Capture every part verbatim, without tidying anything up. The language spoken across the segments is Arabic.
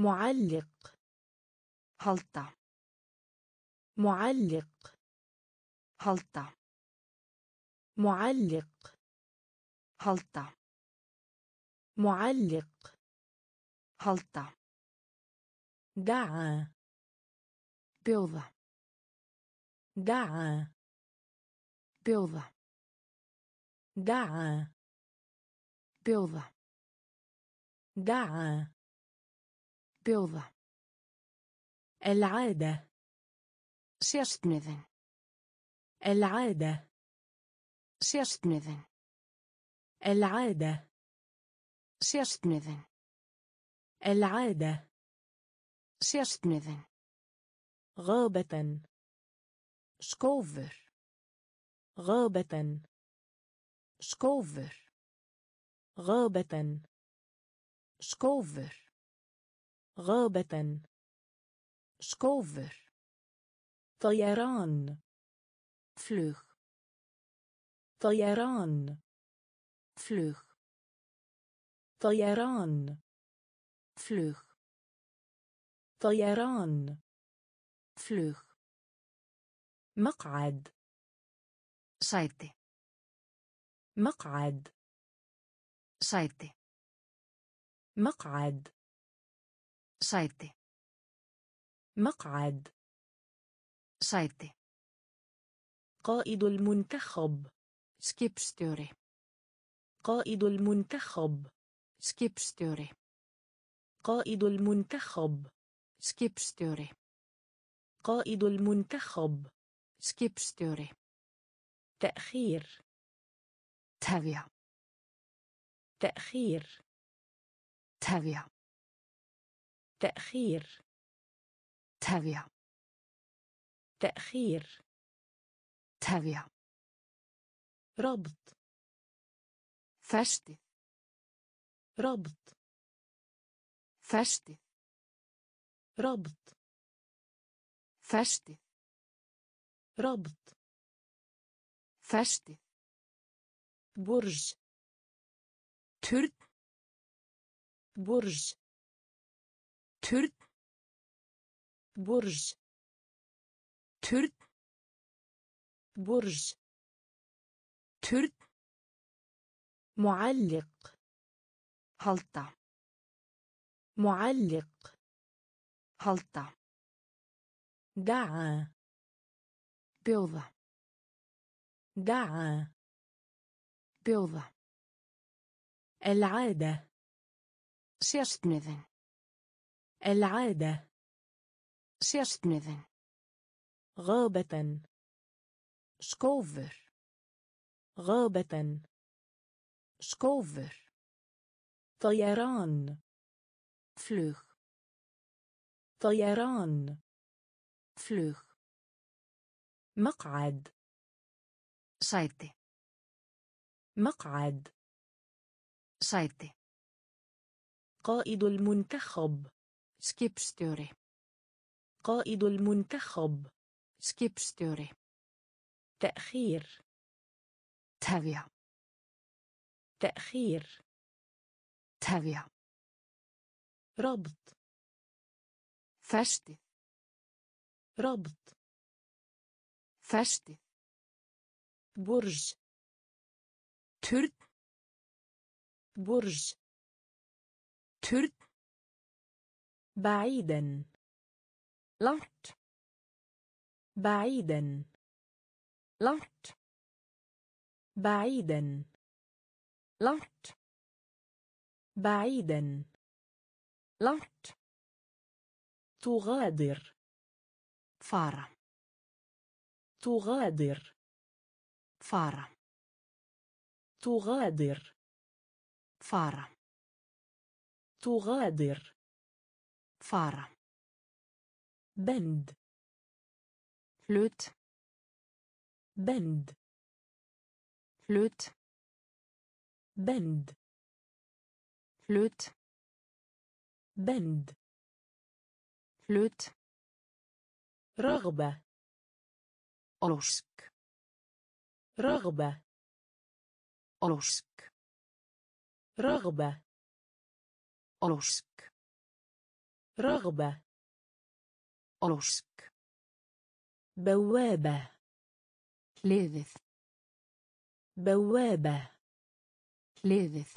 معلق halda معلق halda معلق halda معلق halda دعا bjóða دعا bjóða دعا bjóða دعا bjóða العادة sérstniðin العادة sérstniðin العادة sérstniðin العادة sérstniðin غابة skófur غابة skófur غابة skófur غابة skófur طيران flug طيران flug طيران flug طيران flug مقعد sæti مقعد sæti مقعد sæti مقعد sæti قائد المنتخب skipstjóri قائد المنتخب skipstjóri قائد المنتخب skipstjóri قائد المنتخب skipstjóri تأخير tefja تأخير tefja تأخير tefja تأخير tefja ربط festið ربط festið ربط festið ربط festið برج turn برج turn برج turn برج turn معلق halda معلق halda دعا bjóða دعا bjóða العادة sérstniðin العادة sérstniðin غابة skófur غابة skófur طيران flug طيران flug مقعد sæti مقعد sæti قائد المنتخب skipstjóri قائد المنتخب skipstjóri تأخير tefja تأخير tefja ربط festið ربط festið برج turn برج turn بعيدا langt بعيدا langt بعيدا langt بعيدا langt تغادر fara تغادر fara تغادر fara تغادر fara بند hlut بند hlut بند hlut بند hlut رغبة ósk رغبة ósk رغبة ósk رغبة. أوسك. بوابة. hliðið. بوابة. hliðið.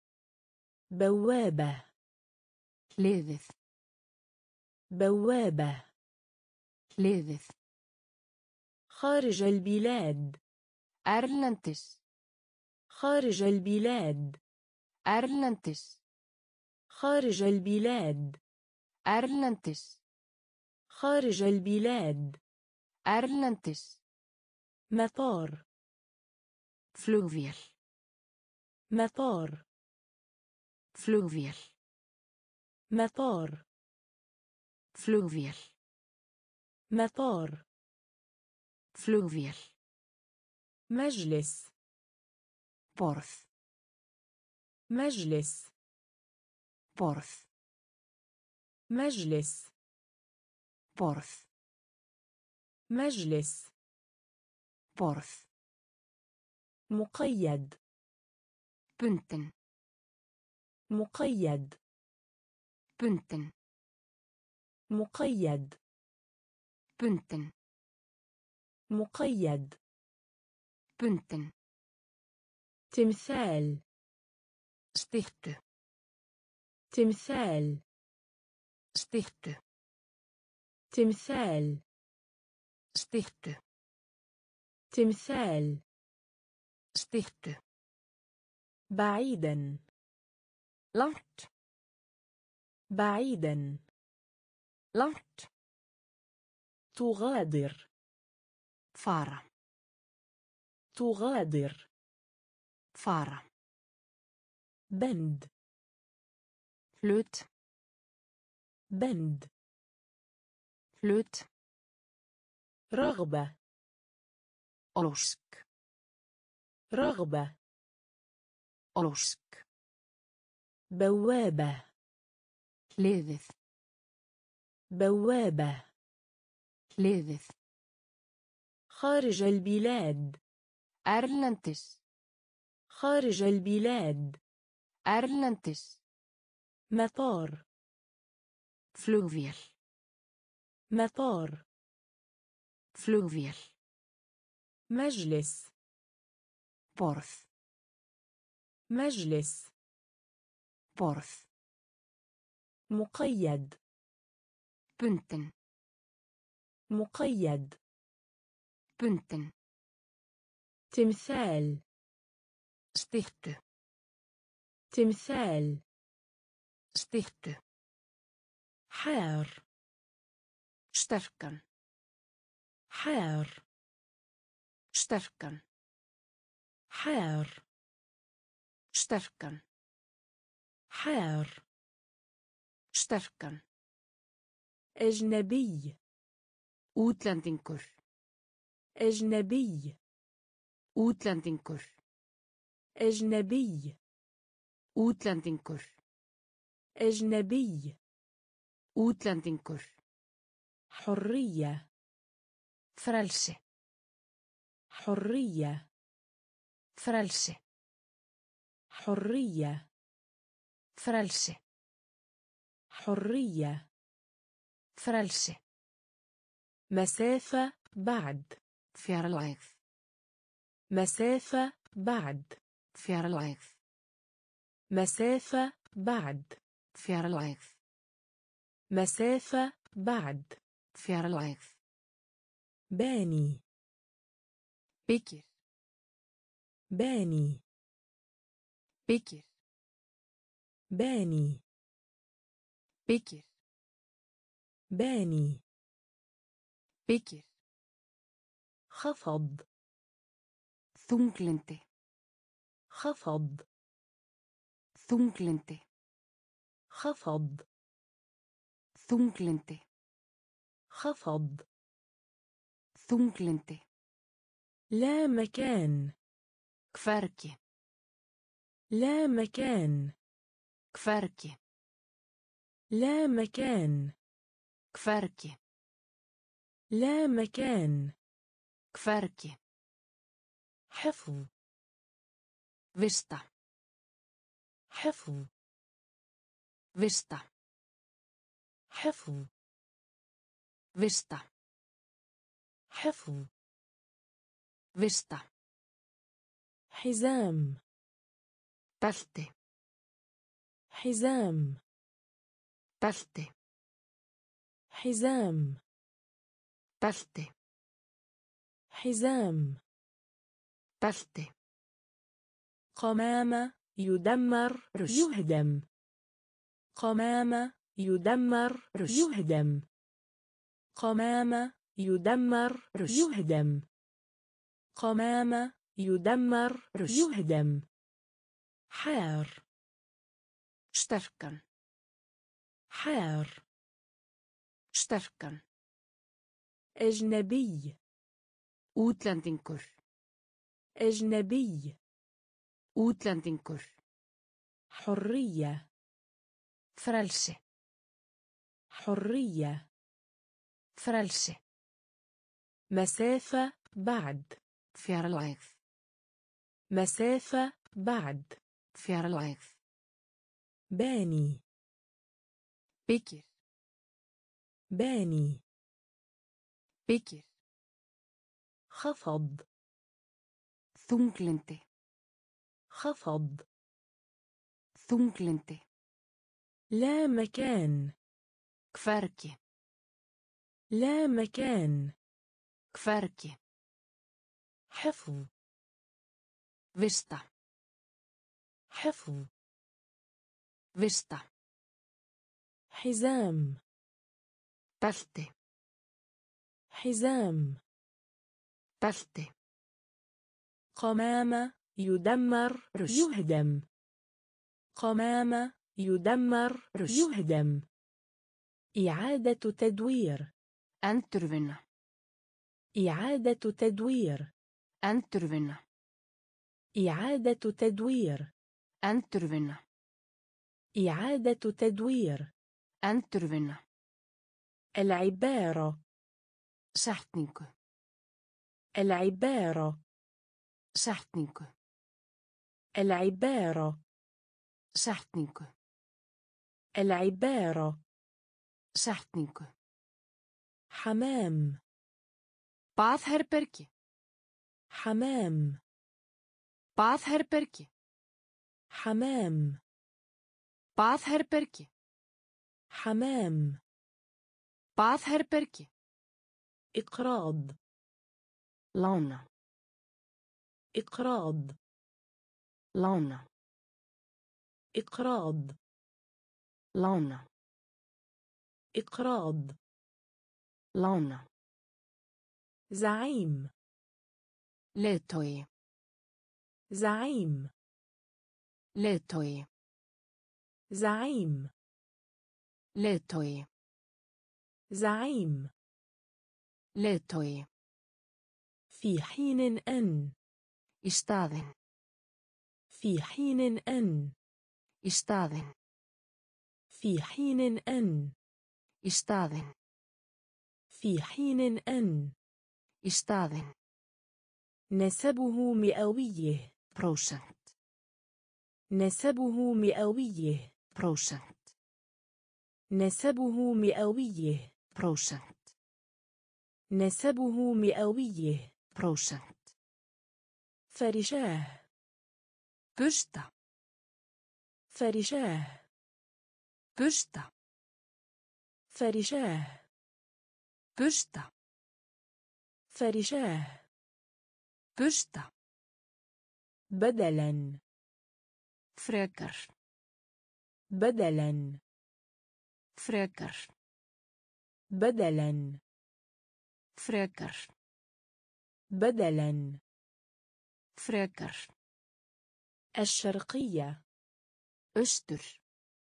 بوابة. hliðið. بوابة. hliðið. خارج البلاد. erlendis. خارج البلاد. erlendis. خارج البلاد. erlendis. خارج البلاد. erlendis. مطار. flugvél. مطار. flugvél. مطار. flugvél. مطار. flugvél. مجلس. borð. مجلس. borð. مجلس. borð. مجلس. borð. مقيد. bundin. مقيد. bundin. مقيد. bundin. مقيد. bundin. تمثال. styttu. تمثال. styttu. تمثال. styttu. تمثال. styttu. بعيدا. langt. بعيدا. langt. تغادر. fara. تغادر. fara. بند. hlut. بند. hlut. رغبة. أوسك. رغبة. أوسك. بوابة. hliðið. بوابة. hliðið. خارج البلاد. erlendis. خارج البلاد. erlendis. مطار. flugvél. مطار. flugvél. مجلس. borð. مجلس. borð. مقيد. bundin. مقيد. bundin. تمثال. styttu. تمثال. styttu. حار. sterkan. حار. sterkan. حار. sterkan. حار. sterkan. أجنبي. útlendingur. أجنبي. útlendingur. أجنبي. útlendingur. أجنبي. útlendingur. حرية. frelsi. حرية. frelsi. حرية. frelsi. حرية. frelsi. مسافة بعد. fjarlægð. مسافة بعد. fjarlægð. مسافة بعد. fjarlægð. مسافة بعد. fjarlægð. باني. byggir. باني. byggir. باني. byggir. باني. byggir. خفض. þunglyndi. خفض. þunglyndi. خفض. þunglyndi. خفض. þunglyndi. لا مكان. hvergi. لا مكان. hvergi. لا مكان. hvergi. لا مكان. hvergi. حفظ. vista. حفظ. vista. حفظ Vista. حفظ Vista. حزام Belti. حزام Belti. حزام Belti. حزام Belti. قمامة يدمر رش. يهدم قمامة يدمر رش. يهدم قمامة يدمر رش. يهدم قمامة يدمر رش. يهدم حار Sterkan. حار Sterkan. أجنبي Útlendingur. أجنبي Útlendingur. حرية Frelsi. حرية Frelsi. مسافة بعد Fjarlægð. مسافة بعد Fjarlægð. باني Byggir. باني Byggir. خفض Þunglindi. خفض Þunglindi. لا مكان Hvergi. لا مكان Hvergi. حفظ Vista. حفظ Vista. حزام Belti. حزام Belti. قمامة يدمر رش. يهدم قمامة يدمر رش. يهدم إعادة تدوير Endurvinna. إعادة تدوير Endurvinna. إعادة تدوير Endurvinna. إعادة تدوير Endurvinna. العبارة Setningu. العبارة Setningu. العبارة Setningu. العبارة Setningu. حمام Baðherbergi. حمام Baðherbergi. حمام Baðherbergi. حمام Baðherbergi. إقراض Lána. إقراض Lána. إقراض Lána. إقراض Lána. زعيم Leiðtogi. زعيم Leiðtogi. زعيم Leiðtogi. زعيم Leiðtogi. في حين أن Í staðinn. في حين أن Í staðinn. في حين أن Í staðinn. في حين أن Í staðinn. نسبه مئويه Prósent. نسبه مئويه Prósent. نسبه مئويه Prósent. نسبه مئويه Prósent. فرشاه Bursta. فرشاه Bursta. فرشاه Bursta. فرشاه Bursta. بدلا Frekar. بدلا Frekar. بدلا Frekar. بدلا Frekar. الشرقية Austur.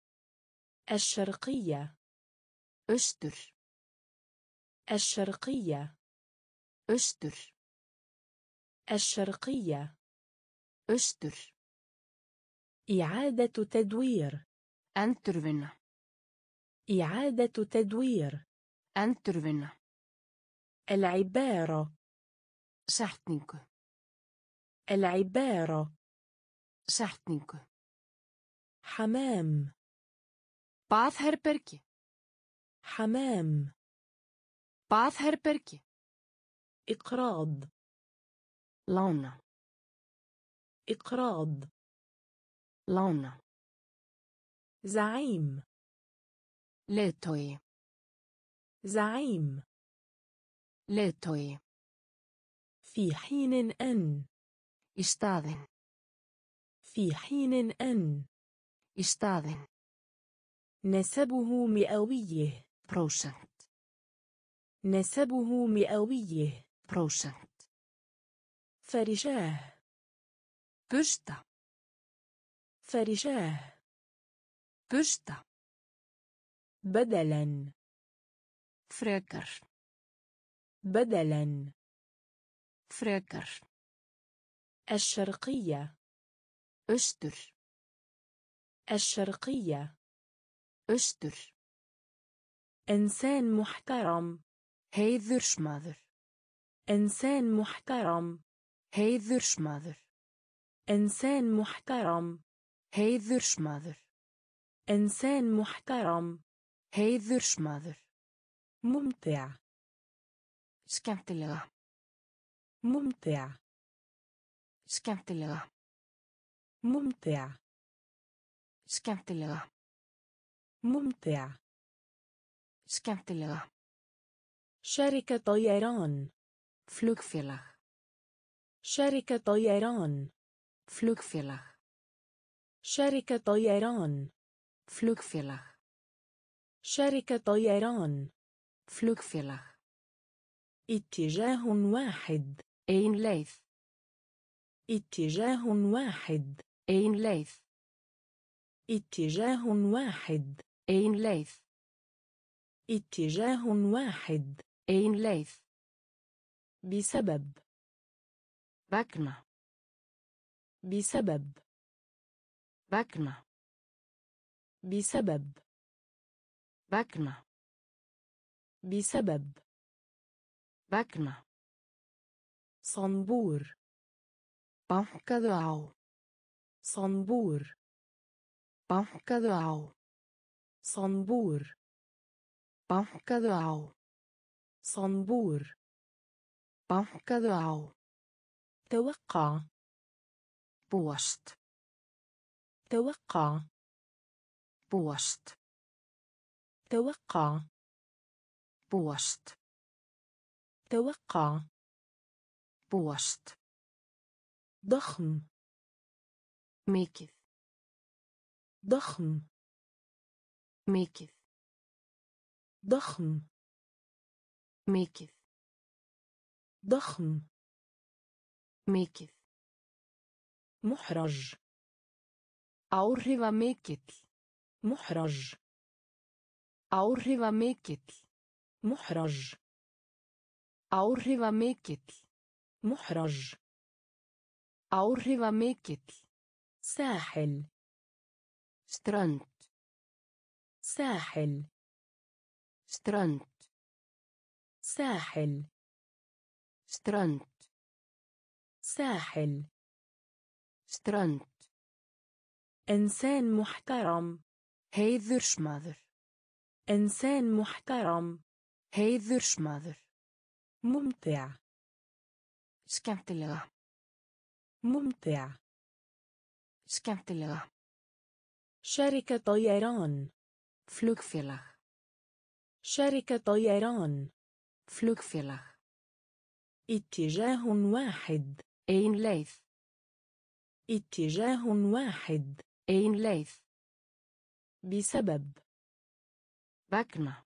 الشرقية Austur. الشرقية Austur. الشرقية Austur. إعادة تدوير Endurvinna. إعادة تدوير Endurvinna. العبارة Setningu. العبارة Setningu. حمام Baðherbergi. حمام. Baðherbergi. إقراض. Lána. إقراض. Lána. زعيم. Leiðtogi. زعيم. Leiðtogi. في حين أن. Í staðinn. في حين أن. Í staðinn. نسبه مئويه. Prósent. نسبه مئويه. Prósent. فرشاه. Bursta. فرشاه. Bursta. بدلاً. Frekar. بدلاً. Frekar. الشرقية. Austur. الشرقية. Austur. إنسان محترم. Heiðursmaður. إنسان محترم. Heiðursmaður. إنسان محترم. Heiðursmaður. إنسان محترم. Heiðursmaður. ممتع. Skemmtilega. ممتع. Skemmtilega. ممتع. Skemmtilega. ممتع. Skemmtilega. شركة طيران. Flugfélag. شركة طيران. Flugfélag. شركة طيران. Flugfélag. شركة طيران. Flugfélag. اتجاه واحد. Ein leið. اتجاه واحد. Ein leið. اتجاه واحد. Ein leið. اتجاه واحد. Ein leið. بسبب. Vegna. بسبب. Vegna. بسبب. Vegna. بسبب. Vegna. صنبور. Bankaðu á. صنبور. Bankaðu á. صنبور. Bankaðu á. صنبور. Bankaðu á. توقع. Búast. توقع. Búast. توقع. Búast. توقع. Búast. ضخم. Mikið. ضخم. Mikið. ضخم. Mikið. ضخم. Mikið. محرج. Áhrifamikill. محرج. Áhrifamikill. محرج. Áhrifamikill. محرج. Áhrifamikill. ساحل. Strönd. ساحل. Strönd. ساحل. Strönd. ساحل. Strönd. إنسان محترم. Heiðursmaður. إنسان محترم. Heiðursmaður. ممتع. Skemmtilega. ممتع. Skemmtilega. شركة طيران. Flugfélag. شركة طيران. Flugfélag. اتجاه واحد. Ein leið. اتجاه واحد. Ein leið. بسبب. Vegna.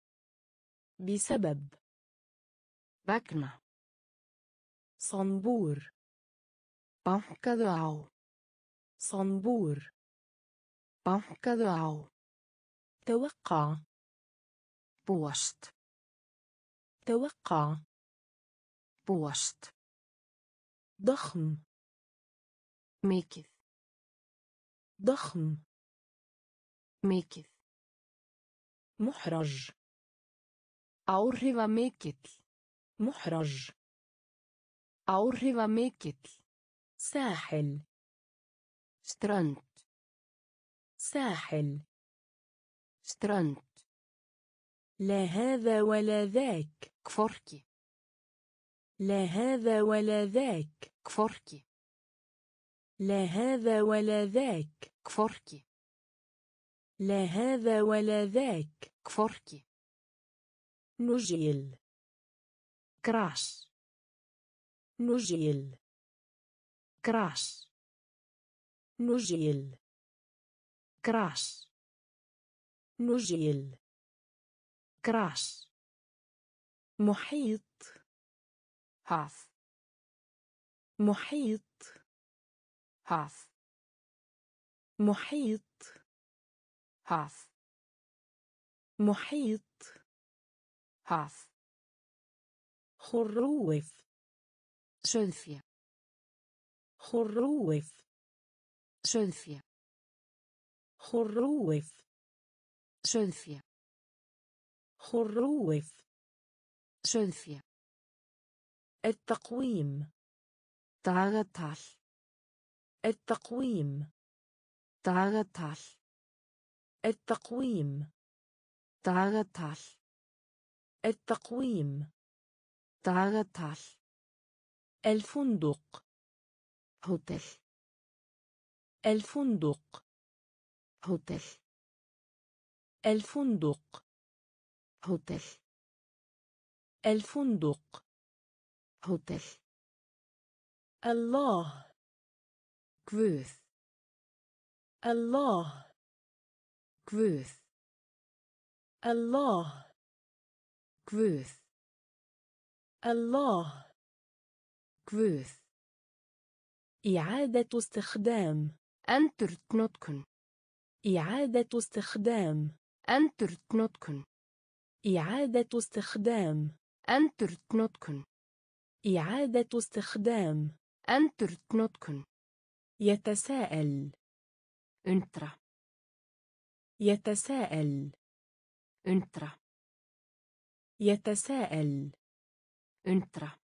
بسبب. Vegna. صنبور. Bankaðu á. صنبور. Bankaðu á. توقع. Búast. توقع. Búast. ضخم. Mikið. ضخم. Mikið. محرج. Áhrifamikill. محرج. Áhrifamikill. ساحل. Strönd. ساحل. Strönd. لا هذا ولا ذاك. Hvorki. لا هذا ولا ذاك. Hvorki. لا هذا ولا ذاك. Hvorki. لا هذا ولا ذاك. Hvorki. نجيل. Gras. نجيل. Gras. نجيل. Gras. نجيل. Gras. محيط. Haf. محيط. Haf. محيط. Haf. محيط. Haf. خروف. Sauðfé. خروف. Sauðfé. خروف. Sauðfé. خروف. Sauðfé. التقويم. Dagatal. التقويم. Dagatal. التقويم. Dagatal. التقويم. Dagatal. الفندق. Hótel. الفندق. Hótel. الفندق. Hótel. الفندق. Hótel. الله. Guð. الله. Guð. الله. Guð. الله. Guð. إعادة استخدام. Endurnotkun. إعادة استخدام. Endurnotkun. إعادة استخدام. Endurnotkun. إعادة استخدام. Endurnotkun. يتساءل. Undra. يتساءل. Undra. يتساءل. Undra.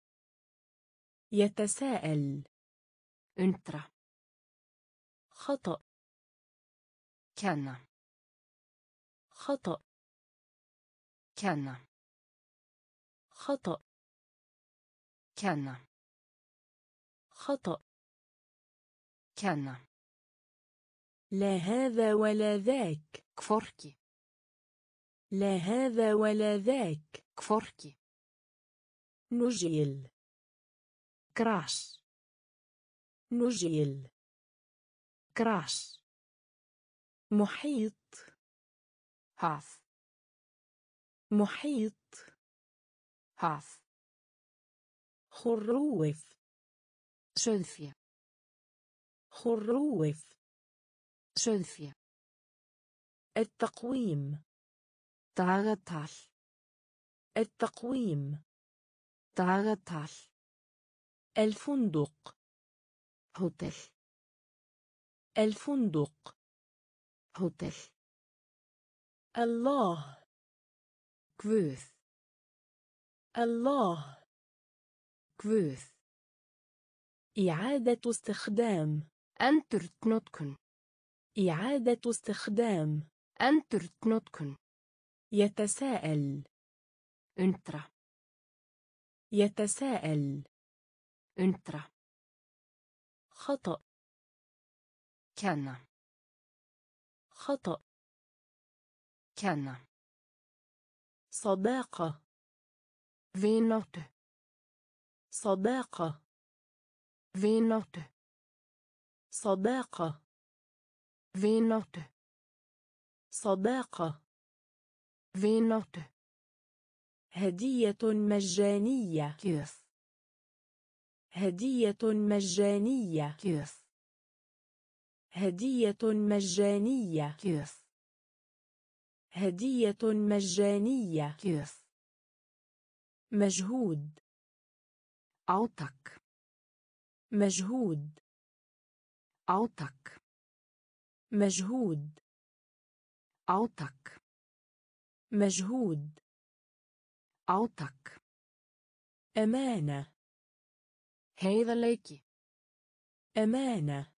يتساءل. Undra. خطأ. Kenna. خطأ. Kenna. خطأ. Kenna. خطأ. Kenna. لا هذا ولا ذاك. Hvorki. لا هذا ولا ذاك. Hvorki. نجيل. Gras. نجيل. Gras. محيط. Haf. محيط. Haf. خروف. Sauðfé. خروف. Sauðfé. التقويم. Dagatal. التقويم. Dagatal. الفندق. Hótel. الفندق. Hótel. الله. Guð. الله. Guð. إعادة استخدام. Endurnotkun. إعادة استخدام. Endurnotkun. يتساءل. Undra. يتساءل. Undra. خطأ. Kenna. خطأ. Kenna. صداقة. Vináttu. صداقة. Vináttu. صداقة. Vináttu. صداقة. Vináttu. هدية مجانية. Gjöf. هدية مجانية. Gjöf. هدية مجانية. Gjöf. هدية مجانية. Gjöf. مجهود. Átak. مجهود. Átak. مجهود. Átak. مجهود. Átak. أمانة. Heiðarleiki. أمانة.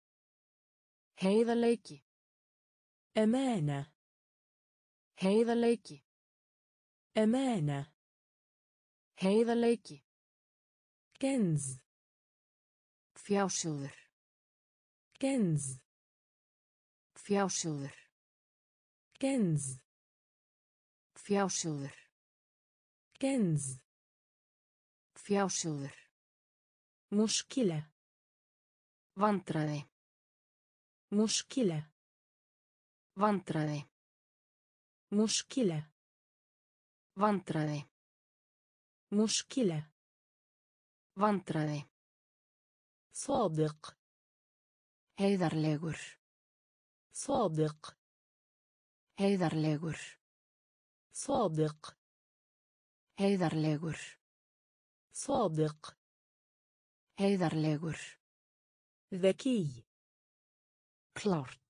Heiðarleiki. أمانة. Heiðarleiki. أمانة. Heiðarleiki. كنز. Fjársjóður. كنز. Fjársjóður. كنز. Fjársjóður. كنز. Fjársjóður. مشكلة. Vandræði. مشكلة. Vandræði. مشكلة. Vandræði. مشكلة. Vandræði. صادق. Heiðarlegur. صادق. Heiðarlegur. صادق. Heiðarlegur. صادق. Heiðarlegur. ذكي. Klárt.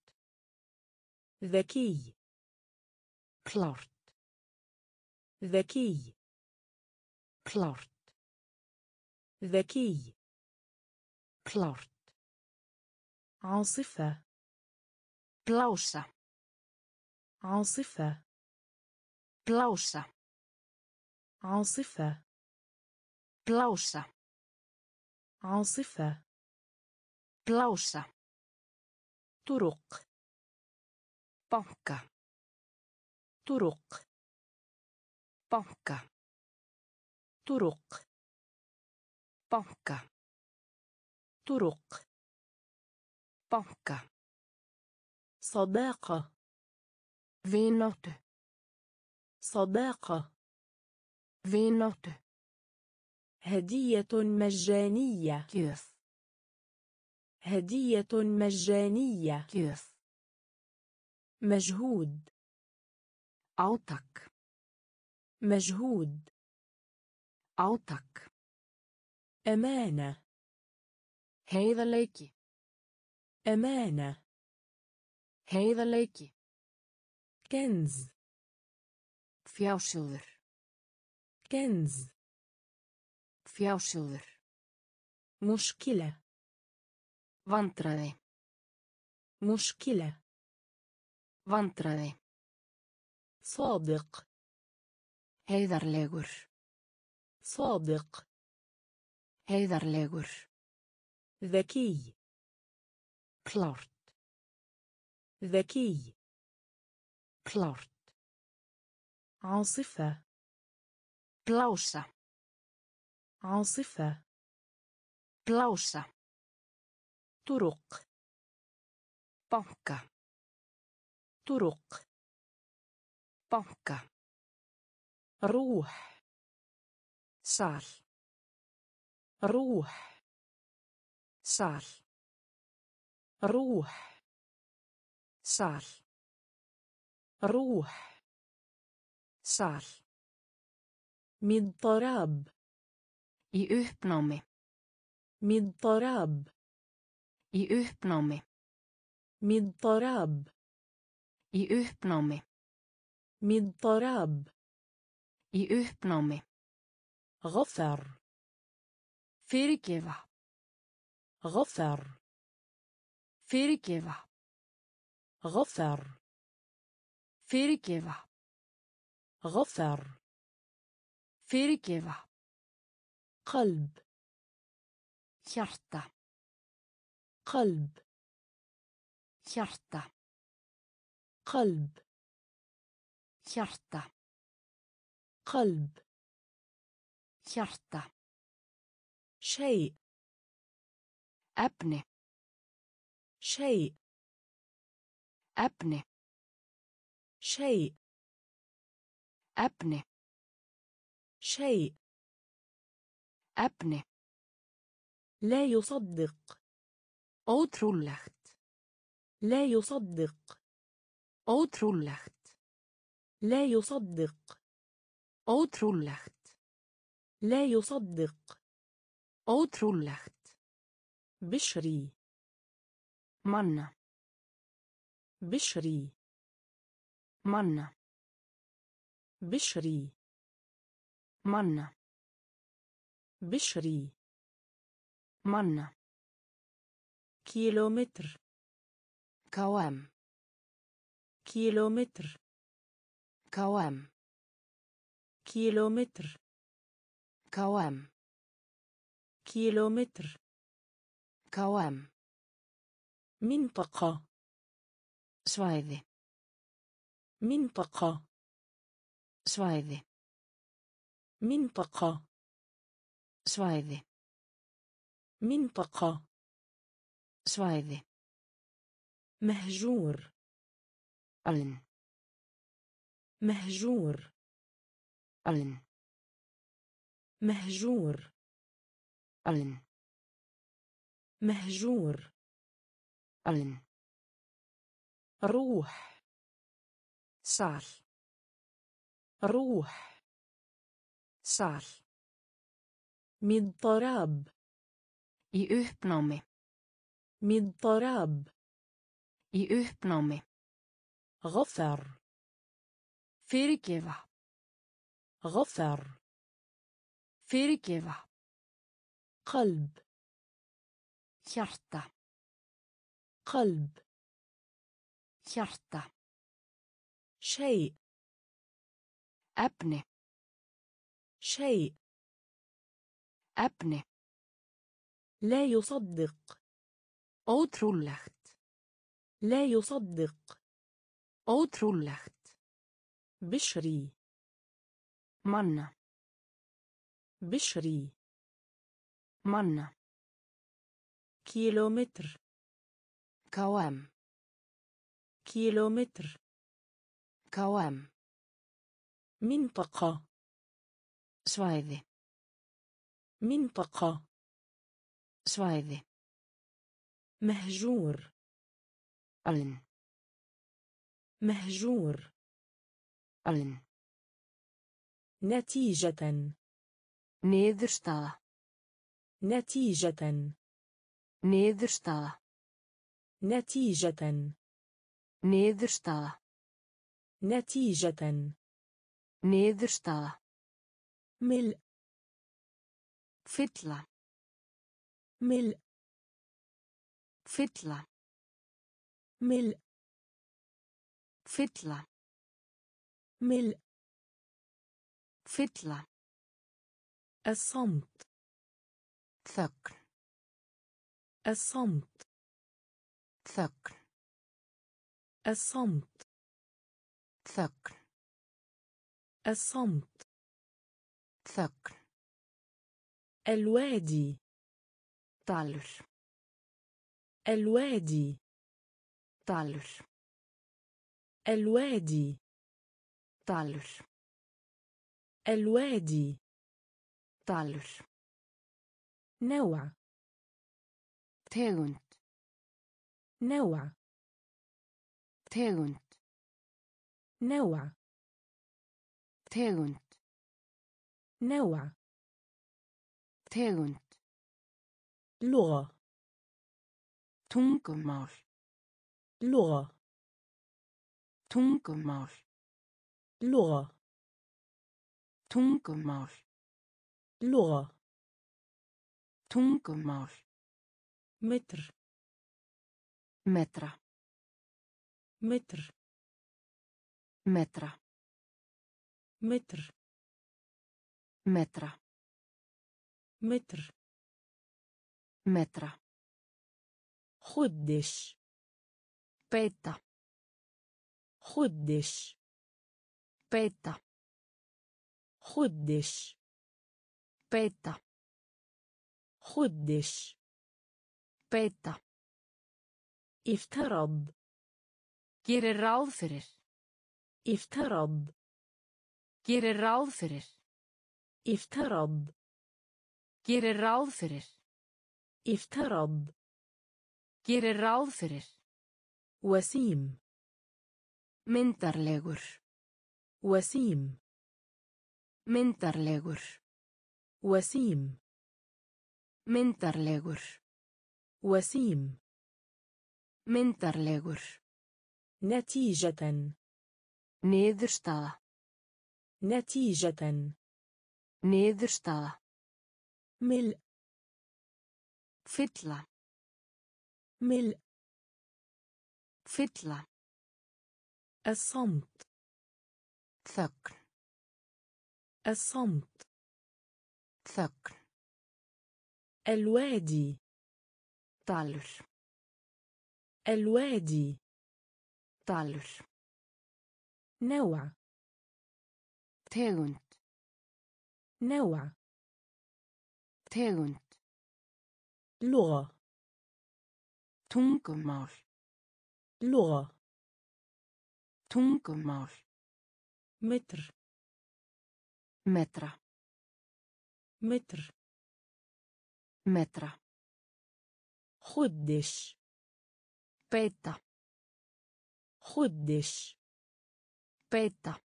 ذكي. Klárt. ذكي. Klárt. ذكي. Klárt. عاصفة. Blása. عاصفة. Blása. عاصفة. Blása. عاصفة. Blása. طرق. Banka. طرق. Banka. طرق. Banka. طرق. Banka. صداقة. Vináttu. صداقة. Vináttu. هدية مجانية. Gjöf. هدية مجانية. Gjöf. مجهود. Átak. مجهود. Átak. أمانة. Heiðarleiki. أمانة. Heiðarleiki. كنز. Fjársjóður. كنز. Fjársjóður. مشكلة. Vandræði. مشكلة. Vandræði. صادق. Heiðarlegur. صادق. Heiðarlegur. ذكي. Klárt. ذكي. Klárt. عاصفة. Blása. عاصفة. Blása. طرق. Banka. طرق. Banka. روح. Sal. روح. Sal. روح. Sal. روح. Sal. مضطراب. Í uppnámi. مضطراب. Í uppnámi. مضطراب. Í uppnámi. مضطراب. Í uppnámi. غفر. Fyrirgefa. غفر. Fyrirgefa. غفر. Fyrirgefa. غفر. Fyrirgefa. قلب. Hjarta. قلب. Hjarta. قلب. Hjarta. قلب. Hjarta. شيء. Efni. شيء. Efni. شيء. Efni. شيء. Efni. لا يصدق. Ótrúlegt. لا يصدق. Ótrúlegt. لا يصدق. Ótrúlegt. لا يصدق. Ótrúlegt. بشري. Manna. بشري. Manna. بشري. Manna. بشري. Manna. كيلومتر. كوام. كيلومتر. كوام. كيلومتر كوام كيلومتر كوام منطقة svæði منطقة svæði منطقة svæði منطقة svæði مهجور alin مهجور alin مهجور alin مهجور alin روح sal روح sal مضطراب í uppnámi مضطراب í uppnámi غفر fyrirgefa غفر fyrirgefa قلب hjarta قلب hjarta شيء efni شيء efni لا يصدق ótrúlegt لا يصدق ótrúlegt بشري manna بشري manna كيلومتر كوام كيلومتر كوام منطقة svæði منطقة svæði مهجور alin مهجور alin نتيجة niðurstaða نتيجة niðurstaða نتيجة niðurstaða نتيجة niðurstaða ملء fylla ملء fylla ملء fylla ملء fylla الصمت þögn الصمت þögn الصمت þögn الصمت þögn الوادي dalur الوادي dalur الوادي dalur الوادي dalur نوع tegund نوع tegund نوع tegund نوع tegund لغة tungumál لغة tungumál لغة tungumál لغة tungumál متر metra متر metra متر metra متر metra خدش beita خدش beita خدش beita خدش beita افترض gerir ráð fyrir افترض gerir ráð fyrir افترض gerir ráð fyrir افترض gerir ráð fyrir وسيم myndarlegur وسيم myndarlegur وسيم myndarlegur وسيم myndarlegur نتيجة niðurstaða نتيجة niðurstaða ملء fylla ملء fylla الصمت þögn الصمت. Þögn. الوادي. Dalur. الوادي. Dalur. نوع. Tegund. نوع. Tegund. لغة. Tungumál. لغة. Tungumál. متر. Metra. متر. Metra. خدش. Beita. خدش. Beita.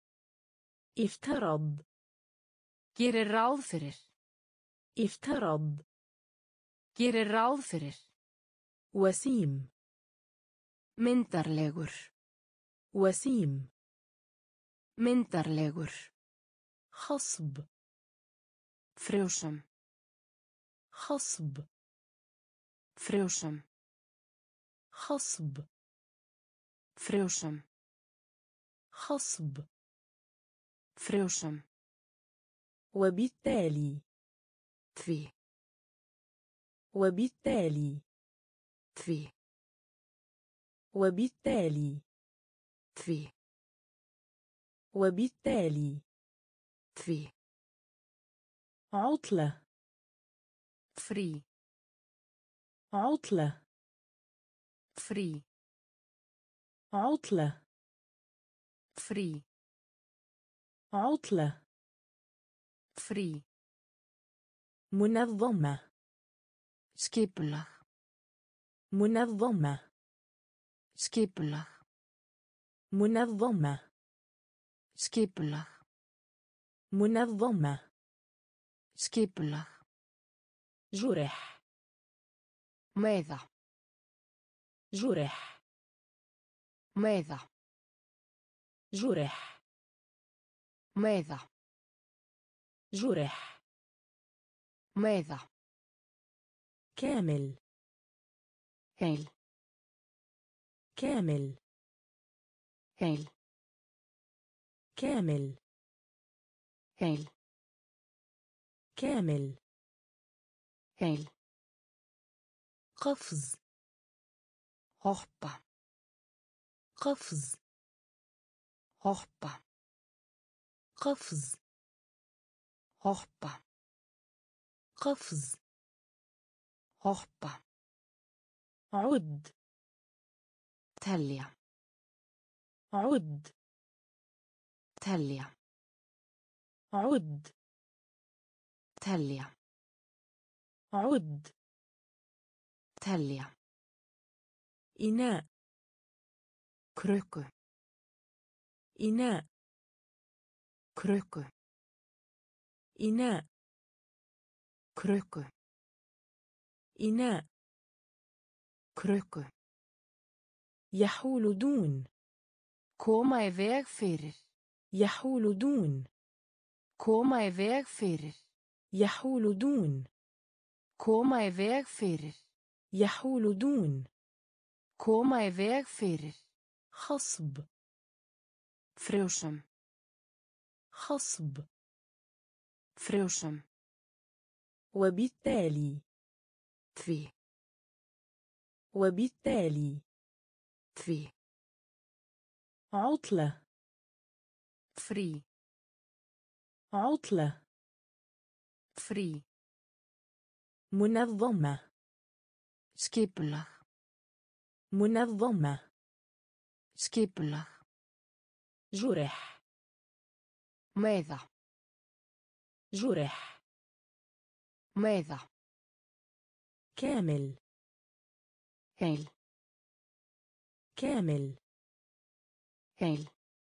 افترض. Gerir ráð fyrir. افترض. Gerir ráð fyrir. وسيم. Myndarlegur. وسيم. Myndarlegur. خصب. Frjósam. خصب. Frjósam. خصب. Frjósam. خصب. Frjósam. وبالتالي. Því. وبالتالي. Því. وبالتالي. Því. وبالتالي. Því. عطلة. Frí. عطلة. Frí. عطلة. Frí. عطلة. Frí. منظمة. Skipulag. منظمة. Skipulag. منظمة. Skipulag. منظمة. Skipulag. جرح. Meiða. جرح. Meiða. جرح. Meiða. جرح. Meiða. كامل. Heil. كامل. Heil. كامل. Heil. كامل. Heil. قفز. Hoppa. قفز. Hoppa. قفز. Hoppa. قفز. Hoppa. عد. Telja. عد. Telja. عد. Telja. عد. Telja. إناء. Krukku. إناء. Krukku. إناء. Krukku. إناء. Krukku. يحول دون. Koma í veg fyrir. يحول دون. Koma í veg fyrir. يحول دون. Koma í veg fyrir. يحول دون. Koma í veg fyrir. خصب. Frjósam. خصب. Frjósam. وبالتالي. Því. وبالتالي. Því. عطلة. Frí. عطلة. Frí. منظمة. Skipulag. منظمة. Skipulag. جرح. Meiða. جرح. Meiða. كامل. Heil. كامل. Heil.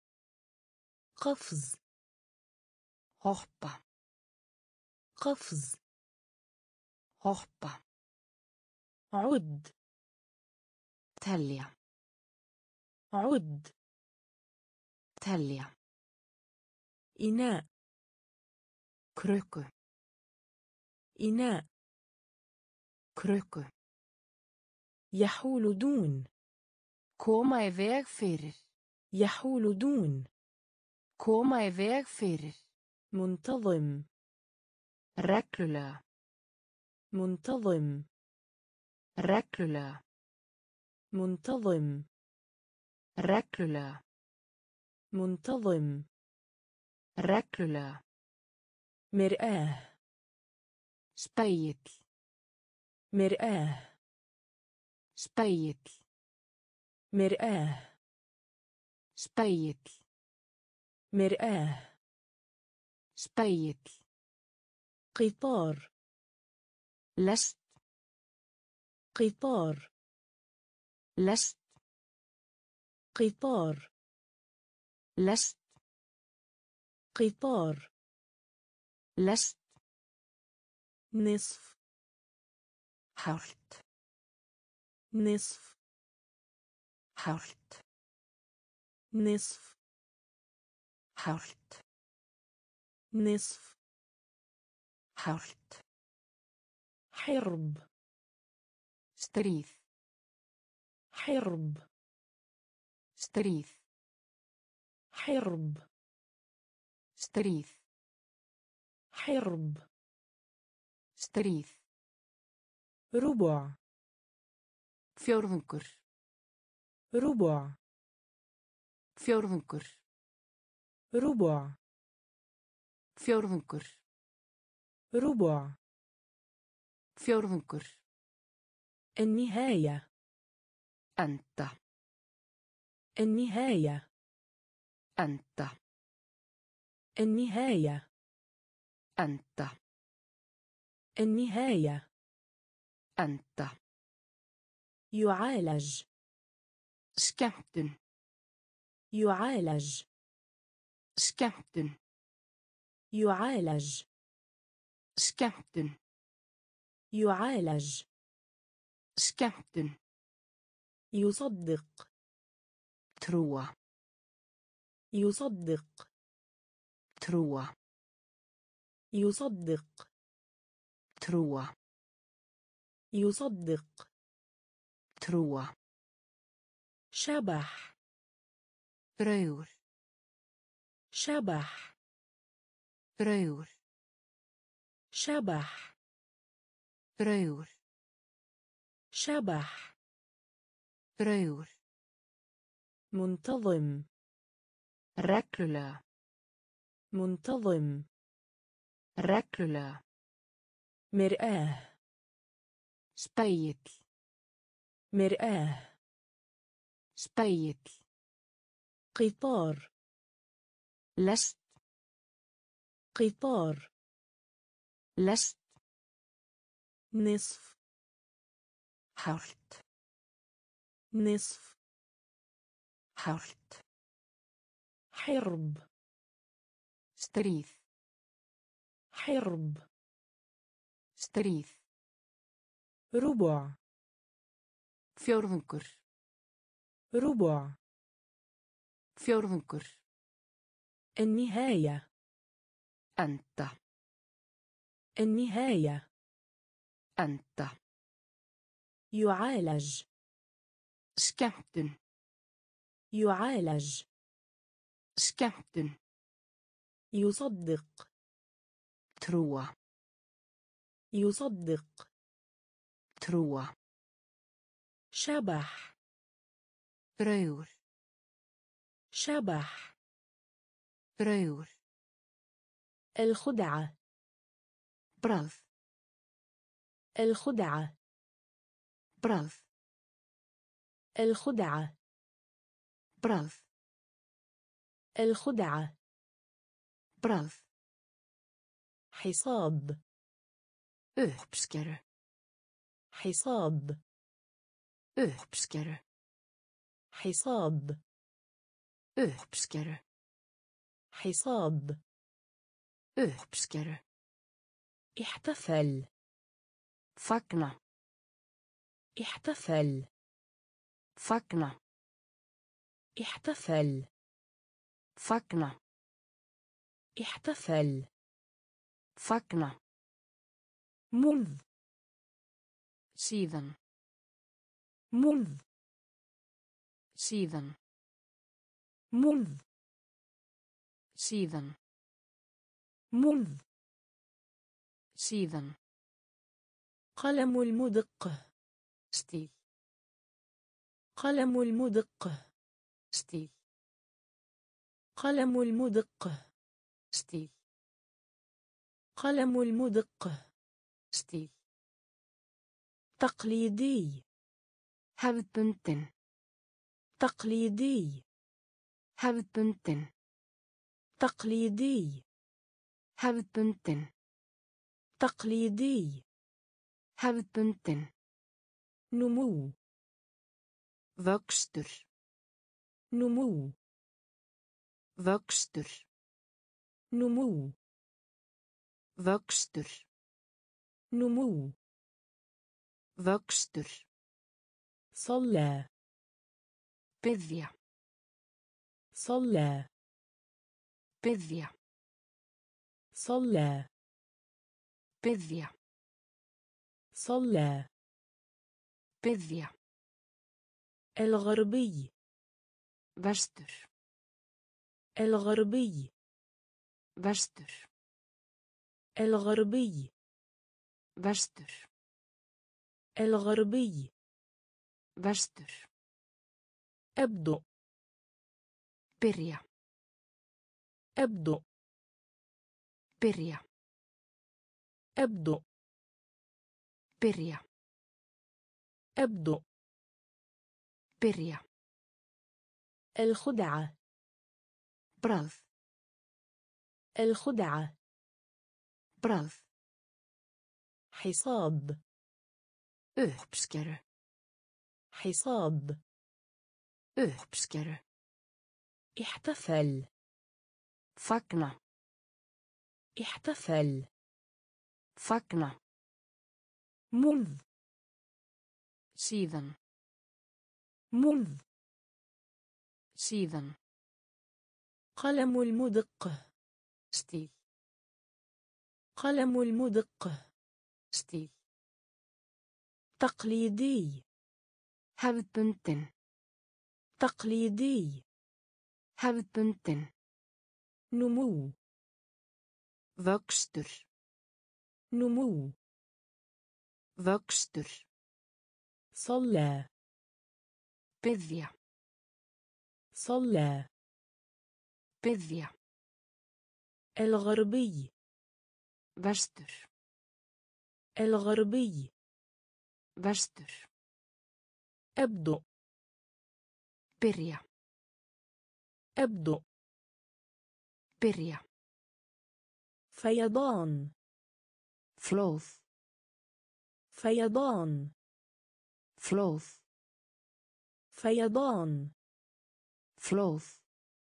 قفز. Hoppa. قفز. Hoppa. عد. Telja. عد. Telja. إناء. Krukku. إناء. Krukku. يحول دون. Koma í veg fyrir. يحول دون. Koma í veg fyrir. منتظم. reglulega, منتظم. reglulega, منتظم. reglulega, منتظم. reglulega, مرآة. spegill, مرآة. spegill, مرآة. spegill, مرآة. spegill, قطار. lest, قطار. lest, قطار. lest, قطار. lest, نصف. hálft, نصف. hálft, نصف. hálft, نصف. hálft, حرب. stríð, حرب. stríð, حرب. stríð, حرب. stríð, ربع. fjórðungur, ربع. fjórðungur, ربع. fjórðungur, ربع. fjórðungur, النهاية. enda, النهاية. enda, النهاية. enda, النهاية. enda, يعالج. skemmtun, يعالج. skemmtun, يعالج. skemmtun, يعالج. skemmtun, يصدق. trúa, يصدق. trúa, يصدق. trúa, يصدق. trúa, شبح. draugur, شبح. draugur, شبح. draugur, شبح. draugur, منتظم. reglulega, منتظم. reglulega, مرآة. spegill, مرآة. spegill, قطار. lest, قطار. lest, نصف. hálft, نصف. hálft, حرب. stríð, حرب. stríð, ربع. fjórðungur, ربع. fjórðungur, النهاية. enda, النهاية. enda, يعالج. skemmtun, يعالج. skemmtun, يصدق. trúa, يصدق. trúa, شبح. draugur, شبح. draugur, الخدعة. bragð, الخدعة. bragð, الخدعة. bragð, الخدعة. bragð, حصاد. uppskeru, حصاد. uppskeru, حصاد. uppskeru, حصاد. uppskeru, احتفل. fagna, احتفل. fagna, احتفل. fagna, احتفل. fagna, منذ. síðan, منذ. síðan, منذ. síðan, منذ. síðan قلم المدق. stíl قلم المدق. stíl قلم المدق. stíl قلم المدق. stíl تقليدي. hefðbundin تقليدي. hefðbundin تقليدي. hefðbundin تقليدي. hefðbundin نمو. vöxtur نمو. vöxtur نمو. vöxtur نمو. vöxtur صلى. biðja صلى. biðja صلى. biðja صلى. biðja الغربي. vestur الغربي. vestur الغربي. vestur الغربي. vestur أبدو. byrja أبدو. byrja أبدو. byrja أبدو. byrja الخدعة. bragð الخدعة. bragð حصاد. uppskeru حصاد. uppskeru احتفل. fagna احتفل. fagna منذ. síðan منذ. síðan قلم المدق. stíl قلم المدق. stíl تقليدي. hefðbundin تقليدي. hefðbundin نمو. vöxtur نمو. vöxtur صلى. biðja صلى. biðja الغربي. vestur الغربي. vestur أبدو. byrja أبدو. byrja فيضان. flóð فيضان. flóð فيضان. flóð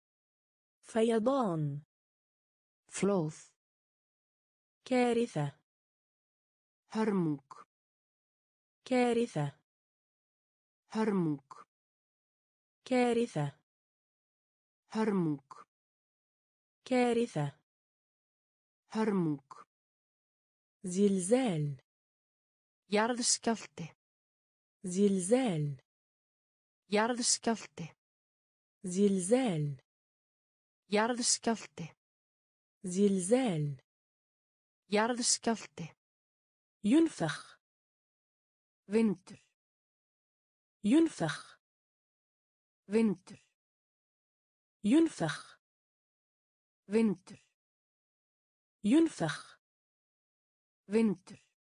فيضان. flóð كارثة. hörmung كارثة. hörmung كارثة. hörmung كارثة. hörmung زلزال. jarðskjálfti زلزال. jarðskjálfti زلزال. jarðskjálfti زلزال. jarðskjálfti ينفخ. vindur ينفخ. vindur ينفخ. vindur ينفخ. vindur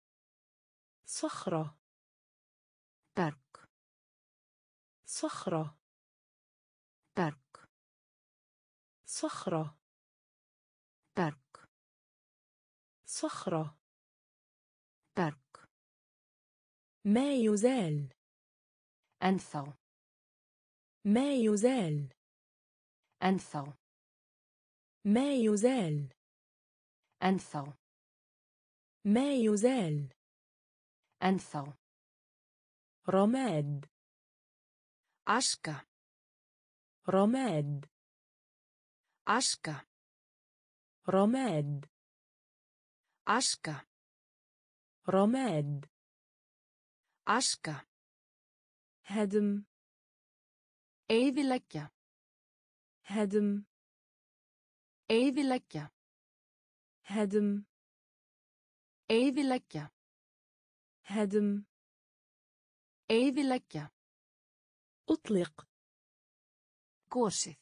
صخرة. berg صخرة. berg صخرة. berg صخرة. berg ما يزال. ennþá ما يزال. ennþá ما يزال. ennþá ما يزال. ennþá رماد. aska رماد. aska رماد. aska رماد. aska هدم. eyðileggja هدم. eyðileggja هدم eyðileggja هدم eyðileggja أطلق gosið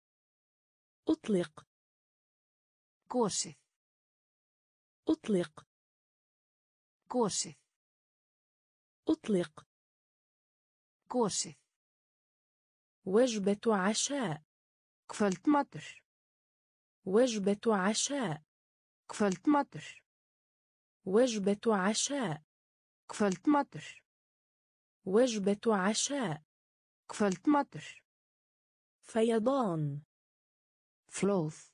أطلق gosið أطلق gosið أطلق gosið وجبة عشاء kvöldmatur وجبة عشاء kvöldmatur وجبة عشاء kvöldmatur وجبة عشاء kvöldmatur فيضان flóð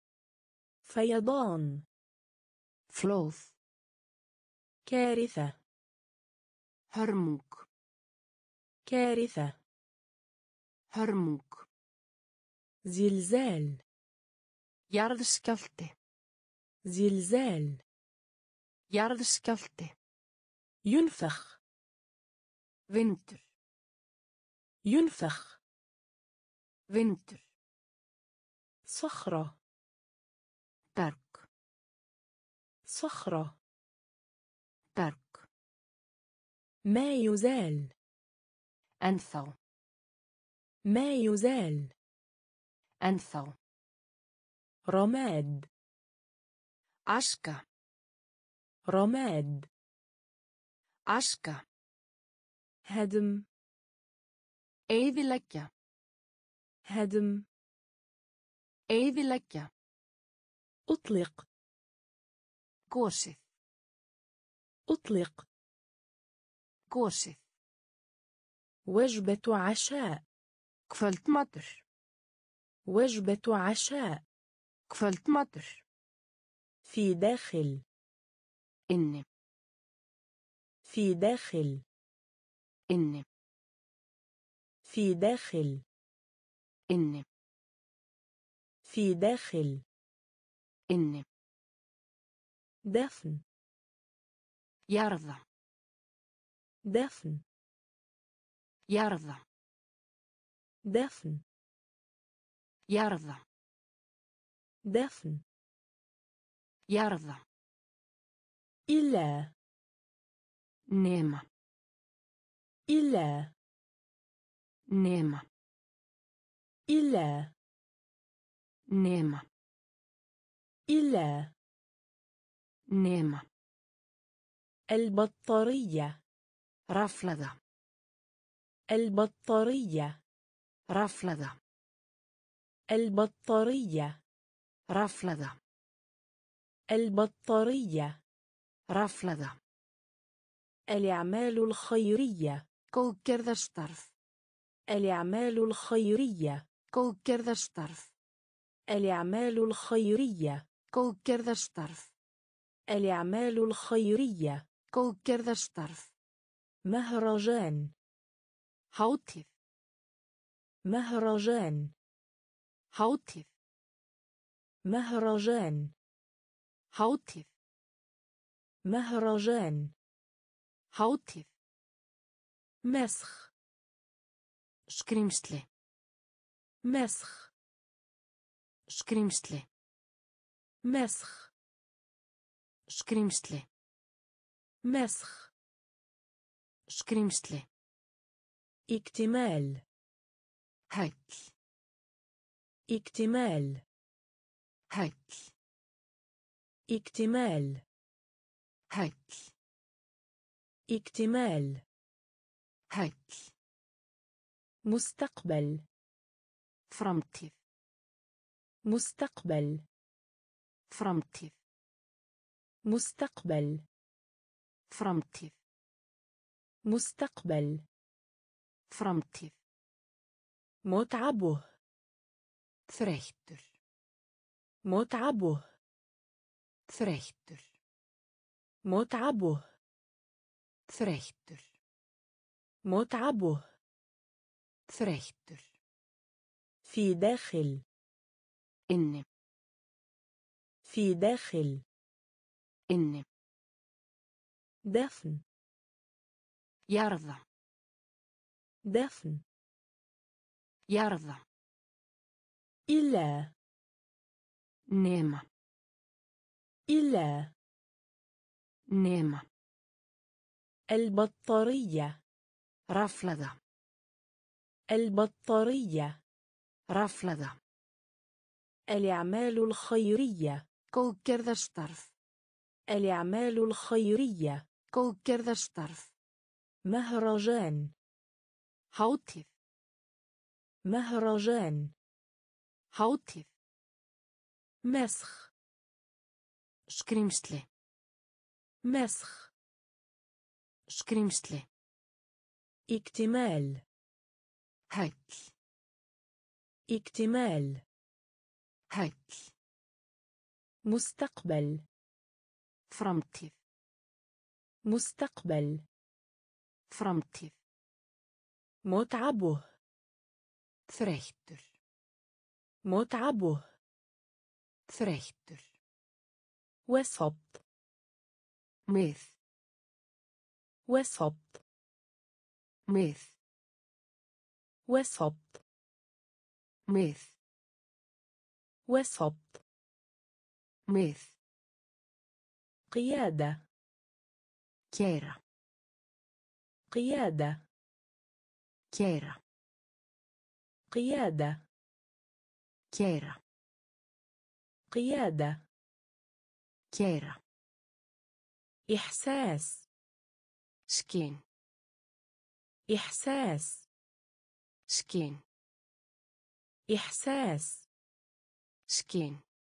فيضان flóð كارثة hörmung كارثة hörmung زلزال jarðskjálfti زلزال jarðskjálfti ينفخ vindur ينفخ vindur صخرة berg صخرة berg ما يزال ennþá ما يزال ennþá رماد aska رماد aska هدم eyðileggja هدم eyðileggja أطلق gosið أطلق gosið وجبة عشاء kvöldmatur وجبة عشاء kvöldmatur في داخل inni في داخل inni في داخل inni في داخل inni دفن jarða دفن jarða دفن jarða دفن jarða إلا nema إلا nema إلا nema إلا nema البطارية raflaða البطارية raflaða البطارية raflaða البطارية raflaða الأعمال الخيرية góðgerðarstarf الأعمال الخيرية góðgerðarstarf الأعمال الخيرية góðgerðarstarf الأعمال الخيرية góðgerðarstarf مهرجان hátíð مهرجان hátíð مهرجان hátíð مهرجان hátíð مسخ skrímsli مسخ skrímsli مسخ skrímsli مسخ skrímsli اكتمال hæll اكتمال hæll اكتمال hæll اكتمال hæll مستقبل framtíð مستقبل framtíð مستقبل framtíð مستقبل framtíð متعبه þreyttur متعبه þreyttur متعبه þreyttur متعبه þreyttur في داخل inni في داخل inni دفن jarða دفن jarða إلا nema إلى. نيمة. البطارية. رفلدة. البطارية. رفلدة. الأعمال الخيرية. Góðgerðarstarf. الأعمال الخيرية. Góðgerðarstarf. مهرجان. Hátíð. مهرجان. Hátíð. مسخ. Skrímsli. مسخ. Skrímsli. اكتمال. Hæll. اكتمال. Hæll. مستقبل. Framtíð. مستقبل. Framtíð. متعبه. Þreyttur. متعبه. Þreyttur. وسط. Mið. وسط. Mið. وسط. Mið. وسط. Mið. قيادة. Keyra. قيادة. Keyra. قيادة. Keyra. قيادة. Keyra. إحساس. Skyn. إحساس. Skyn. إحساس. Skyn.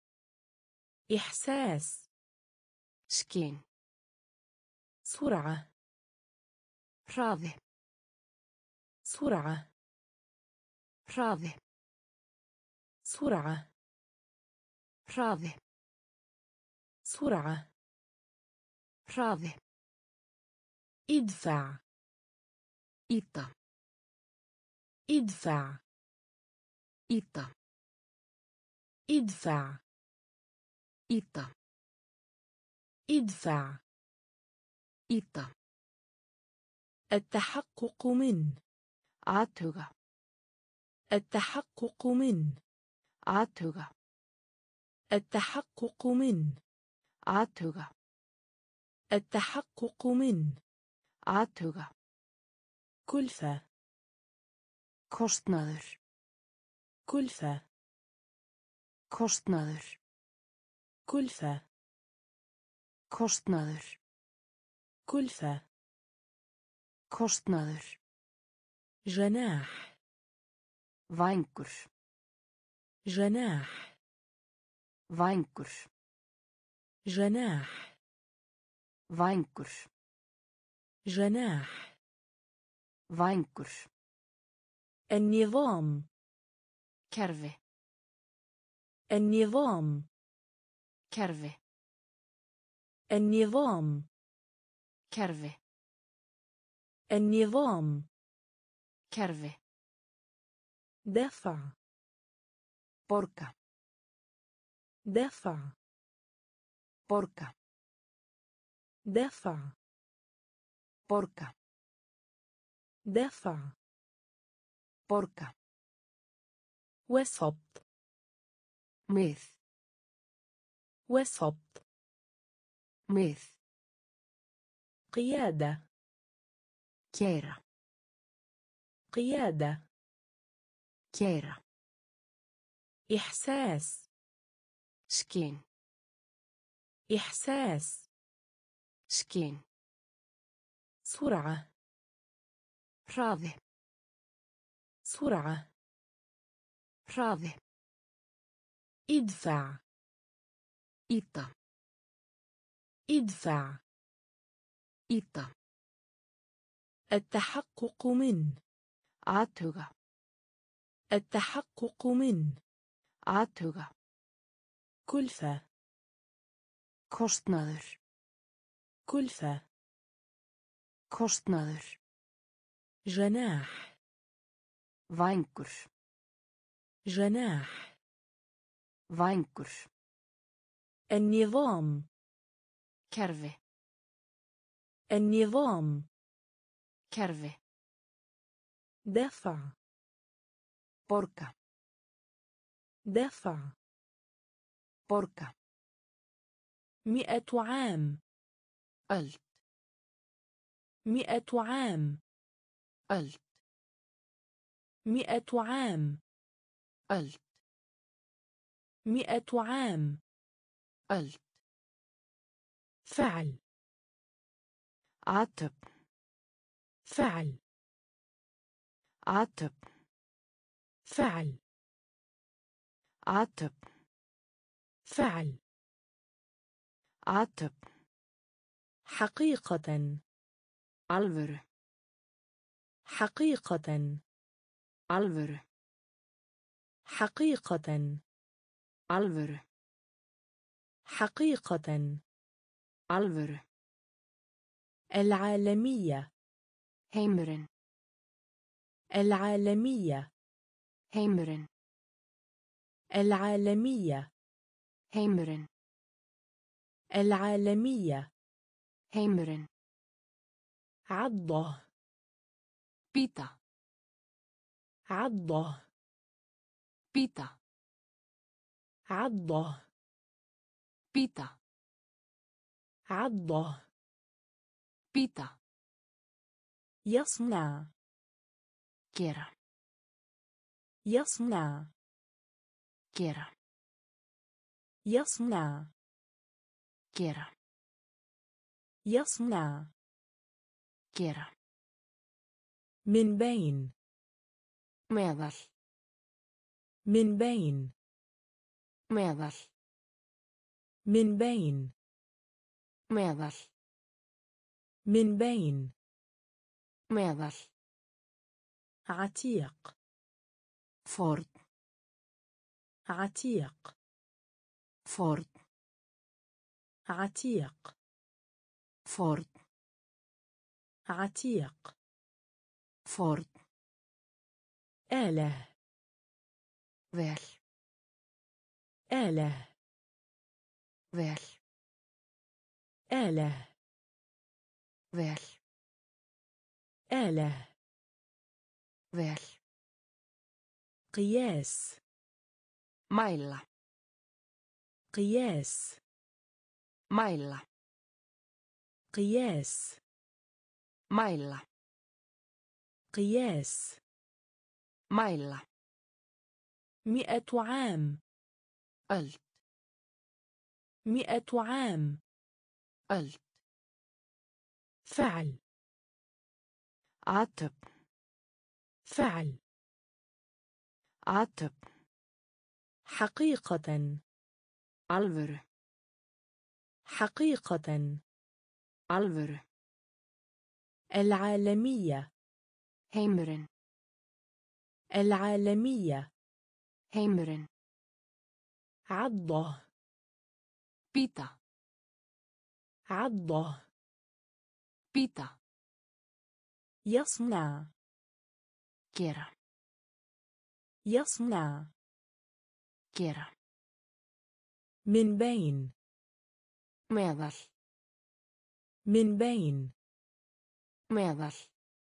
إحساس. Skyn. سرعة. Hraði. سرعة. Hraði. سرعة. Hraði. سرعة. Hraði. ادفع. Ýta. ادفع. Ýta. ادفع. Ýta. ادفع. Ýta. التحقق من. Athuga. التحقق من. Athuga. التحقق من. Athuga. التحقق من. Athuga. كلفة. Kostnaður. كلفة. Kostnaður. كلفة. Kostnaður. كلفة. Kostnaður. جناح. Vængur. جناح. Vængur. جناح. Vængur. جناح. Vængur. النظام. Kerfi. النظام. Kerfi. النظام. Kerfi. النظام. Kerfi. دفع. Borga. دفع. Borga. دفع. Borga. دفع. Borga. وسط. Mið. وسط. Mið. قيادة. Keyra. قيادة. Keyra. إحساس. Skyn. إحساس. Skyn. سرعة. Hraði. سرعة. Hraði. ادفع. Ýta. ادفع. Ýta. التحقق من. Athuga. التحقق من. Athuga. كلفة. Kostnaður. كلفة. Kostnaður. جناح. Vængur. جناح. Vængur. النظام. Kerfi. النظام. Kerfi. دفع. Borga. دفع. Borga. مئة عام. ألت. مئة عام. ألت. مئة عام. ألت. مئة عام. ألت. فعل. عتب. فعل. عتب. فعل. عتب. فعل. عتب. حقيقة. alvöru. حقيقة. alvöru. حقيقة. alvöru. حقيقة. alvöru. العالمية. heimurinn. العالمية. heimurinn. العالمية. heimurinn. العالمية. heimurinn. عضة. bíta. عضة. bíta. عضة. bíta. عضة. bíta. يصنع. gera. يصنع. gera. يصنع. gera. يصنع. gera. من بين. meðal. من بين. meðal. من بين. meðal. من بين. meðal. عتيق. forn. عتيق. forn. عتيق. forn. عتيق. forn. آلة. vel. آلة. vel. آلة. vel. آلة. vel. قياس. mæla. قياس. mæla. قياس. mæla. قياس. mæla. مئة عام. öld. مئة عام. öld. فعل. عتب. فعل. عتب. حقيقة. alvöru. حقيقة. alvöru. العالمية. heimurinn. العالمية. heimurinn. عضة. bíta. عضة. bíta. يصنع. gera. يصنع. gera. من بين. meðal. من بين. meðal.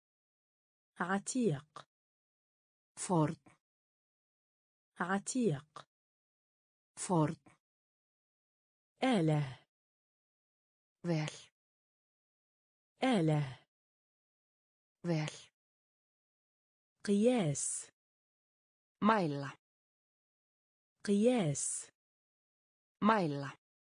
عتيق. forn. عتيق. forn. آلة. vel. آلة. vel. قياس. mæla. قياس. mæla.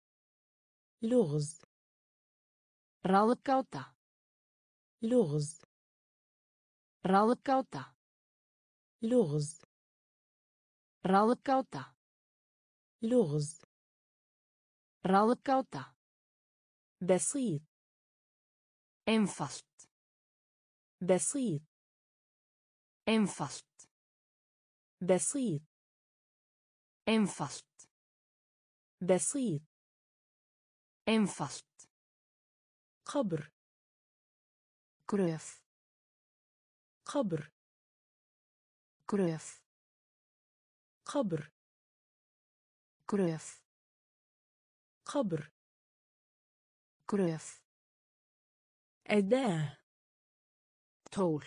لغز. ráðgáta. لغز. ráðgáta. لغز. ráðgáta. لغز. ráðgáta. بسيط. einfalt. بسيط. einfalt. بسيط. einfalt. بسيط. einfalt. قبر. gröf. قبر. gröf. قبر. gröf. قبر. gröf. أداة. tól.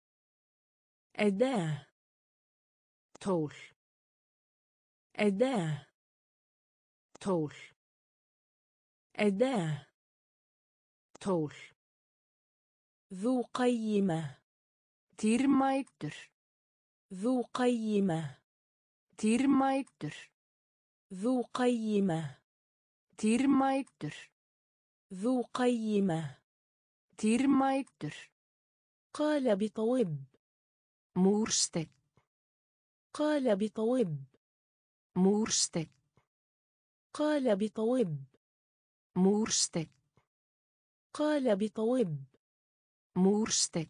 أداة. tól. أداة. tól. أداة. tól. ذو قيمة. dýrmætur. ذو قيمة. dýrmætur. ذو قيمة. dýrmætur. ذو قيمة. dýrmætur. قال بطوب. múrsteinn. قال بطوب. múrsteinn. قال بطوب. múrsteinn. قال بطوب. múrsteinn.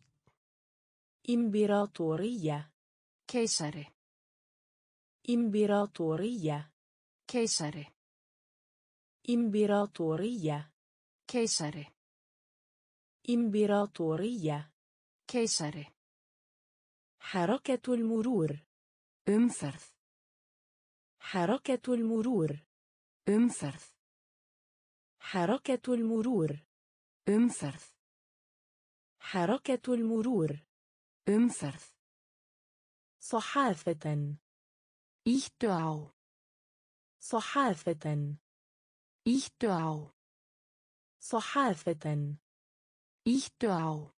إمبراطورية. keisari. إمبراطورية. keisari. إمبراطورية. keisari. إمبراطورية. keisari. حركة المرور. umferð. حركة المرور. umferð. حركة المرور. umferð. حركة المرور. umferð. صحافة. íttu á. صحافة. íttu á. صحافة. íttu á.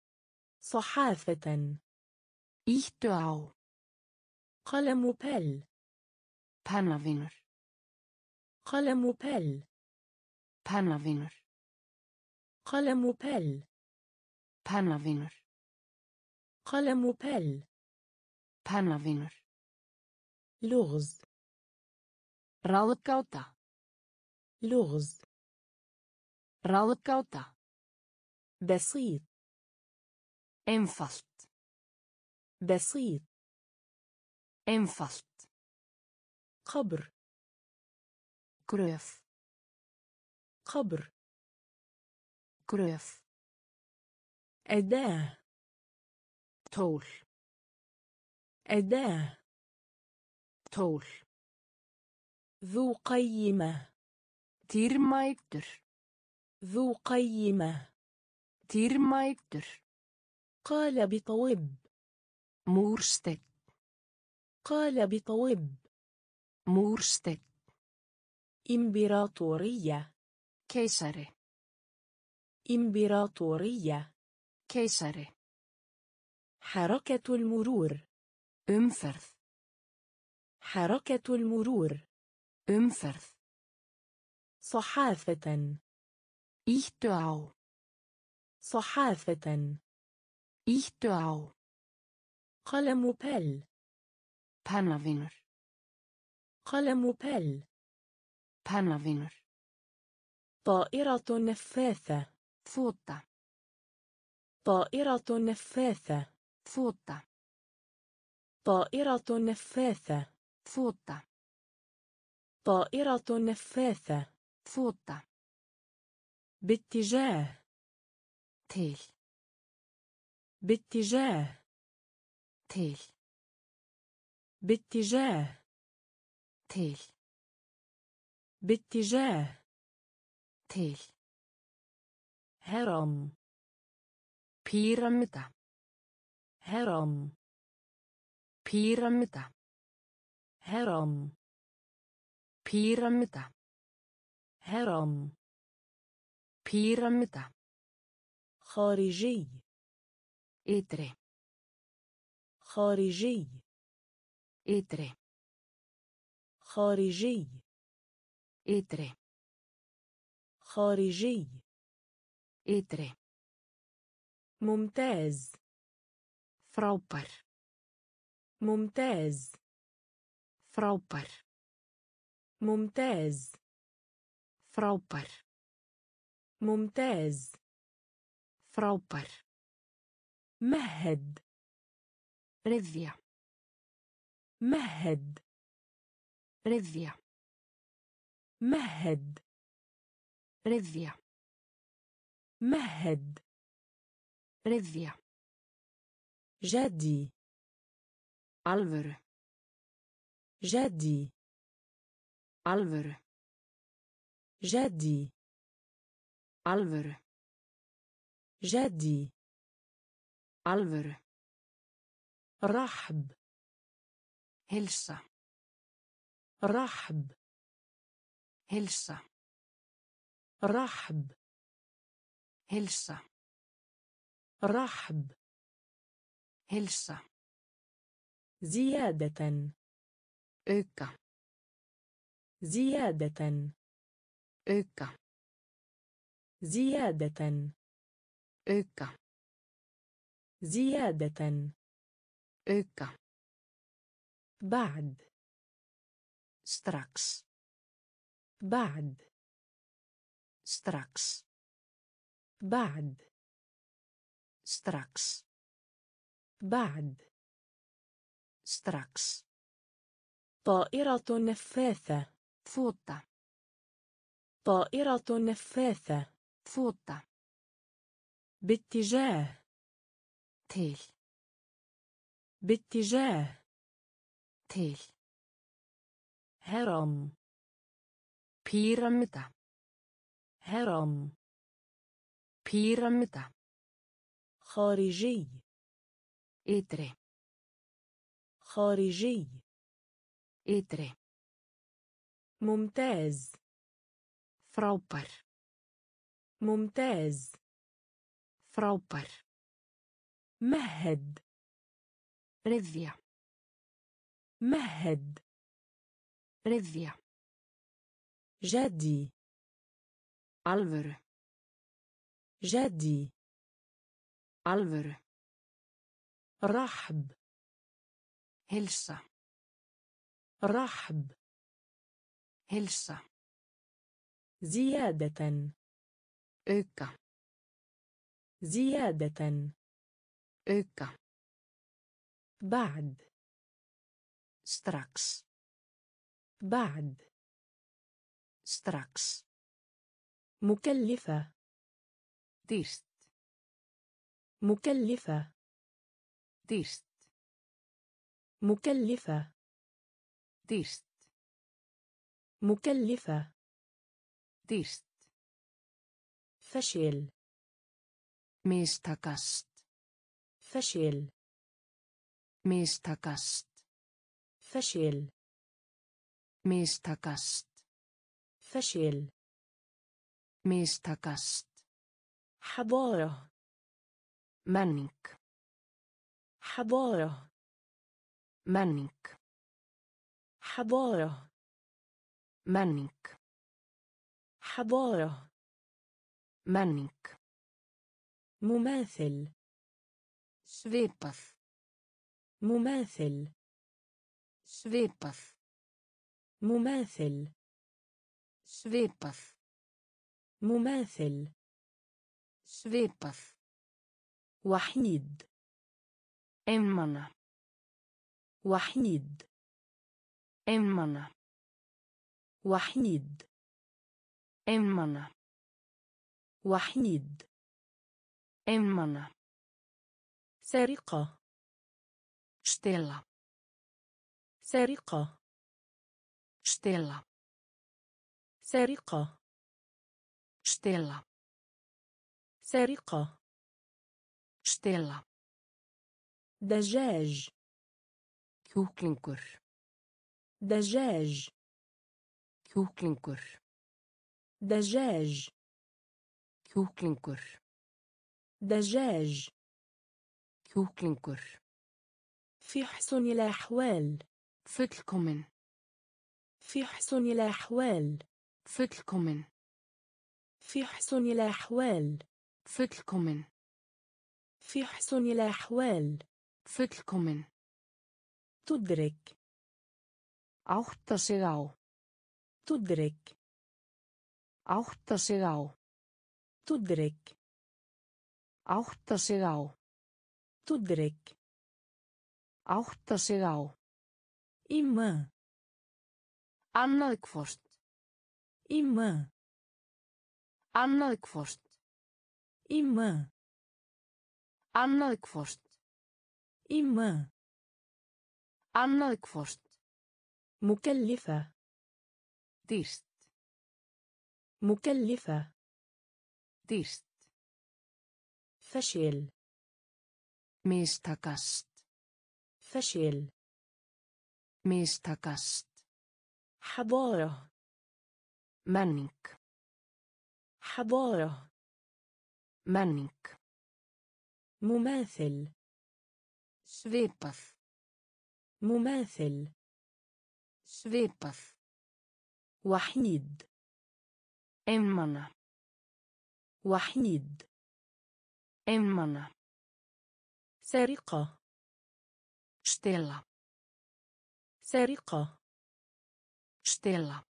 صحافة. íttu á. قلم بل. pennavinur. قلم بل. pennavinur. قلم بل. pennavinur. قلم بل. pennavinur. لغز. ráðgáta. لغز. ráðgáta. بسيط. einfalt. بسيط. einfalt. قبر. gröf. قبر. gröf. أداة. tól. أداة. tól. ذو قيمة. dýrmætur. ذو قيمة. dýrmætur. قال بطوب. múrsteinn. قال بطوب. múrsteinn. إمبراطورية. keisari. إمبراطورية. keisari. حركة المرور. umferð. حركة المرور. umferð. صحافة. íttu á. صحافة. íttu á. قلم بل. pennavinur. قلم بل. pennavinur. طائرة نفاثة. þota. طائرة نفاثة. þota. طائرة نفاثة. þota. طائرة نفاثة. þota. باتجاه. til. باتجاه. til. باتجاه. til. باتجاه. til. هرم. píramída. هرم. píramída. هرم. píramída. هرم. píramída. خارجي. ytri. خارجي. ytri. خارجي. ytri. خارجي. ytri. ممتاز. frábær. ممتاز. frábær. ممتاز. frábær. ممتاز. frábær. مهد. rifja. مهد. rifja. مهد. rifja. مهد. rifja. جدي. alvöru. جدي. alvöru. جدي. alvöru. جدي. alvöru. رحب. hilsa. رحب. hilsa. رحب Hilsa. رحب Hilsa. زيادة Auka. زيادة Auka. زيادة Auka. زيادة Auka. بعد Strax. بعد Strax. بعد Strax. بعد Strax. طائرة نفاثة Fota. طائرة نفاثة Fota. باتجاه Til. باتجاه Til. هرم Píramída. هرم Píramída. خارجي Ytri. خارجي Ytri. ممتاز Frábær. ممتاز Frábær. مهد Rifja. مهد Rifja. جدي Alvöru. جدي Alvöru. رحب Hilsa. رحب Hilsa. زيادة Auka. زيادة Auka. بعد Strax. بعد Strax. مكلفة Dýrt. مكلفة Dýrt. مكلفة Dýrt. مكلفة Dýrt. فشل Mistakast. فشل Mistakast. فشل Mistakast. فشل Mistakast. حضارة Menning. حضارة Menning. حضارة Menning. حضارة Menning. مماثل Svipað. مماثل Svipað. مماثل Svipað. مماثل Svipað. وحيد Einmana. وحيد Einmana. وحيد Einmana. وحيد Einmana. سرقة Stela. سرقة Stela. سرقة Stela. سرقة Stela. دجاج Kjúklingur. دجاج Kjúklingur. دجاج Kjúklingur. دجاج Kjúklingur. في حسن الأحوال Fullkomin. في حسن الأحوال Fullkomin. في حسن الأحوال Fullkomin. في حسن الأحوال Fullkomin. تدرك Átta sig á. تدرك Átta sig á. تدرك Átta sig á. تدرك Átta sig á. إما Annað hvort. إما Annað hvort. إما Annað hvort. إما Annað hvort. مكلفة Dýrt. مكلفة Dýrt. فشل Mistakast. فشل Mistakast. حضارة Menning. حضارة. menning. مماثل. svipað. مماثل. svipað. وحيد. einmana. وحيد. einmana. سرقة. stela. سرقة. stela.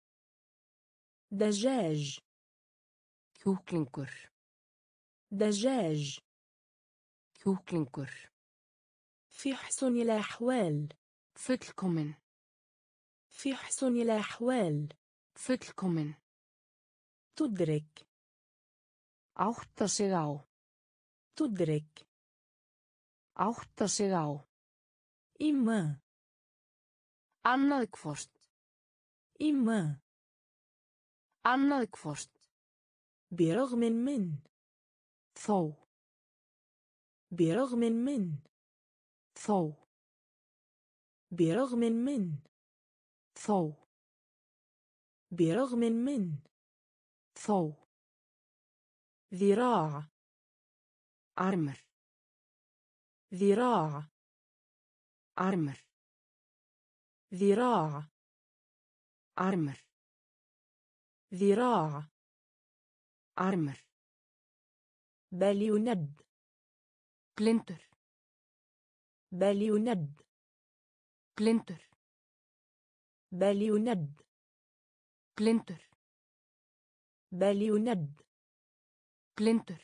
دجاج. kjúklingur. دجاج. kjúklingur. في حسن الأحوال. fullkomin. في حسن الأحوال. fullkomin. تدرك. átta sig á. تدرك. átta sig á. إما. annað hvort. إما. annað hvort. برغم من. þó. برغم من. þó. برغم من. þó. برغم من. þó. ذراع. armur. ذراع. armur. ذراع. armur. ذراع. armur. بل يند. blindur. بل يند. blindur. بل يند. blindur. بل يند. blindur.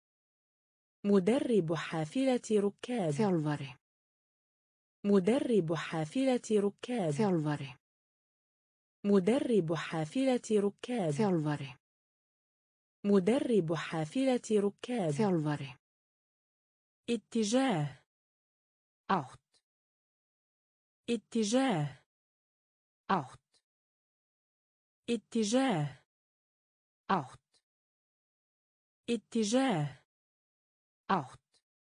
مدرب حافلة ركاب. þjálfari. مدرب حافلة ركاب. þjálfari. مدرب حافلة ركاب. þjálfari. مدرب حافلة ركاب. þjálfari. اتجاه. átt. اتجاه. átt. اتجاه. átt. اتجاه. átt.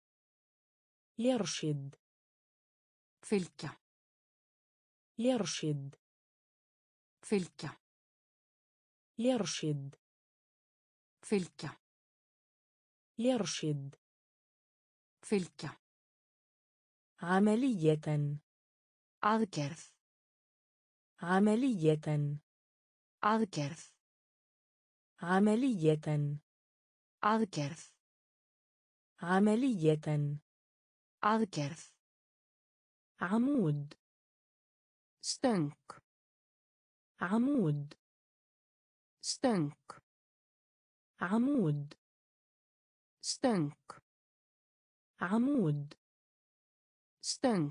يرشد. fylgja. يرشد. fylgja. يرشد. fylgja. يرشد. fylgja. عملية. aðgerð. عملية. aðgerð. عملية. aðgerð. عملية. aðgerð. عمود. stöng. عمود. stöng. عمود. stöng. عمود. stöng.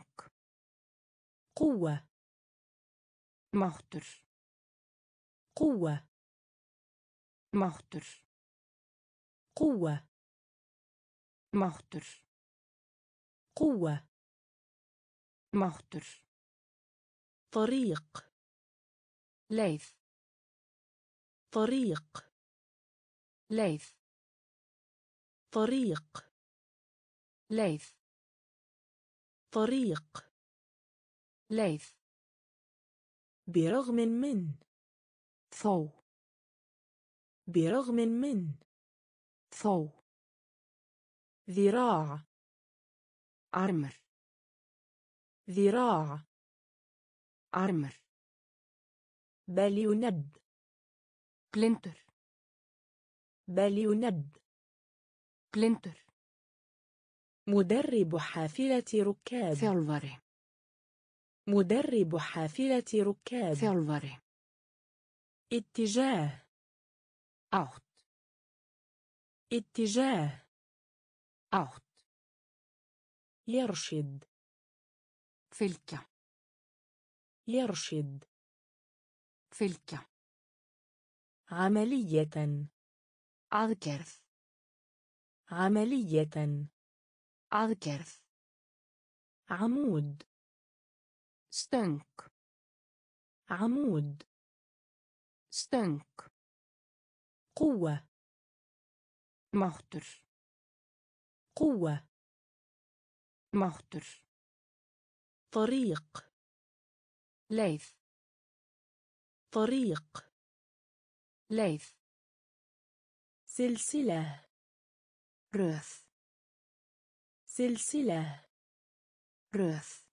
قوة. máttur. قوة. máttur. قوة. máttur. قوة. máttur. طريق. leið. طريق. leið. طريق. leið. طريق. leið. برغم من. þó. برغم من. þó. ذراع. armur. ذراع. armur. بل يند. blindur. بل يند. blindur. مدرب حافلة ركاب. þjálfari. مدرب حافلة ركاب. þjálfari. اتجاه. átt. اتجاه. átt. يرشد. fylgja. يرشد. fylgja. عملية. aðgerð. عملية. aðgerð. عمود. stöng. عمود. stöng. قوة. máttur. قوة. máttur. طريق. leið. طريق. leið. سلسلة röð سلسلة röð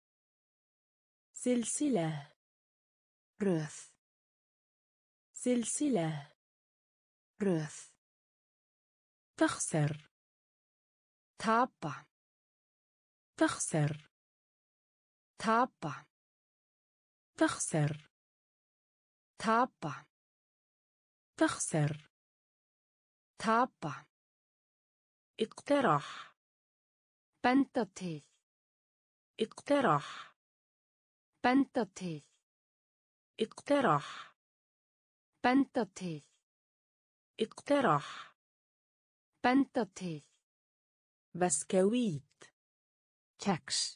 سلسلة röð سلسلة röð تخسر tapa تخسر tapa تخسر tapa تخسر tapa اقترح benda til اقترح benda til اقترح benda til اقترح benda til بسكويت kex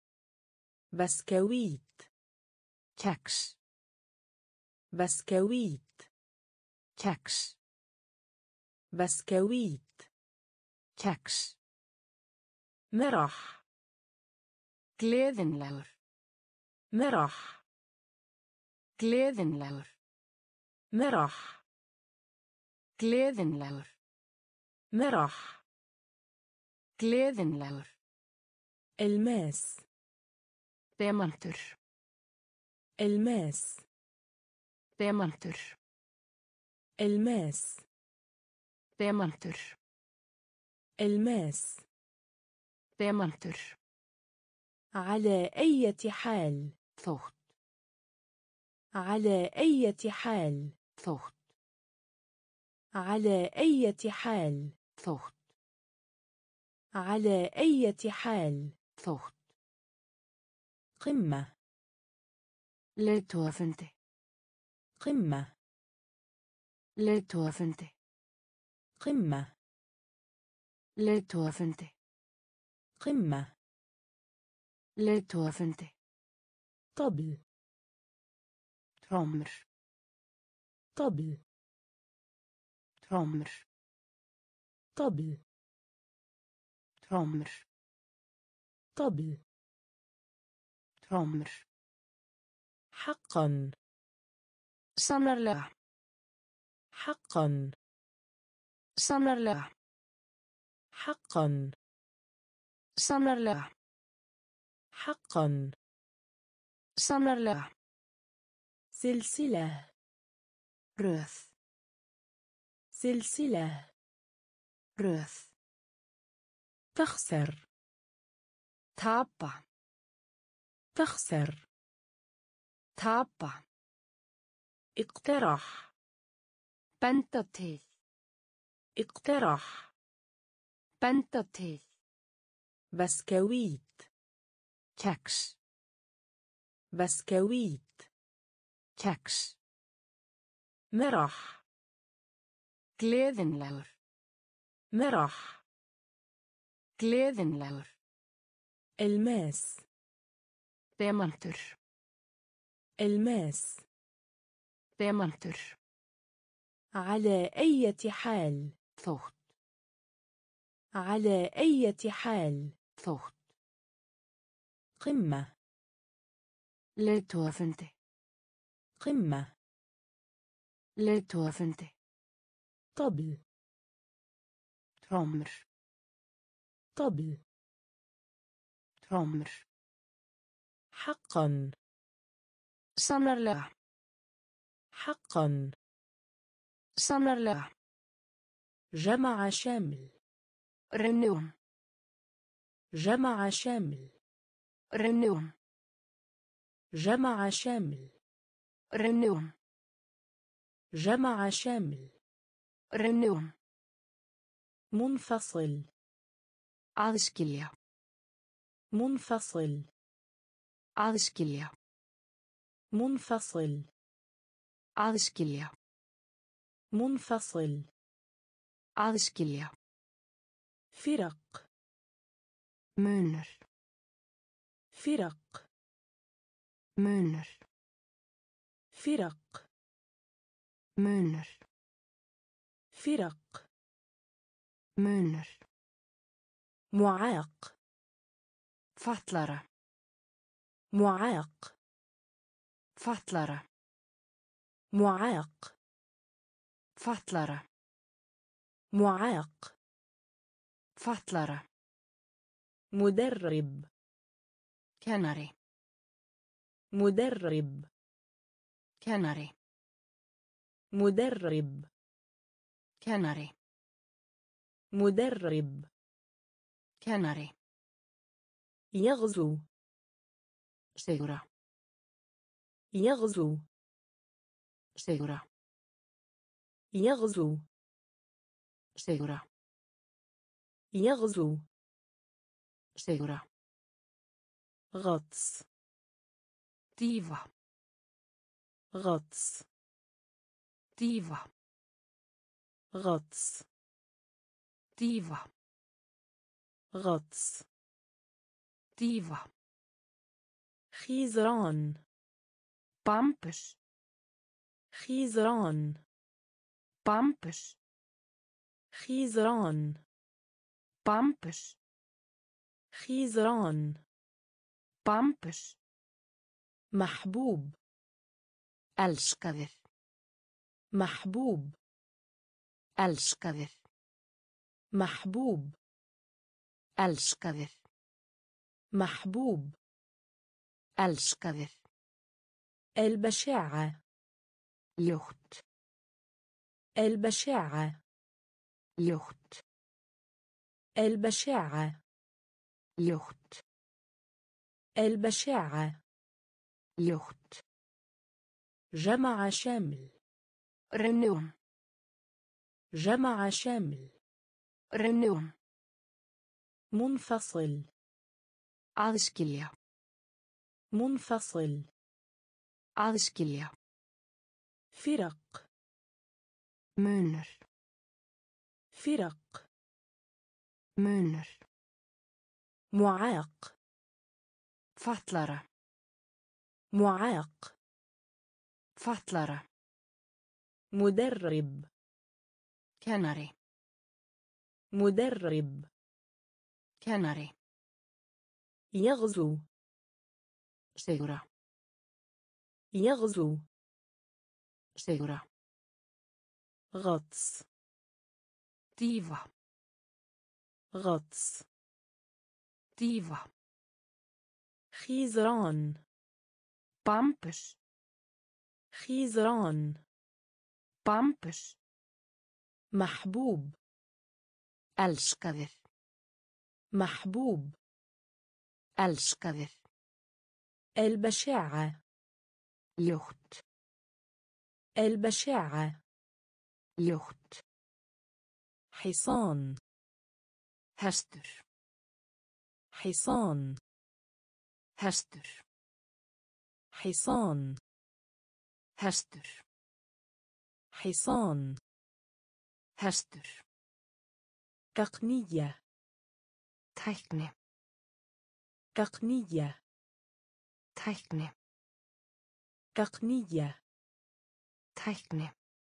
بسكويت kex بسكويت kex بسكويت kex مرح gleðinlegur مرح gleðinlegur مرح gleðinlegur مرح gleðinlegur الماس demantur الماس demantur الماس demantur الماس demantur على أي حال þótt على أي حال þótt على أي حال þótt على أي حال þótt قمة leiðtogafundi قمة leiðtogafundi قمة leiðtogafundi قمة leiðtogafundi طبل trommur طبل trommur طبل trommur طبل trommur حقا sannarlega حقا sannarlega حقا sannarlega حقا sannarlega سلسلة röð سلسلة röð تخسر tapa تخسر tapa اقترح benda til اقترح benda til بسكويت kex بسكويت kex مرح gleðinlegur مرح gleðinlegur الماس demantur الماس demantur على أي حال þótt على أي حال þótt قمة leiðtogafundi قمة leiðtogafundi طبل trommur طبل trommur حقا sannarlega حقا sannarlega جمع شامل rennium جمع شامل rennium جمع شامل rennium جمع شامل rennium منفصل aðskilja منفصل aðskilja منفصل aðskilja منفصل aðskilja فرق munur فرق munur فرق munur فرق munur معاق fatlara معاق fatlara معاق fatlara معاق. Fatlara. مدرب. Kennari. مدرب. Kennari. مدرب. Kennari. مدرب. Kennari. يغزو. Sigra. يغزو. Sigra. يغزو. Sigra. يغزو. Sigra. غطس. Diva. غطس. Diva. غطس. Diva. غطس. Diva. خيزران. Pampus. خيزران. Pampus. خيزران. Pampus. خيزران. Pampus. محبوب. Elskaðir. محبوب. Elskaðir. محبوب. Elskaðir. محبوب. Elskaðir. البشاعة. Ljótt. البشاعة. Ljótt. البشاعة. Ljótt. البشاعة. Ljótt. جمع شمل. Reunion. جمع شمل. Reunion. منفصل. Aðskilja. منفصل. Aðskilja. فرق. Munur. فرق. Munur. معاق. Fatlara. معاق. Fatlara. مدرب. Kennari. مدرب. Kennari. يغزو. Sigra. يغزو. Sigra. غطس. Diva. غطس. Diva. خيزران. Pampus. خيزران. Pampus. محبوب. Elskaðir. محبوب. Elskaðir. البشاعة. Ljótt. البشاعة. Ljótt. حصان. Hestur. حصان. Hestur. حصان. Hestur. حصان. Hestur. تقنية. Tækni. تقنية. Tækni. تقنية. Tækni.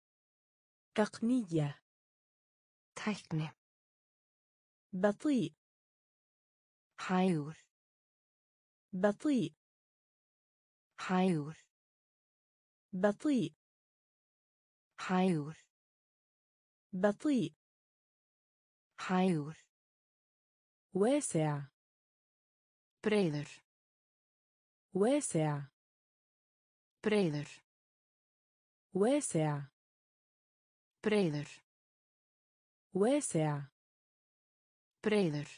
تقنية. Tækni. بطيء. Hægur. بطيء. Hægur. بطيء. Hægur. بطيء. Hægur. واسع. Breiður. واسع. Breiður. واسع. Breiður. واسع. Breiður.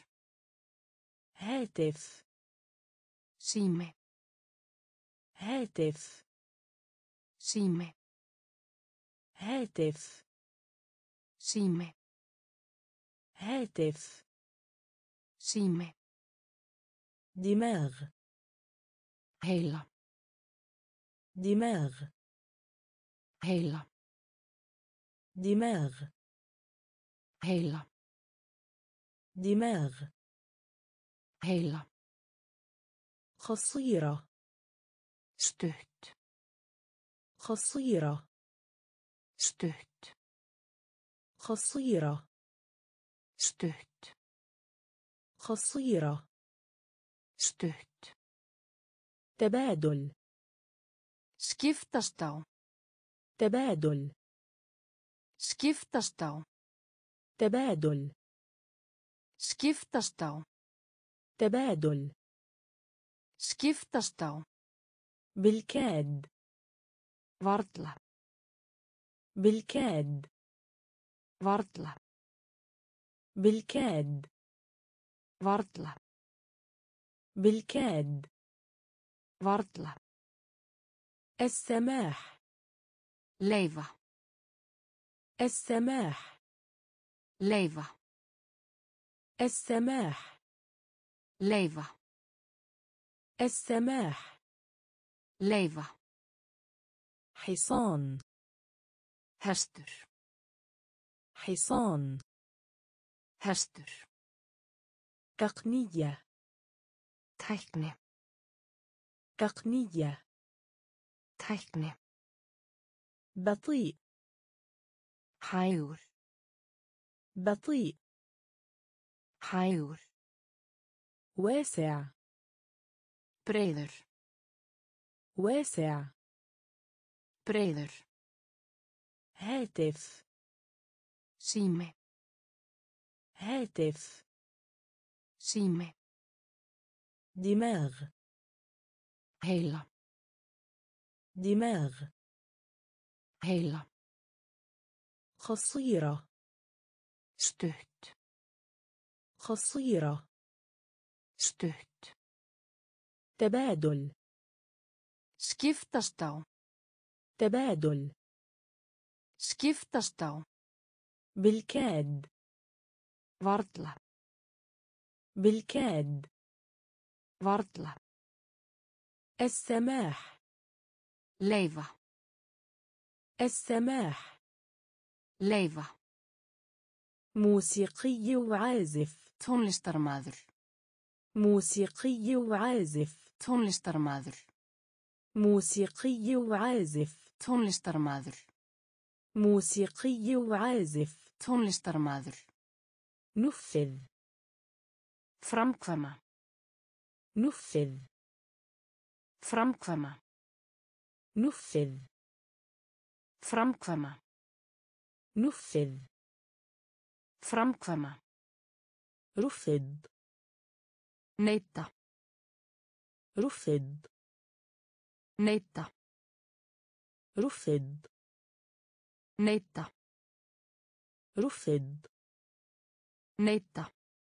هاتف. Sími. هاتف. Sími. هاتف. Sími. هاتف. Sími. دماغ. Heila. دماغ. Heila. دماغ. Heila. دماغ. Heila. قصيرة. Stutt. قصيرة. Stutt. قصيرة. Stutt. قصيرة. Stutt. تبادل. Skiptast á. تبادل. Skiptast á. تبادل. Skiptast á. تبادل. Skiptast á. بالكاد. Varla. بالكاد. Varla. بالكاد. Varla. بالكاد. Varla. السماح. Leyfa. السماح. Leyfa. السماح. Leyfa. السماح. Leyfa. حصان. Hestur. حصان. Hestur. تقنية. Tækni. تقنية. Tækni. بطيء. Hægur. بطيء. Hægur. واسع. Breiður. واسع. Breiður. هاتف. Sími. هاتف. Sími. دماغ. Heila. دماغ. Heila. قصيرة. Stutt. قصيرة. Stutt. تبادل. Skiptast á. تبادل. Skiptast á. بالكاد. Varla. بالكاد. Varla. السماح. Leyfa. السماح. Leyfa. موسيقي وعازف. Tónlistarmaður. موسيقي وعازف. Tónlistarmaður. موسيقي وعازف. Tónlistarmaður. موسيقي وعازف. Tónlistarmaður. نفذ. Framkvæma. نفذ. Framkvæma. نفذ. Framkvæma. نفذ. Framkvæma. رفض. Neita. رفض. Neita. رفض. Neita. رفض. Neita.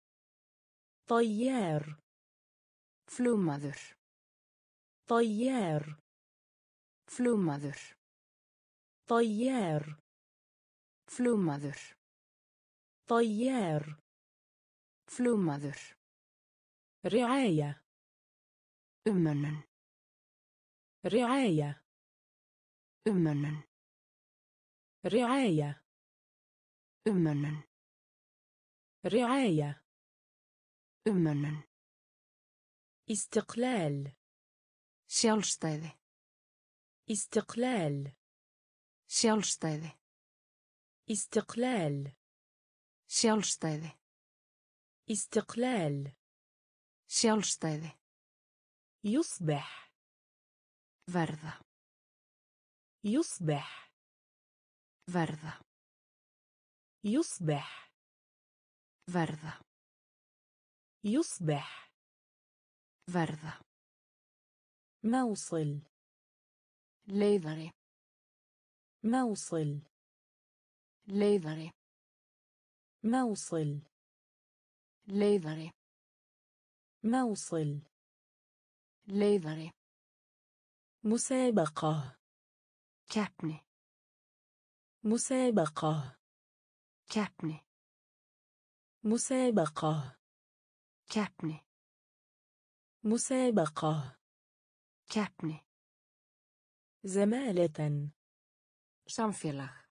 طيار. Flugmaður. طيار. Flugmaður. طيار. Flugmaður. طيار. Flugmaður. رعاية. Umönnun. رعاية. Umönnun. رعاية. Umönnun. رعاية. Umönnun. استقلال. Sjálfstæði. استقلال. Sjálfstæði. استقلال. Sjálfstæði. استقلال. Sjálfstæði. يصبح. Verða. يصبح. Verða. يصبح. Verða. يصبح. Verða. موصل. Leiðari. موصل. Leiðari. موصل. Leiðari. موصل. Leiðari. مسابقة. Keppni. مسابقة. Keppni. مسابقة. Keppni. مسابقة. Keppni. زمالة. Samfélag.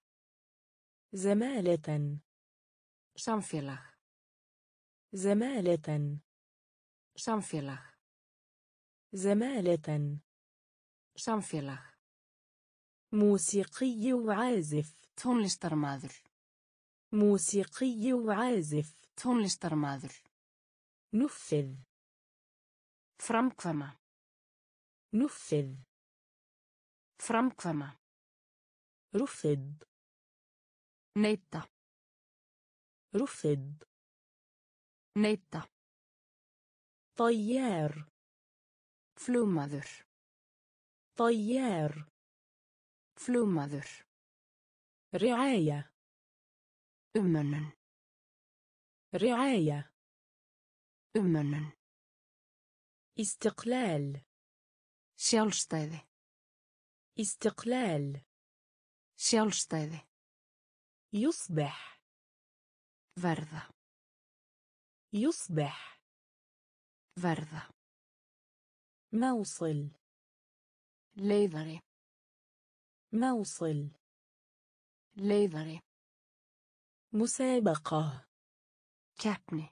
زمالة. Samfélag. زمالة. Samfélag. زمالة. Samfélag. موسيقي وعازف. Tónlistarmaður. موسيقي وعازف. Tónlistarmaður. نفذ. Framkvæma. نفذ. Framkvæma. رفض. Neita. رفض. Neita. طيار. Flugmaður. طيار. Flugmaður. رعاية. Umönnun. رعاية. Umönnun. استقلال. Sjálfstæði. استقلال. Sjálfstæði. يصبح. Verða. يصبح. Verða. موصل. Leiðari. موصل. Leiðari. مسابقة. Keppni.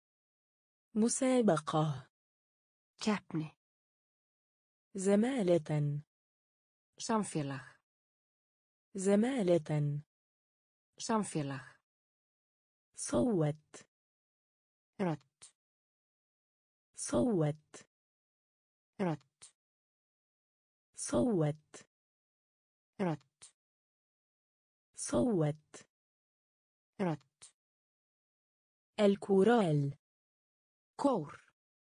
مسابقة. Keppni. زمالة. Samfélag. زمالة. Samfélag. صوت. Rödd. صوت. Rödd. صوت. Rödd. صوت. Rödd. الكورال. Kór.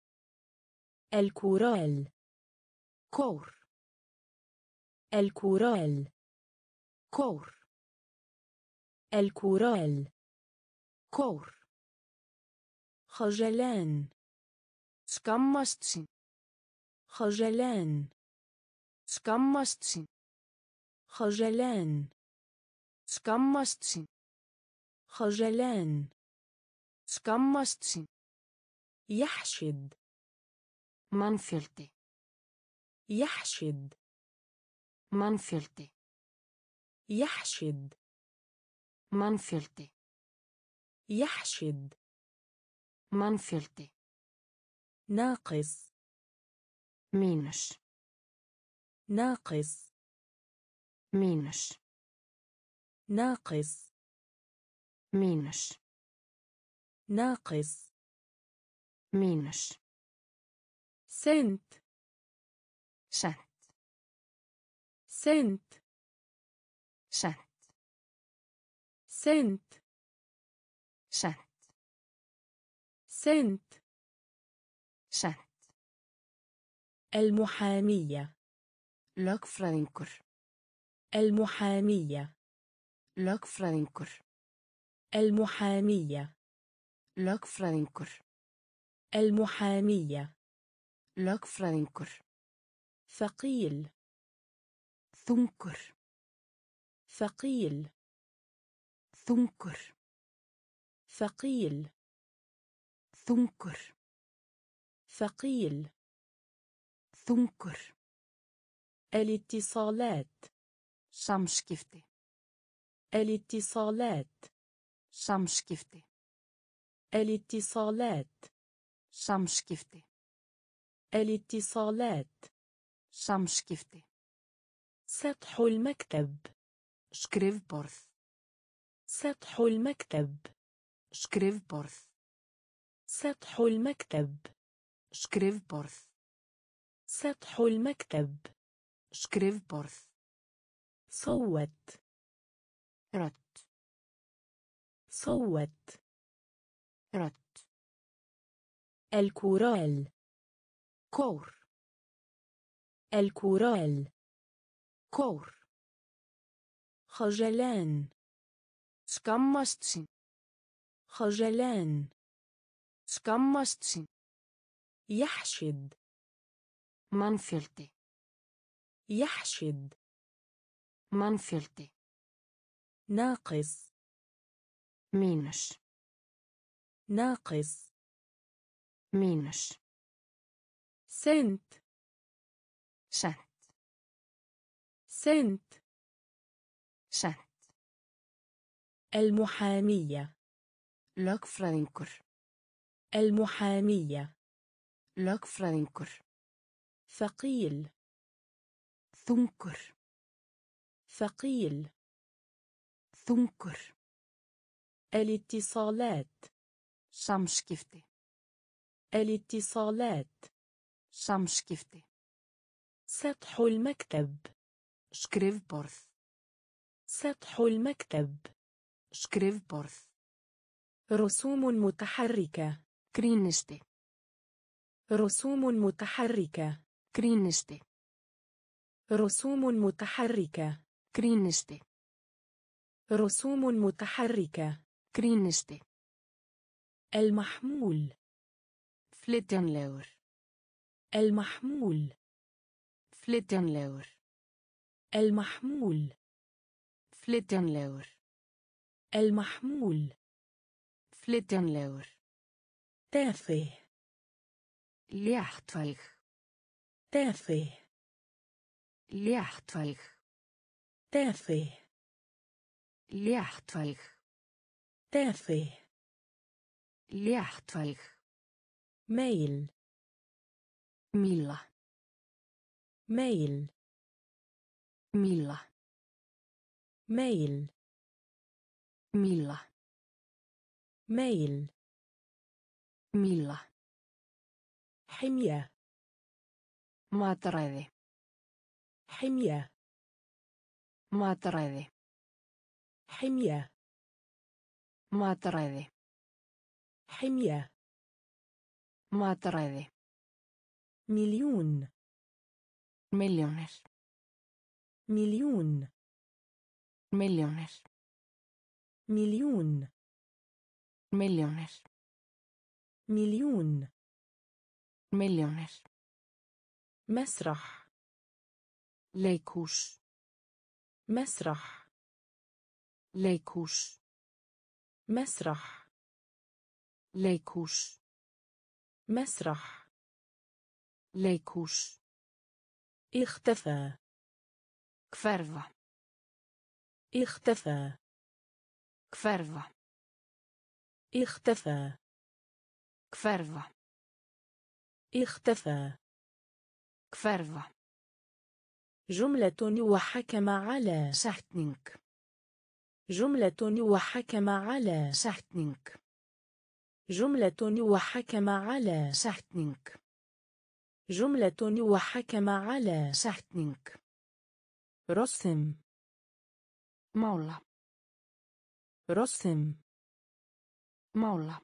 الكورال. Kór. الكورال. Kór. الكورال. Kór. خجلان. Skammast sín. خجلان. Skammast sín. خجلان. Skammast sín. خجلان. Skammast sín. يحشد. Mannfjöldi. يحشد. Mannfjöldi. يحشد. Mannfjöldi. يحشد. Mannfjöldi. ناقص. Mínus. ناقص. Mínus. ناقص. Mínus. ناقص. Mínus. سنت. Sent. سنت. Sent. سنت. Sent. سنت. Sent. المحامية. Lögfræðingur. المحامية. Lögfræðingur. المحامية. Lögfræðingur. المحامية. Lögfræðingur. ثقيل. Þungur. ثقيل. Þungur. ثقيل. Þungur. ثقيل. Þungur. الاتصالات. Samskipti. الاتصالات. Samskipti. الاتصالات. Samskipti. الاتصالات. Samskipti. سطح المكتب. Skrifborð. سطح المكتب. Skrifborð. سطح المكتب. Skrifborð. سطح المكتب. Skrifborð. صوت. Rödd. صوت. Rödd. الكورال. Kór. الكورال. Kór. خجلان. Skammast sín. خجلان. Skammast sín. يحشد. Mannfjöldi. يحشد. Mannfjöldi. ناقص. Mínus. ناقص. Mínus. سنت. Sent. سنت. Sent. المحامية. Lögfræðingur. المحامية. Lögfræðingur. ثقيل. Þungur. ثقيل. Þungur. الاتصالات. Samskipti. الاتصالات. Samskipti. سطح المكتب. Skrifborð. سطح المكتب. Skrifborð. رسوم متحركة. Grínisti. رسوم متحركة. Grínisti. رسوم متحركة. Grínisti. رسوم متحركة. Grínisti. المحمول. Flytjanlegur. المحمول. Flytjanlegur. المحمول. Flytjanlegur. المحمول. Flytjanlegur. تافه. Léttvæg. تافه. Léttvæg. تافه. Léttvæg. تافه. Léttvæg. ميل. Míla. ميل. Míla. ميل. Míla. ميل. Míla. حمية. Mataræði. حمية. Mataræði. حمية. Mataræði. حمية. Mataræði. مليون. Milljónir. مليون. Milljónir. مليون. Milljónir. مليون. Milljónir. مسرح. Leikhús. مسرح. Leikhús. مسرح. Leikhús. مسرح. Leikhús. اختفى. Hverfa. اختفى. Hverfa. اختفى. Hverfa. اختفى. Hverfa. جملة وحكم على. Setning. جملة وحكم على. Setning. جملة وحكم على. Setning. جملة وحكم على. Setning. رسم. Mála. رسم. Mála.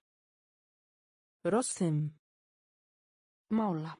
رسم. Mála.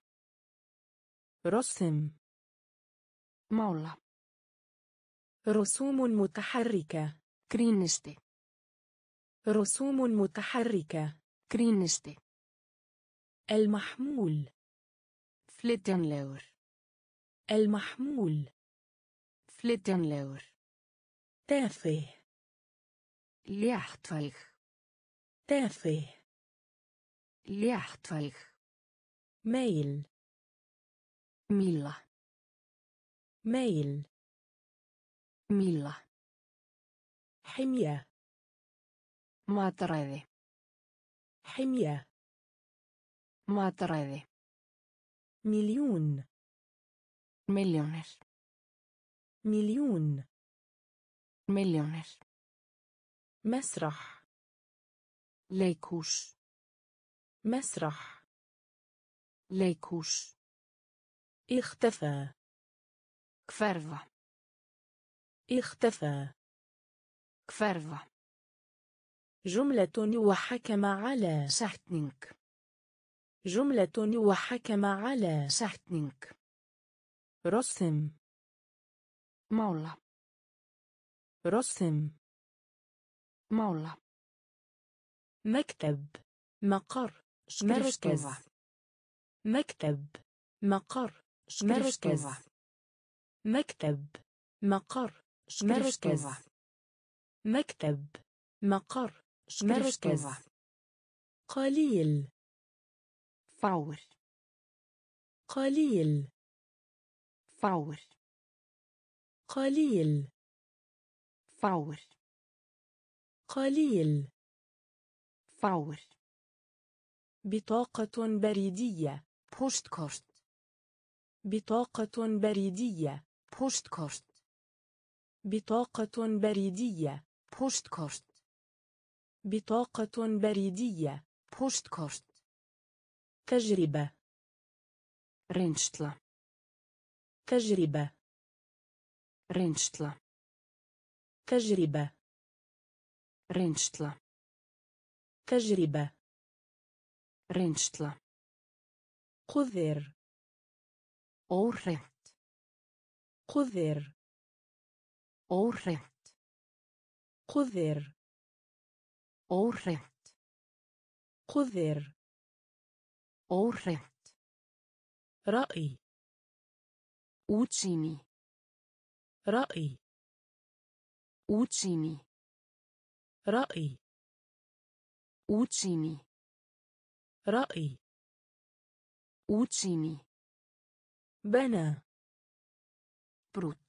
رسم. Mála. رسوم متحركة. Grínisti. رسوم متحركة. Grínisti. المحمول. Flytjanlegur. المحمول. Flytjanlegur. تافه. Léttvæg. تافه. Léttvæg. ميل. Míla. ميل. Míla. حمية. Mataræði. حمية. Mataræði. مليون. Milljónir. مليون. Milljónir. مسرح. Leikhús. مسرح. Leikhús. اختفى. Hverfa. اختفى. Hverfa. جملة وحكم على. Setning. جملة وحكم على. Setning. رسم. Mála. رسم. Mála. مكتب. مقر. مركز. Skrifstofa. مكتب. مقر. مركز. Skrifstofa. مكتب. مقر. مركز. Skrifstofa. مكتب. مقر. مركز. Skrifstofa. قليل. Fáir. قليل. Fáir. قليل. Fáir. قليل. Fáir. بطاقة بريدية. Póstkort. بطاقة بريدية. Póstkort. بطاقة بريدية. Póstkort. بطاقة بريدية. Póstkort. تجربة. Reynsla. تجربة. Reynsla. تجربة. Reynsla. تجربة. Reynsla. قذر. Óhreint. قذر. Óhreint. قذر. Óhreint. قذر. Óhreint. رأي. Útsýni. رأي. Útsýni. رأي. Útsýni. رأي. Útsýni. بنى. Brúnn.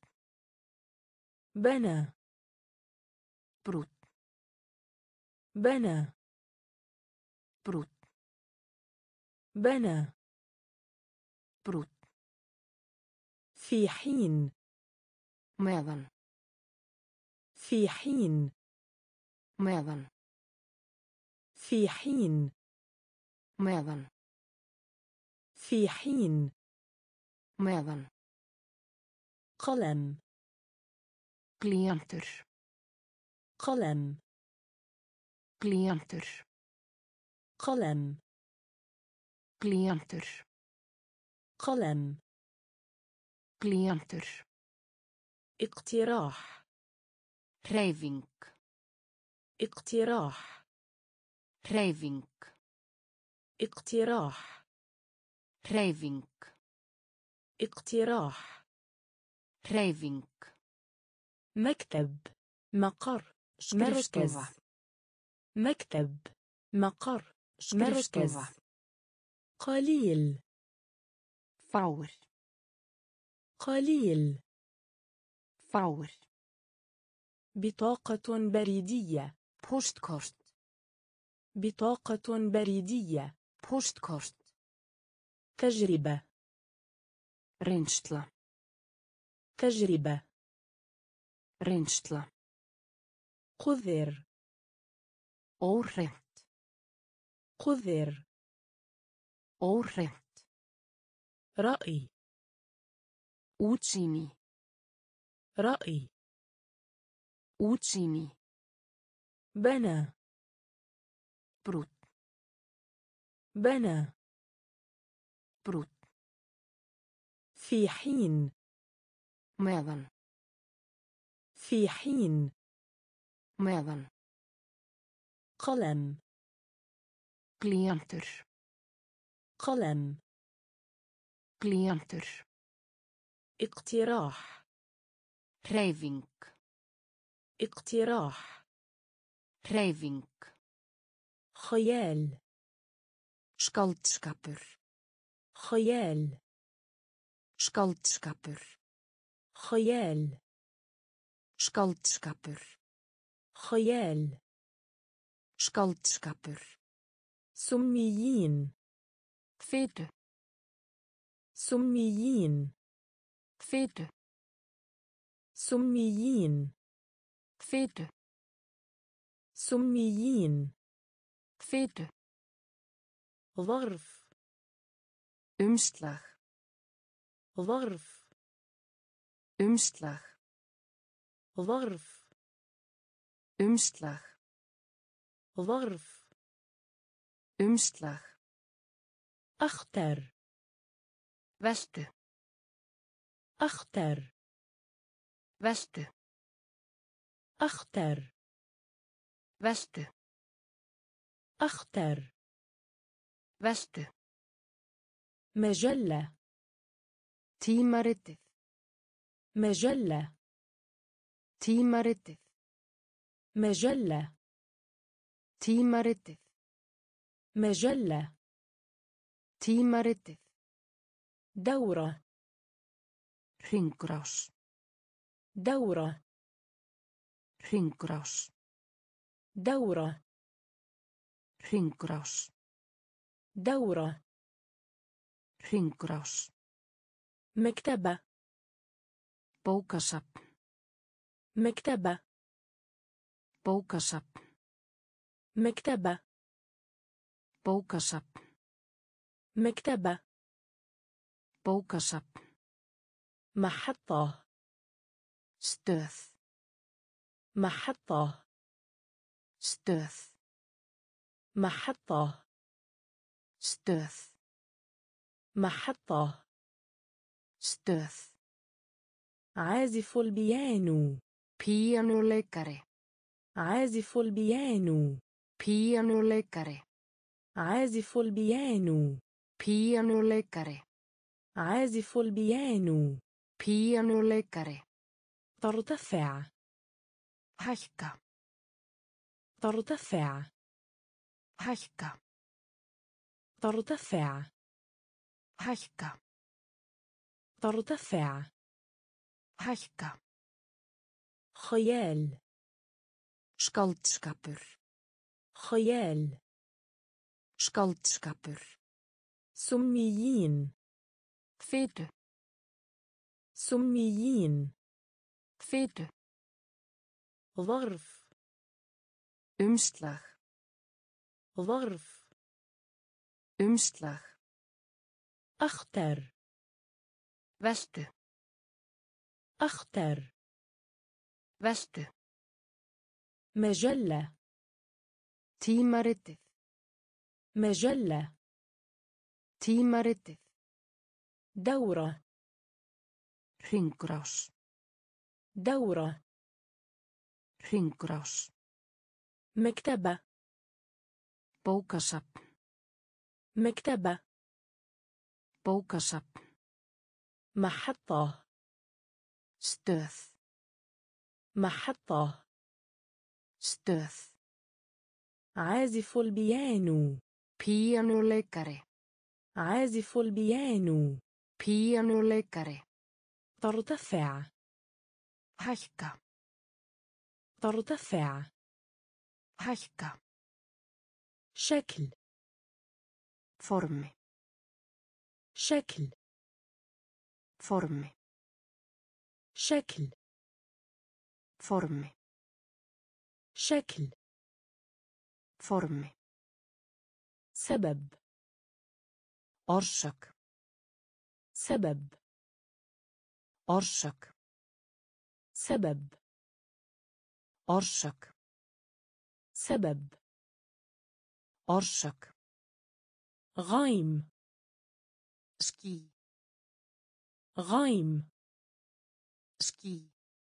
بنى. Brúnn. بنى. Brúnn. بنى. Brúnn. في حين. Meðan. في حين. Meðan. في حين. Meðan. في حين. Meðan. قلم. Glíantur. قلم. Glíantur. قلم. Glíantur. قلم. Glíantur. اقتراح. Hreyfing. اقتراح. Hreyfing. اقتراح. Hreyfing. اقتراح. Hreyfing. مكتب. مقر. مركز. Skrifstofa. مكتب. مقر. مركز. Skrifstofa. قليل. Fáir. قليل. Fáir. بطاقة بريدية. Póstkort. بطاقة بريدية. Póstkort. تجربة. Reynsla. تجربة. Reynsla. قذر. Óhreint. قذر. Óhreint. رأي. Útsýni. رأي. Útsýni. بنى. Brúnn. بنى. Brúnn. في حين. Meðan. في حين. Meðan. قلم. Glíantur. قلم. Glíantur. اقتراح. Hreyfing. اقتراح. Hreyfing. خيال. Skáldskapur. خيال. Skáldskapur. خيال. Skáldskapur. خيال. Skáldskapur. سميين. Hvetu. سميين. Hvetu. سميين. Hvetu. سميين. Hvetu. ظرف. Umslag. ظرف. Umslag. ظرف. Umslag. ظرف. Umslag. أختر. Veltu. أختر. Veltu. أختر. Veltu. أختر. Veltu. مجلة. Tímaritið. مجلة. Tímaritið. مجلة. Tímaritið. مجلة. Tímaritið. دورة. Hringrás. دورة. Hringrás. دورة. Hringrás. دورة. Hringrás. مكتبة. Bókasafn. مكتبة. Bókasafn. مكتبة. Bókasafn. مكتبة. Bókasafn. محطة. Stöð. محطة. Stöð. محطة stöð محطة stöð عازف البيانو píanóleikari عازف البيانو píanóleikari عازف البيانو píanóleikari عازف البيانو píanóleikari ترتفع hækka ترتفع hækka ترتفع hækka ترتفع hækka خيال skáldskapur خيال skáldskapur سميين fitu سميين fitu ظرف umslag ظرف umslag أختر veltu أختر veltu مجلة tímaritið مجلة tímaritið دورة hringrás دورة hringrás مكتبة bókasafn مكتبة bókasafn محطة stöð محطة stöð عازف البيانو píanóleikari عازف البيانو píanóleikari ترتفع hækka ترتفع hækka شكل formi شكل formi شكل formi شكل formi سبب orsök سبب orsök سبب orsök سبب orsök غيم ský غيم ský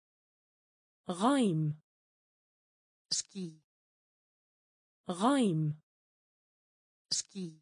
غيم ský غيم ský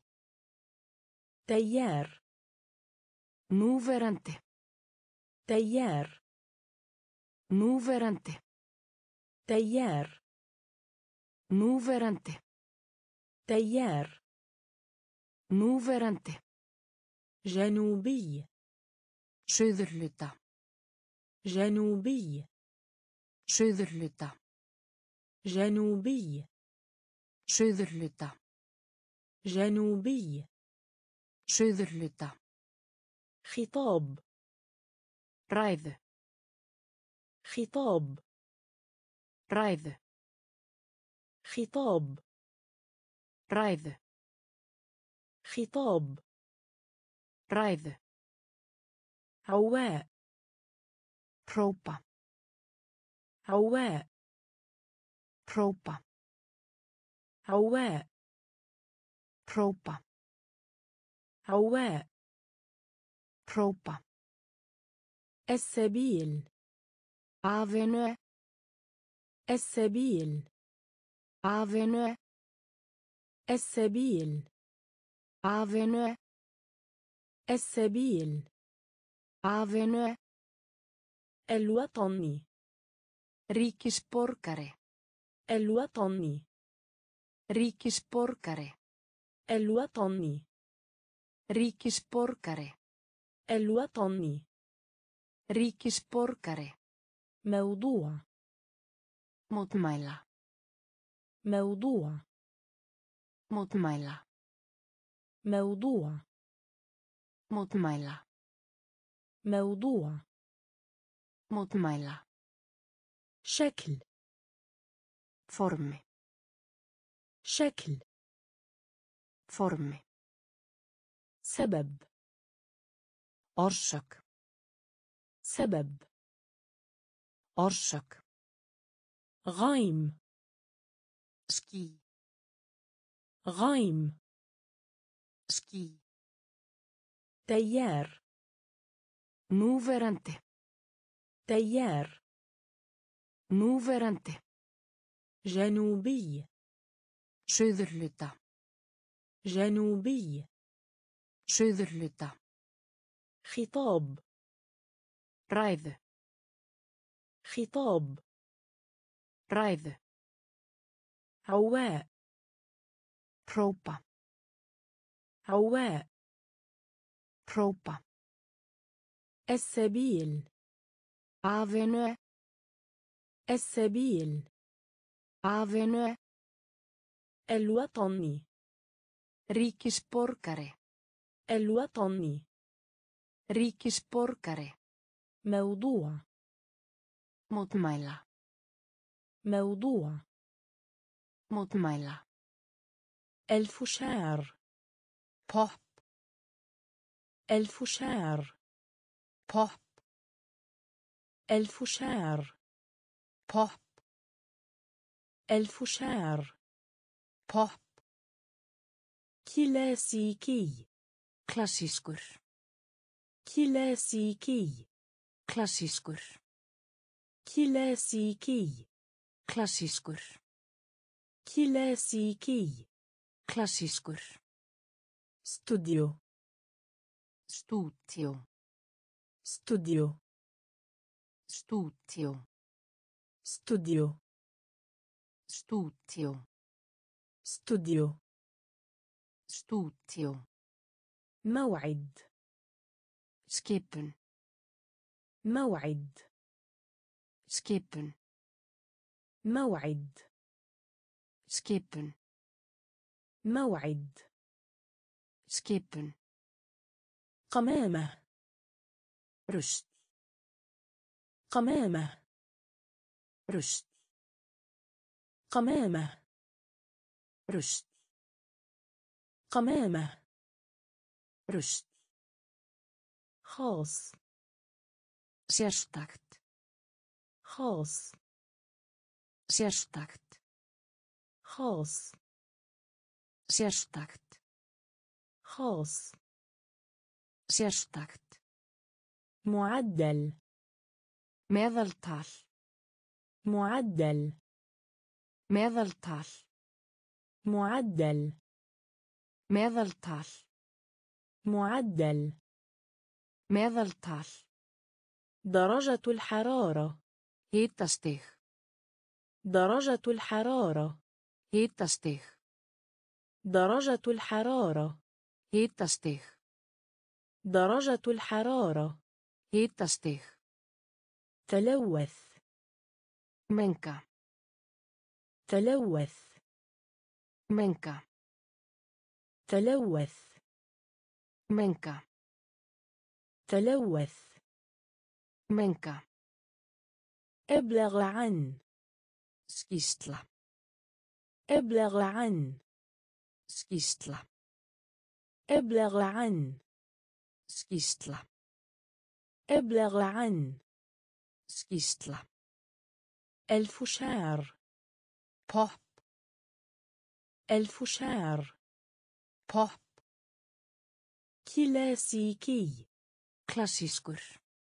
تيار núverandi تيار núverandi تيار núverandi تيار núverandi جنوبي suðurhluta جنوبي suðurhluta جنوبي suðurhluta جنوبي suðurhluta خطاب ræðu خطاب ræðu خطاب ræðu خطاب ræðu عواء própa عواء própa عواء própa عواء própa السبيل avenue السبيل avenue السبيل avenue السبيل avenue الوطني ríkisborgari الوطني ríkisborgari الوطني ríkisborgari الوطني ríkisborgari موضوع mótmæla موضوع mótmæla موضوع mótmæla موضوع mótmæla شكل formi شكل formi سبب orsök سبب orsök غيم ský غيم. ský. تيار. Núverandi. تيار. Núverandi. جنوبي. Suðurhluta. جنوبي. Suðurhluta. خطاب. Ræðu. خطاب. Ræðu. عواء. Hrópa. عواء. Hrópa. السبيل. Avenue. السبيل. Avenue. الوطني. Ríkisborgari. الوطني. Ríkisborgari. موضوع. Mótmæla. موضوع. Mótmæla. الفشار. Pop. الفشار. Pop. الفشار. Pop. الفشار. Pop. كلاسيكي. Klassískur. كلاسيكي. Klassískur. كلاسيكي. Klassískur. كلاسيكي. Klassískur. استوديو. Stúdíó. استوديو. Stúdíó. استوديو. Stúdíó. استوديو. Stúdíó. موعد. Skipun. موعد. Skipun. موعد. Skipun. موعد. Skipun. قمامة. Rust. قمامة. Rust. قمامة. Rust. قمامة. Rust. خاص. Sérstakt. خاص. Sérstakt. خاص. Sérstakt. خاص. Sérstakt. معدل. Meðaltal. معدل. Meðaltal. معدل. Meðaltal. معدل. Meðaltal. درجة الحرارة. Hitastig. درجة الحرارة. Hitastig. درجة الحرارة. Hitastig. درجة الحرارة. Hitastig. تلوث. Menga. تلوث. Menga. تلوث. Menga. تلوث. Menga. ابلغ عن. Skýrsla. ابلغ عن. Skýrsla. ابلغ عن. Skýrsla. ابلغ عن. Skýrsla. الفشار. Pop. الفشار. Pop. كلاسيكي. Klassískur.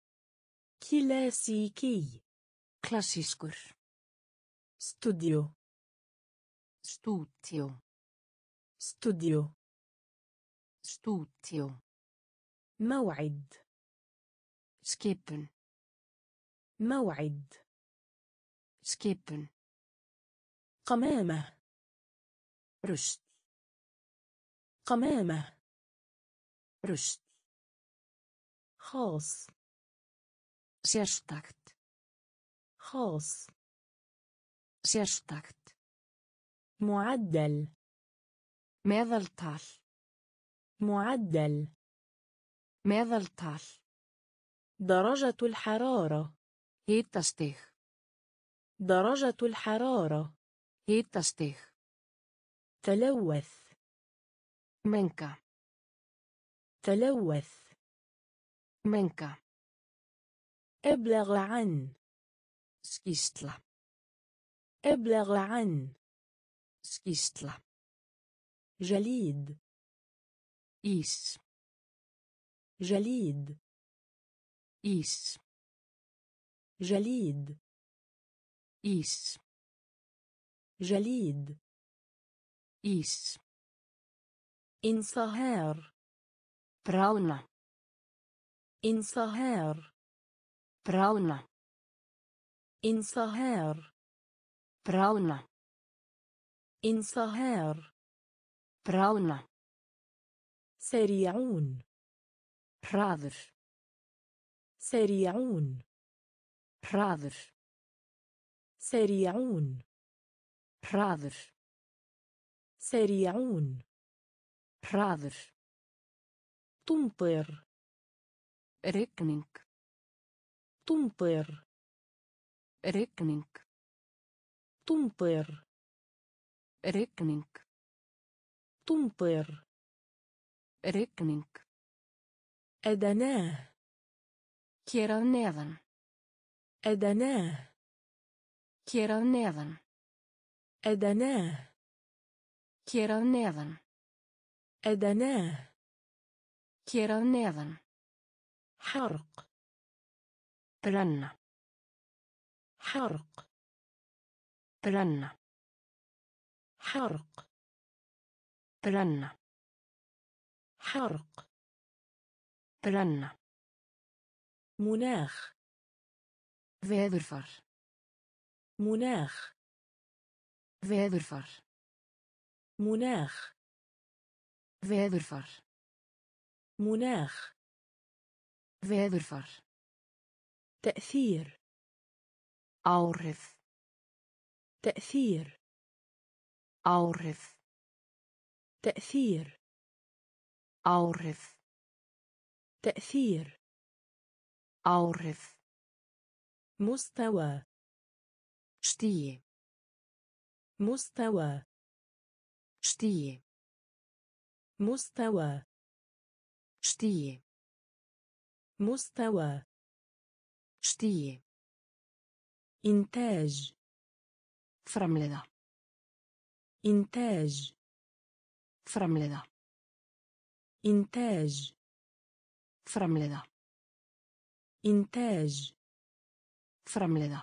كلاسيكي. Klassískur. استوديو. Stúdíó. استوديو. Stúdíó. موعد. Skipun. موعد. Skipun. قمامة. Rust. قمامة. Rust. خاص. Sérstakt. خاص. Sérstakt. معدل. Meðaltal. معدل. Meðaltal. درجة الحرارة. Hitastig. درجة الحرارة. Hitastig. تلوث. Menga. تلوث. Menga. ابلغ عن. Skýrsla. ابلغ عن. Skýrsla. جليد is جليد is جليد is جليد is انصهار bráuna انصهار bráuna انصهار bráuna انصهار bráuna سريعون hraður سريعون hraður سريعون hraður سريعون hraður تمطر rigning تمطر rigning تمطر rigning تمطر rigning أدناه hér að neðan أدناه hér að neðan أدناه hér að neðan أدناه hér að neðan حرق brenna حرق brenna حرق brenna حرق brenna مناخ veðurfar مناخ veðurfar مناخ veðurfar مناخ veðurfar تأثير áhrif تأثير áhrif تأثير áhrif تأثير áhrif مستوى stigi مستوى stigi مستوى stigi مستوى stigi إنتاج framleiða إنتاج framleiða إنتاج framleiða إنتاج framleiða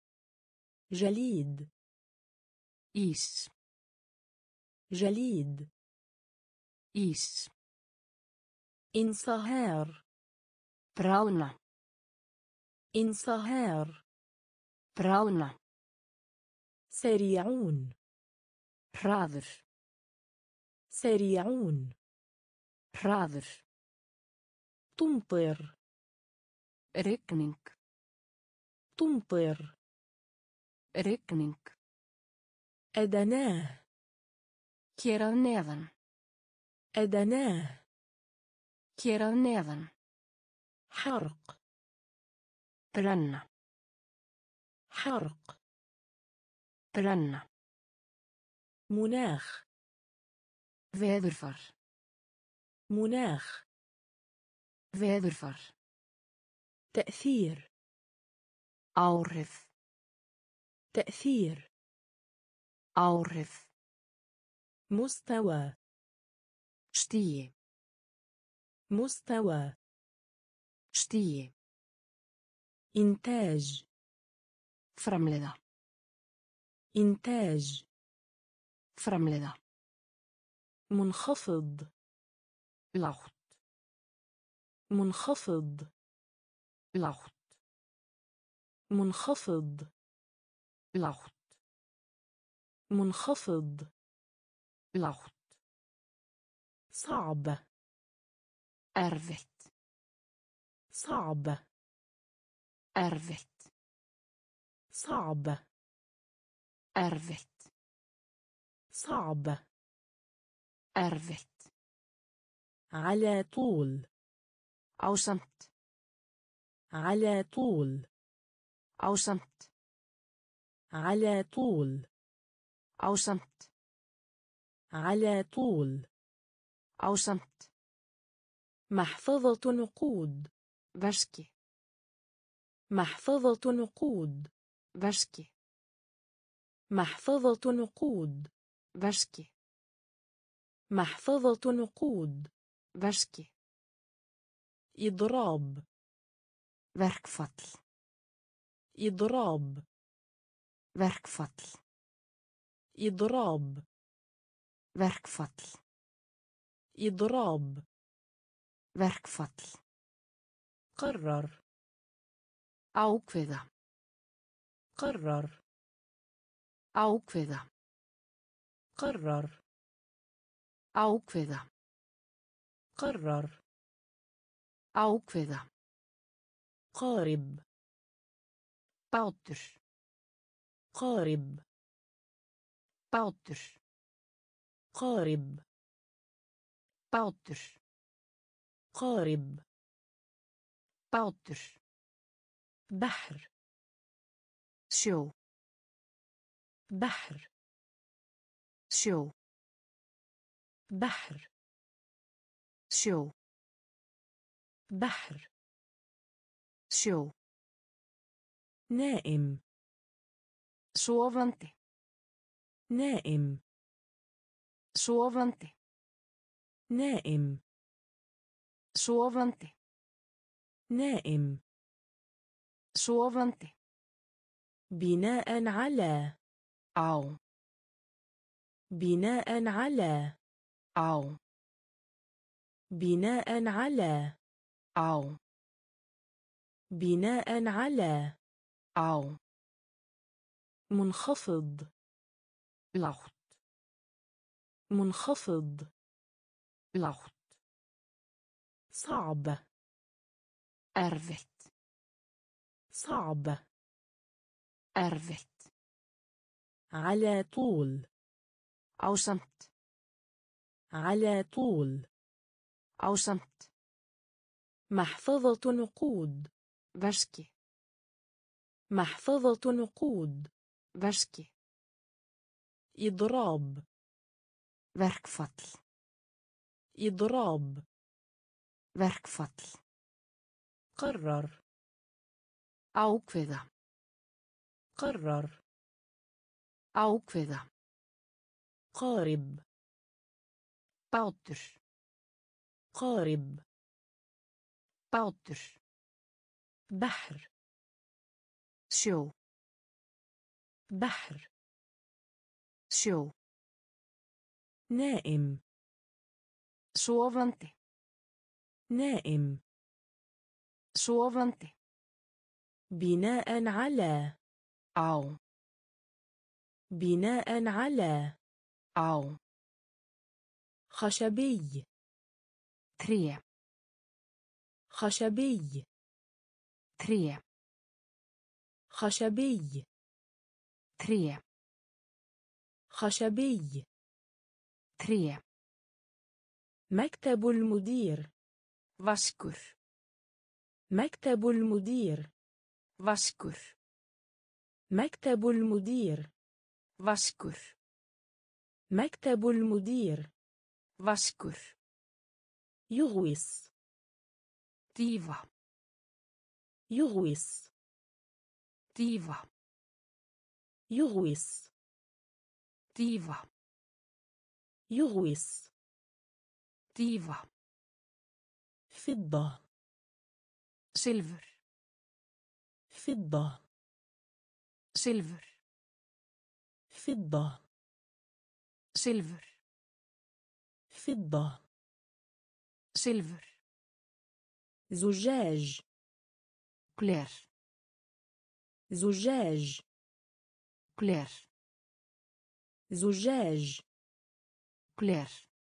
جليد ís جليد ís انصهار bráuna انصهار bráuna سريعون hraður سريعون hraður تمطر rigning تمطر rigning أدناه hér að neðan أدناه hér að neðan حرق brenna حرق brenna مناخ veðurfar مناخ veðurfar تأثير áhrif تأثير áhrif مستوى stigi مستوى stigi إنتاج framleiða إنتاج framleiða منخفض lágt منخفض lágt منخفض lágt منخفض lágt صعب erfitt صعب erfitt صعب erfitt صعب erfitt على طول ásamt على طول ásamt على طول ásamt على طول ásamt محفظة نقود veski محفظة نقود veski محفظة نقود veski محفظة نقود. Veski. إضراب. Verkfall. إضراب. Verkfall. إضراب. Verkfall. إضراب. Verkfall. قرر. Ákveða. قرر. Ákveða. قرر. Ákveða. قرر. Ákveða. قارب. Bátur. قارب. Bátur. قارب. Bátur. قارب. Bátur. بحر. Sjó. بحر. Sjó. بحر. Sjó. بحر. Sjó. نائم. Sofandi. نائم. Sofandi. نائم. Sofandi. نائم. Sofandi. بناء على. Á. بناء على. Á. بناء على. Á. بناء على. Á. منخفض. Lágt. منخفض. Lágt. صعب. Erfitt. صعب. Erfitt. على طول. Ásamt. على طول. Ásamt. محفظة نقود. Veski. محفظة نقود. Veski. إضراب. Verkfall. إضراب. Verkfall. قرر. Ákveða. قرر. Ákveða. قارب. Bátur. قارب. Bátur. بحر. Sjó. بحر. Sjó. نائم. Sofandi. نائم. Sofandi. بناء على. Á. بناء على. Á. خشبي. Tré. خشبي. Tré. خشبي. Tré. خشبي. Tré. مكتب المدير. Vaskur. مكتب المدير. Vaskur. مكتب المدير. Vaskur. مكتب المدير. Vaskur. يغوص. Dýfa. يغوص. Dýfa. يغوص. Dýfa. يغوص. Dýfa. فضة. Silfur. فضة. Silfur. فضة. Silfur. فضة. Silfur. زجاج. Gler. زجاج. Gler. زجاج. Gler.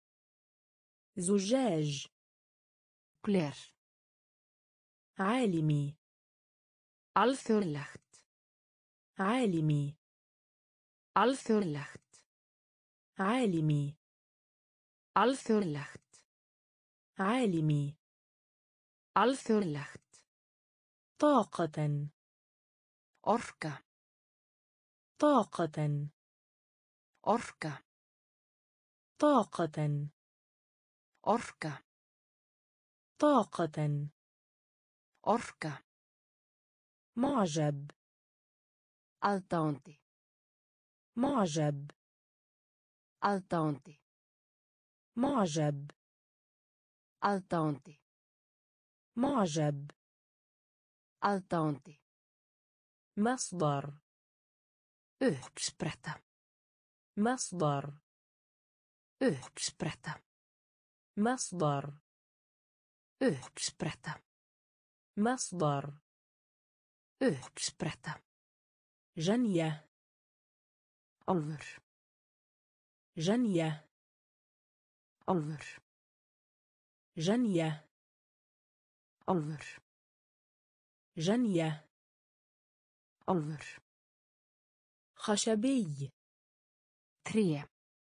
زجاج. Gler. عالمي. Alþjóðlegt. عالمي. Alþjóðlegt. عالمي. Alþjóðlegt. عالمي. Alþjóðlegt. طاقة. Orka. طاقة. Orka. طاقة. Orka. طاقة. Orka. معجب. Aðdáandi. معجب. Aðdáandi. معجب aðdáandi معجب aðdáandi مصدر uppspretta مصدر uppspretta مصدر uppspretta مصدر uppspretta جنية álfur جنية álfur جنية álfur جنية álfur خشبي tré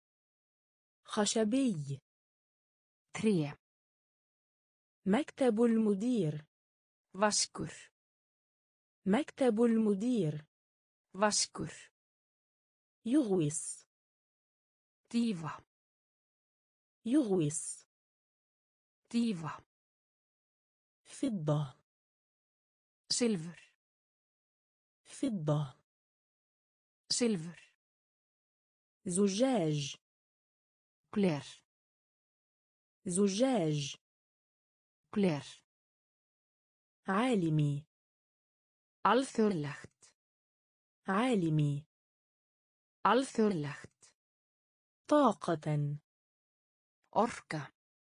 خشبي tré مكتب المدير vaskur مكتب المدير vaskur يغوص dýfa يغوص dýfa فضة silfur فضة silfur زجاج gler زجاج gler عالمي alþjóðlegt عالمي alþjóðlegt طاقة orka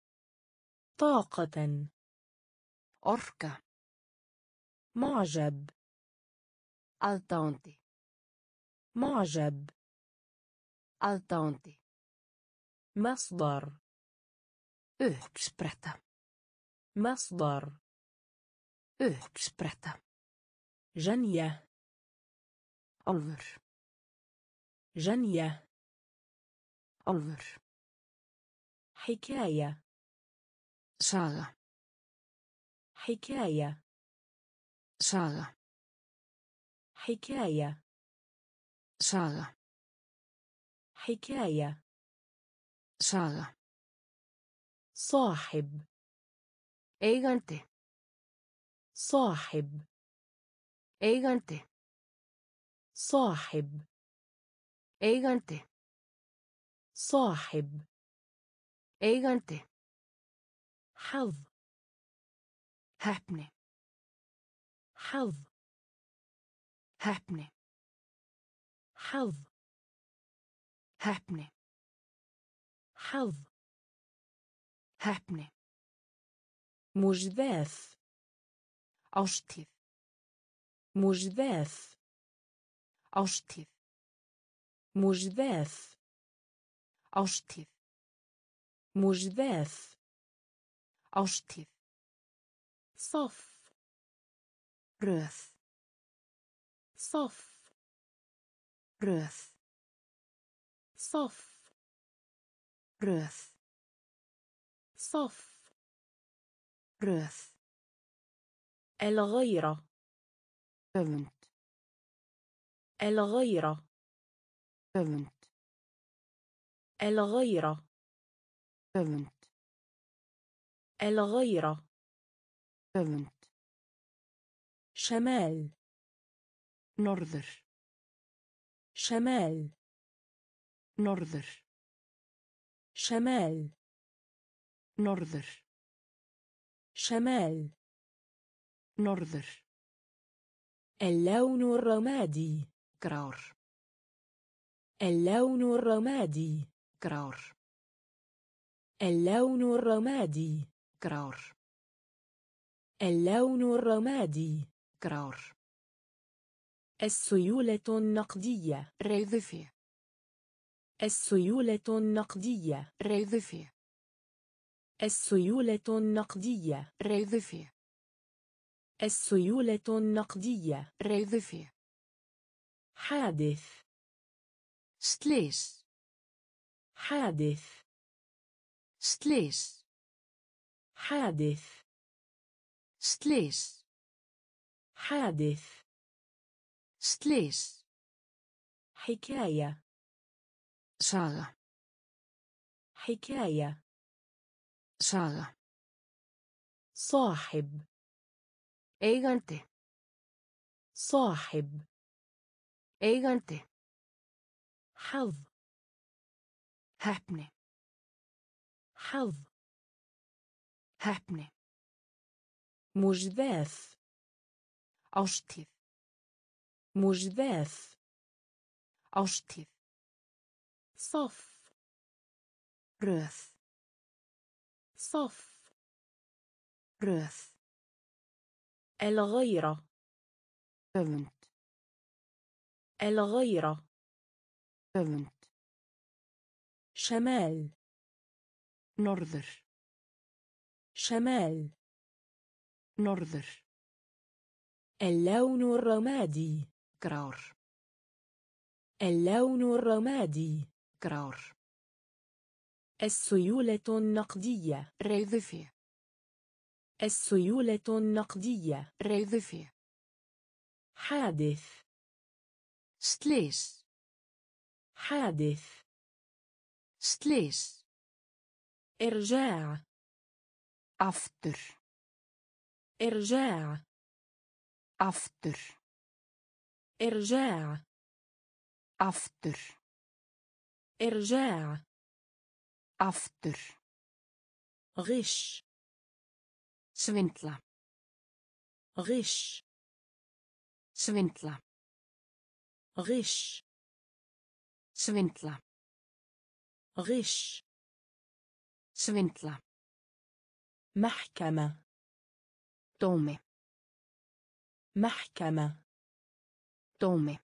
طاقة orka معجب aðdáandi معجب aðdáandi مصدر uppspretta مصدر uppspretta جنية álfur جنية álfur حكاية saga حكاية saga حكاية saga حكاية saga صاحب eigandi صاحب eigandi صاحب eigandi صاحب eigandi حظ heppni حظ heppni حظ heppni حظ heppni مجداف árstíð مجداف árstíð مجداف árstíð مجداف árstíð صف röð صف röð صف röð صف röð الغيرة öfund الغيرة öfund الغيرة öfund الغيرة öfund شمال norður شمال norður شمال norður شمال norður اللون الرمادي grár اللون الرمادي grár اللون الرمادي grár اللون الرمادي grár السيولة النقدية reiðufé السيولة النقدية reiðufé السيولة النقدية reiðufé السيولة النقدية reiðufé حادث slys حادث slys حادث slys حادث slys حكاية saga حكاية saga صاحب eigandi صاحب eigandi حظ heppni حظ. heppni, مجداف. árstíð, مجداف. árstíð, صف. röð, صف. röð, الغيرة. öfund, الغيرة. öfund, شمال. norður, شمال. norður, اللون الرمادي. grár, اللون الرمادي. grár, السيولة النقدية. reiðufé, السيولة النقدية. reiðufé, حادث. slys, حادث. slys, إرجاع. aftur, إرجاع. aftur, إرجاع. aftur, إرجاع. aftur, غش. svindla, غش. svindla, غش. svindla, غش. svindla, محكمة. dómi, محكمة. dómi,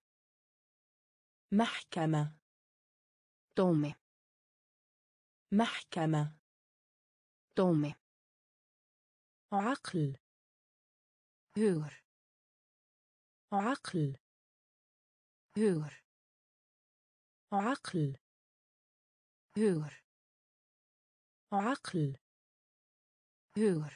محكمة. dómi, محكمة. dómi, عقل. hugur, عقل. hugur, عقل. hugur, عقل. hugur,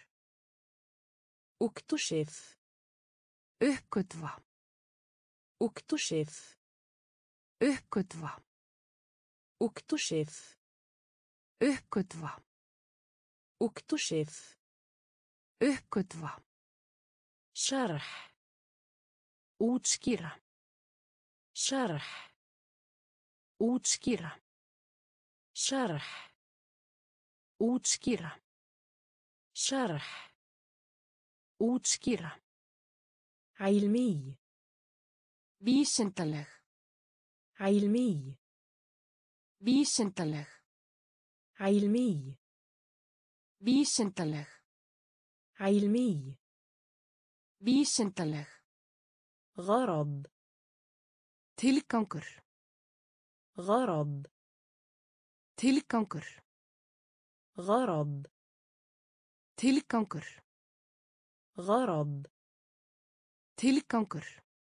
اكتشف. uppgötva, اكتشف. uppgötva, اكتشف. uppgötva, اكتشف. uppgötva, شرح. útskýra, شرح. útskýra, شرح. útskýra, شرح. útskýra, علمي. vísindaleg, علمي. vísindaleg, علمي. vísindaleg, علمي. vísindaleg, غرض. tilgangur, غرض. tilgangur, غرض. tilgangur, غرض. tilgangur,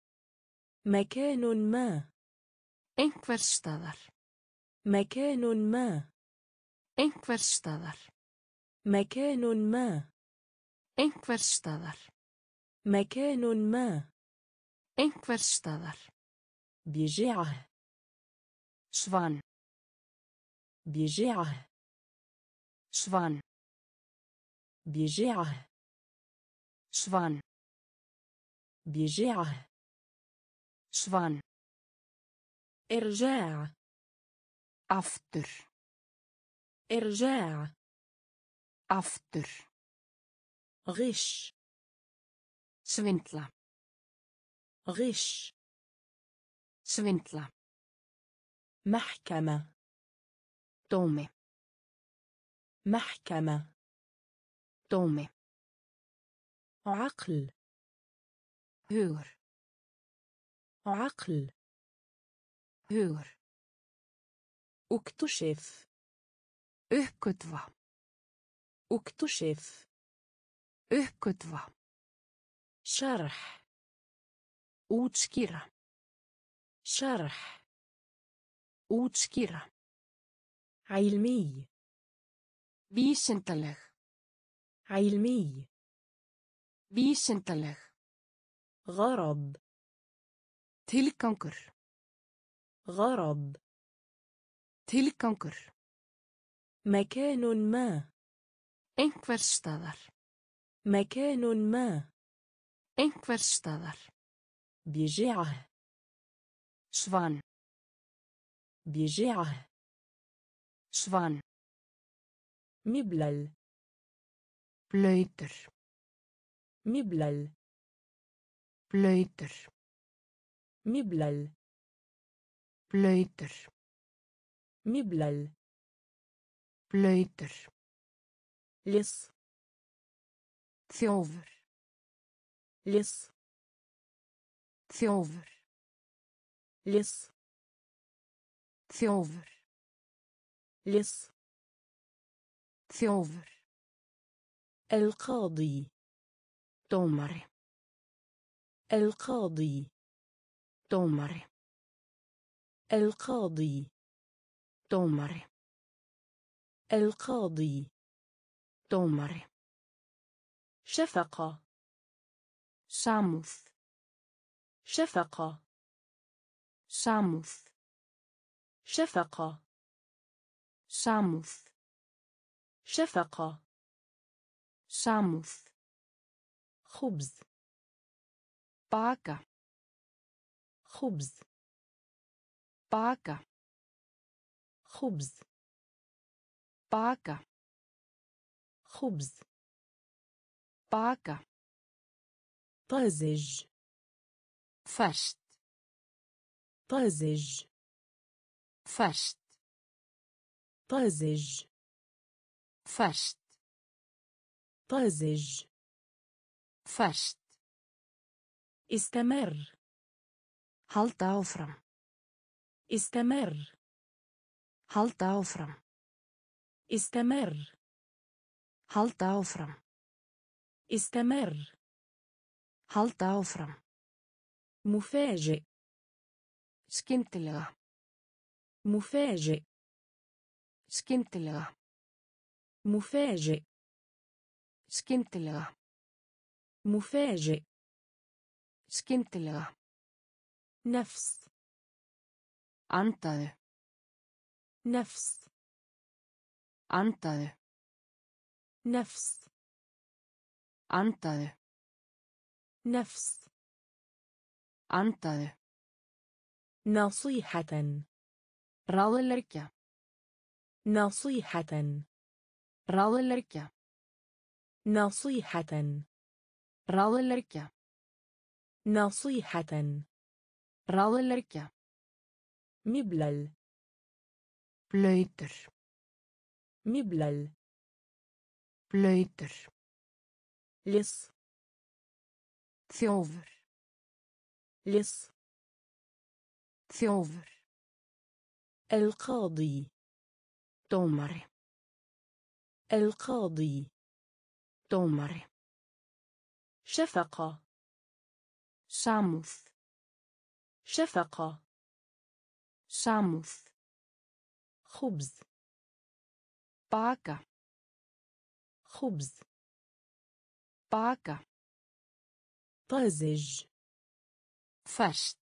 مكان ما. einhvers staðar, مكان ما. einhvers staðar, مكان ما. einhvers staðar, مكان ما. einhvers staðar, بجعه. svan, بجعه. svan, بجعه. svan, بجعه. svan, إرجاع. aftur, إرجاع. aftur, غش. svindla, غش. svindla, محكمة. dómi, محكمة. dómi, عقل. hugur, عقل. hugur, اكتشف. uppgötva, اكتشف. uppgötva, شرح. útskýra, شرح. útskýra, علمي. vísindaleg, علمي. vísindaleg, غرض. tilgangur, غرض. tilgangur, مكان ما. einhvers staðar, مكان ما. einhvers staðar, بجعه. svan, بجعه. svan, مبلل blöytur, مبلل blöytur, مبلل blöytur, مبلل blöytur, لص þjófur, لص þjófur, لص þjófur, لص þjófur, القاضي dómari, القاضي dómari, القاضي dómari, القاضي dómari, شفقة samúð, شفقة samúð, شفقة samúð, شفقة samúð, خبز baka, خبز baka, خبز baka, خبز baka, طازج ferskt, طازج ferskt, طازج ferskt, طازج ferskt, استمر halda áfram, استمر halda áfram, استمر halda áfram, استمر halda áfram, مفاجئ skyndilega, مفاجئ skyndilega, مفاجئ skyndilega, مفاجئ skyndilega, نفس andaðu, نفس andaðu, نفس andaðu, نفس andaðu, نصيحة ráðleggja, نصيحة ráðleggja, نصيحة ráðleggja, نصيحة ráðleggja, مبلل blöytur, مبلل blöytur, لص þjófur, لص þjófur, القاضي dómari, القاضي dómari, شفقة samúð, شفقة samúð, خبز baka, خبز baka, طازج ferskt,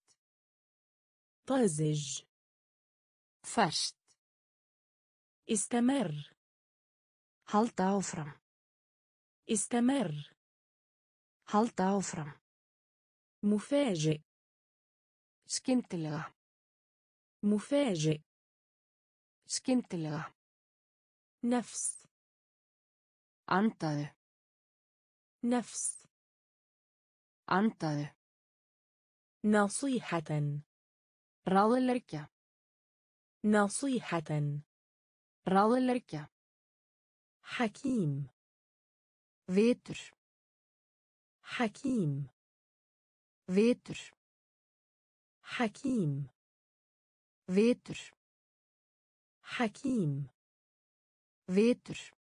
طازج ferskt, استمر halda áfram, استمر halda áfram, مفاجئ skyndilega, مفاجئ skyndilega, نفس andaðu, نفس andaðu, نصيحة ráðleggja, نصيحة ráðleggja, حكيم vitur, حكيم vitur, حكيم vitur, حكيم vitur,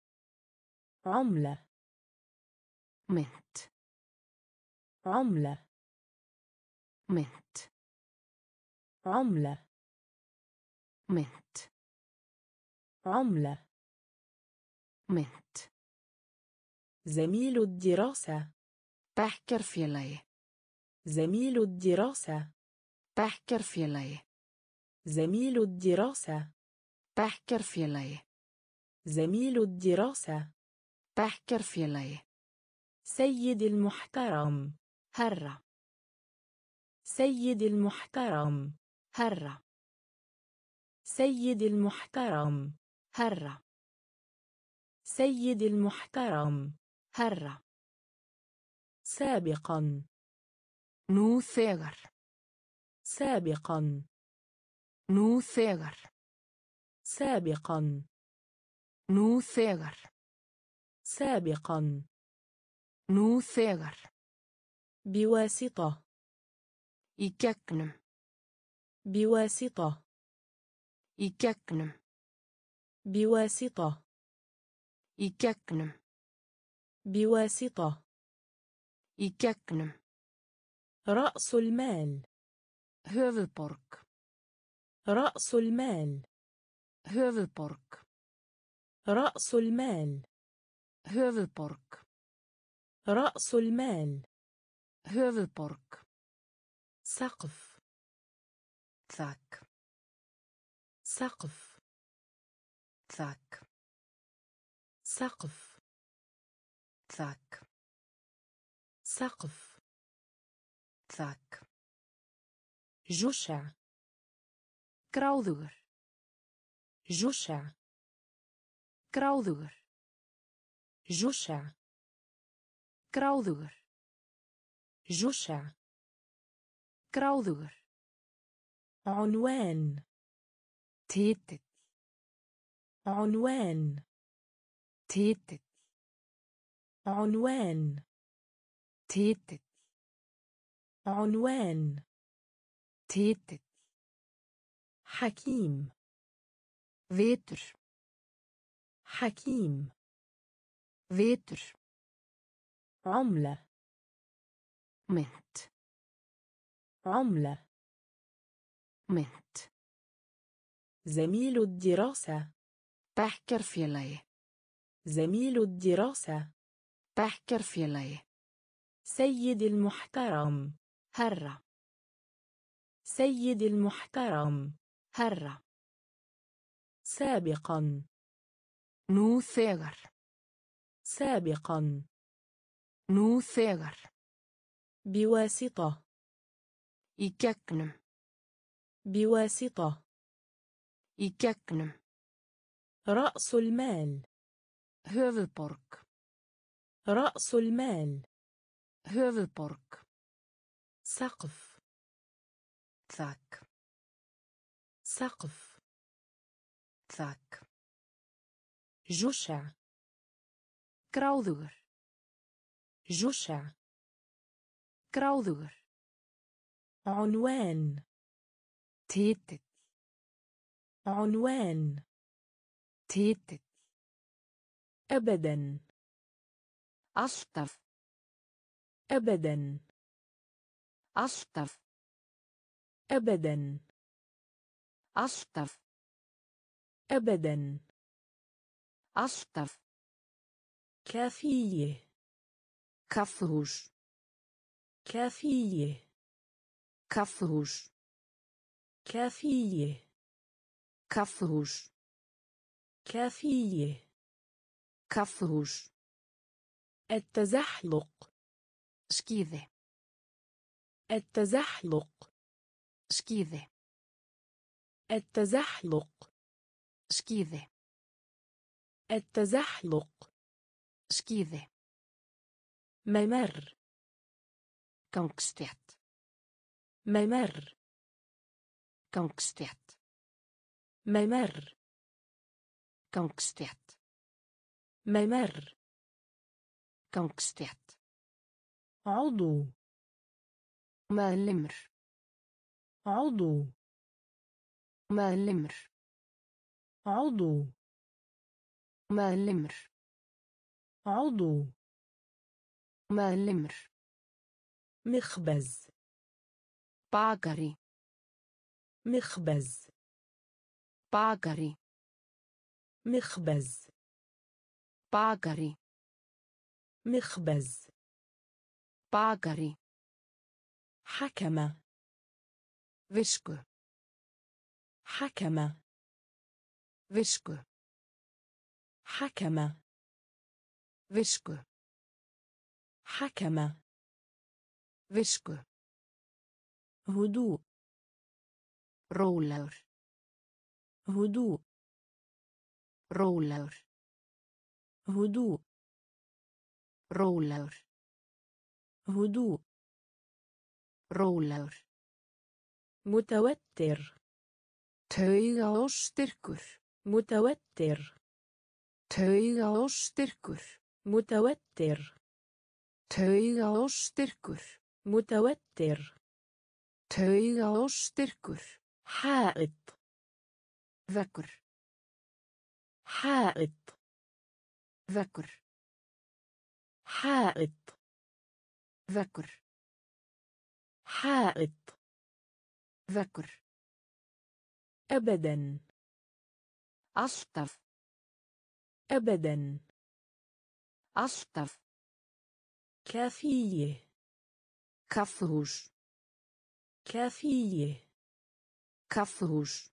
عملة mynt, عملة mynt, عملة mynt, عملة mynt, زميل الدراسة bekkjarfélagi, زميل الدراسة bekkjarfélagi, زميل الدراسة bekkjarfélagi, زميل الدراسة bekkjarfélagi, سيد المحترم herra, سيد المحترم herra, سيد المحترم herra, سيد المحترم. herra, سابقا. nú þegar, سابقا. nú þegar, سابقا. nú þegar, سابقا. nú þegar, بواسطة. í gegnum, بواسطة. í gegnum, بواسطة. í gegnum, بواسطة. í gegnum, رأس المال. höfuðborg, رأس المال. höfuðborg, رأس المال. höfuðborg, رأس المال. höfuðborg, سقف. þak, سقف. þak, سقف. þak, سقف. þak, جشع. gráðugur, جشع. gráðugur, جشع. gráðugur, جشع. gráðugur, عنوان. titill, عنوان. titill, عنوان. titill, عنوان. titill, حكيم. vitur, حكيم. vitur, عملة. mynt, عملة. mynt, زميل الدراسة. bekkjarfélagi, زميل الدراسة. bekkjarfélagi, سيد المحترم. herra, سيد المحترم. herra, سابقا. nú þegar, سابقا. nú þegar, بواسطة. í gegnum, بواسطة. í gegnum, رأس المال. höfuðborg, رأس المال. höfuðborg, سقف. þak, سقف. þak, جشع. gráðugur, جشع. gráðugur, عنوان. titill, عنوان. titill, أبدا. alltaf, أبدا. alltaf, أبدا. alltaf, أبدا. alltaf, كافية. kaffihús, كافية. kaffihús, كافية. kaffihús, كافية. kaffihús, التزحلق. skíði, التزحلق. skíði, التزحلق. skíði, التزحلق. skíði, ممر. gangstétt, ممر. gangstétt, ممر. gangstétt, ممر. gangstétt, عضو. meðlimur, عضو. meðlimur, عضو. meðlimur, عضو. meðlimur, مخبز. bakari, مخبز. bakari, مخبز. bakari, مخبز. bakari, حكم. visku, حكم. visku, حكم. visku, حكم. visku, هدوء. rólegur, هدوء. rólegur, هدوء rólegur هدوء rólegur متوتر taugaóstyrkur متوتر taugaóstyrkur متوتر taugaóstyrkur متوتر taugaóstyrkur حائط veggur حائط veggur حائط veggur حائط veggur أبدا alltaf أبدا alltaf كافية kaffihús كافية kaffihús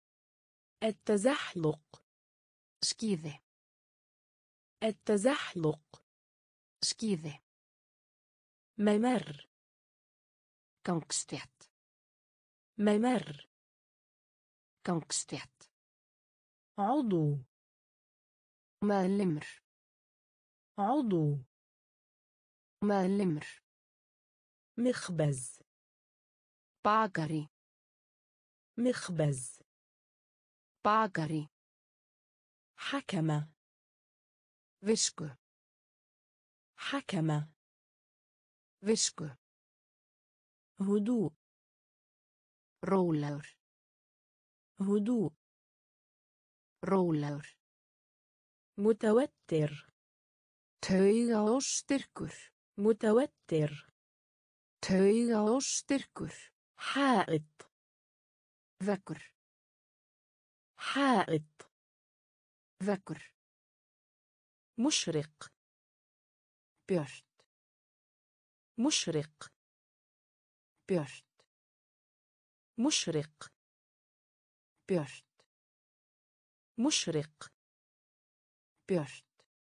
التزحلق skíði التزحلق skíði ممر gangstétt ممر gangstétt عضو meðlimur عضو meðlimur مخبز bakari مخبز bakari حكم visku حكم visku هدوء rólegur هدوء rólegur متوتر taugaóstyrkur متوتر taugaóstyrkur حائط veggur حائط veggur مشرق björt مشرق björt مشرق björt مشرق björt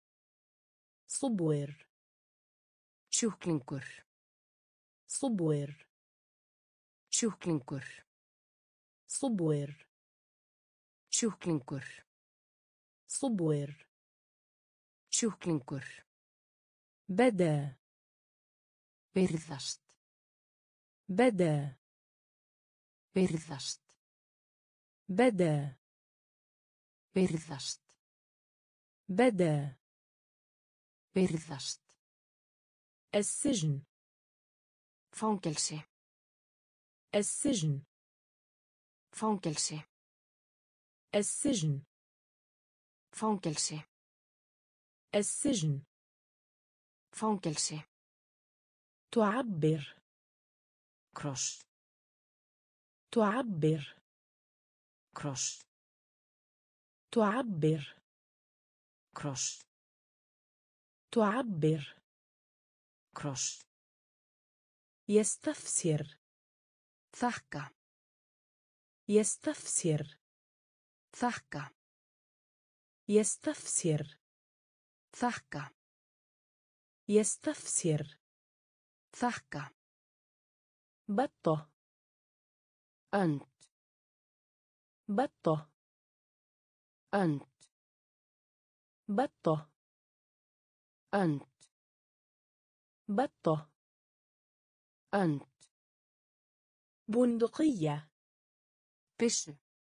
صبور sjúklingur صبور sjúklingur صبور sjúklingur صبور sjúklingur بدا virðast بدا virðast بدا virðast بدا virðast السجن fangelsi السجن fangelsi السجن fangelsi السجن fangelsi تعبر kross تعبر kross تعبر kross تعبر kross يستفسر þakka يستفسر þakka يستفسر þakka يستفسر þakka بطة önd بطة önd بطة önd بطة önd بندقية byssu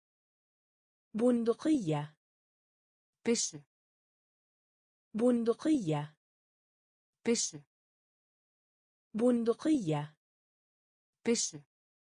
بندقية byssu بندقية byssu بندقية byssu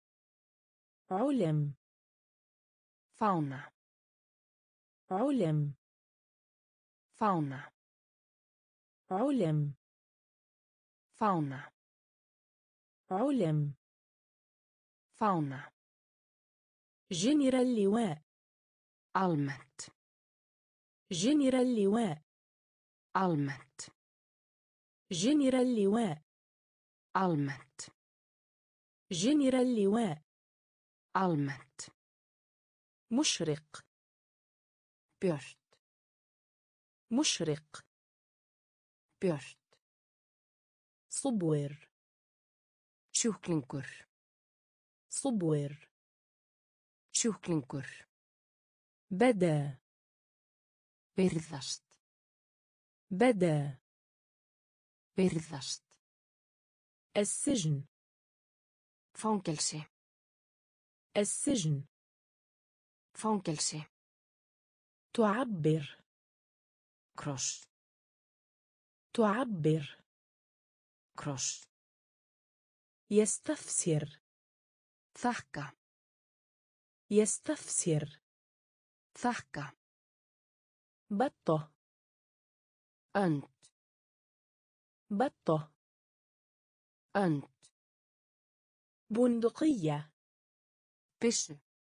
علم fána علم fána علم fána علم fána جنرال اللواء almennt جنرال اللواء almennt جنرال اللواء almennt جنرال اللواء almennt مشرق björt مشرق björt صبور sjúklingur صبور sjúklingur بدا virðast بدا. virðast. السجن. fangelsi. السجن. fangelsi. تعبر. kross. تعبر. kross. يستفسر. þakka. يستفسر. þakka. بطة. önd. بطة. önd. بندقية. byssu.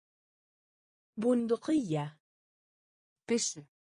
بندقية. byssu.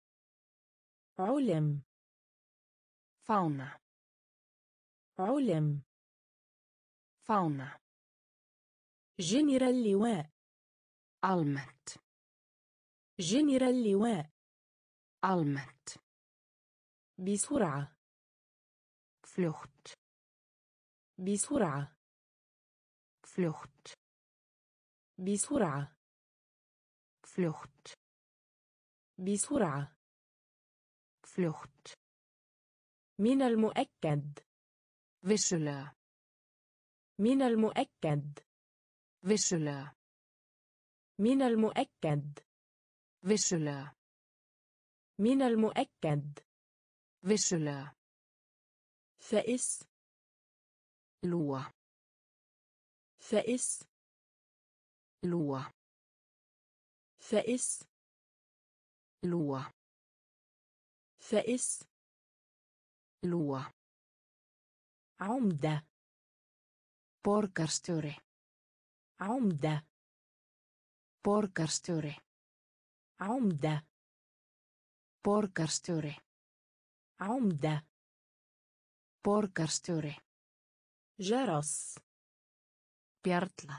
علم. fána. علم. fána. جنرال اللواء. almennt. جنرال اللواء. almennt. بسرعة. flucht. بسرعة. flucht. بسرعة. flucht. بسرعة. flucht. من المؤكد. vissulega. من المؤكد. vissulega. من المؤكد. vissulega. من المؤكد. vissulega. فائس. lúa. فائس. lúa. فائس. lúa. فائس. lúa. عمدة. borgarstjóri. عمدة. borgarstjóri. عمدة. borgarstjóri. عمدة. borgarstjóri. جرس. bjalla.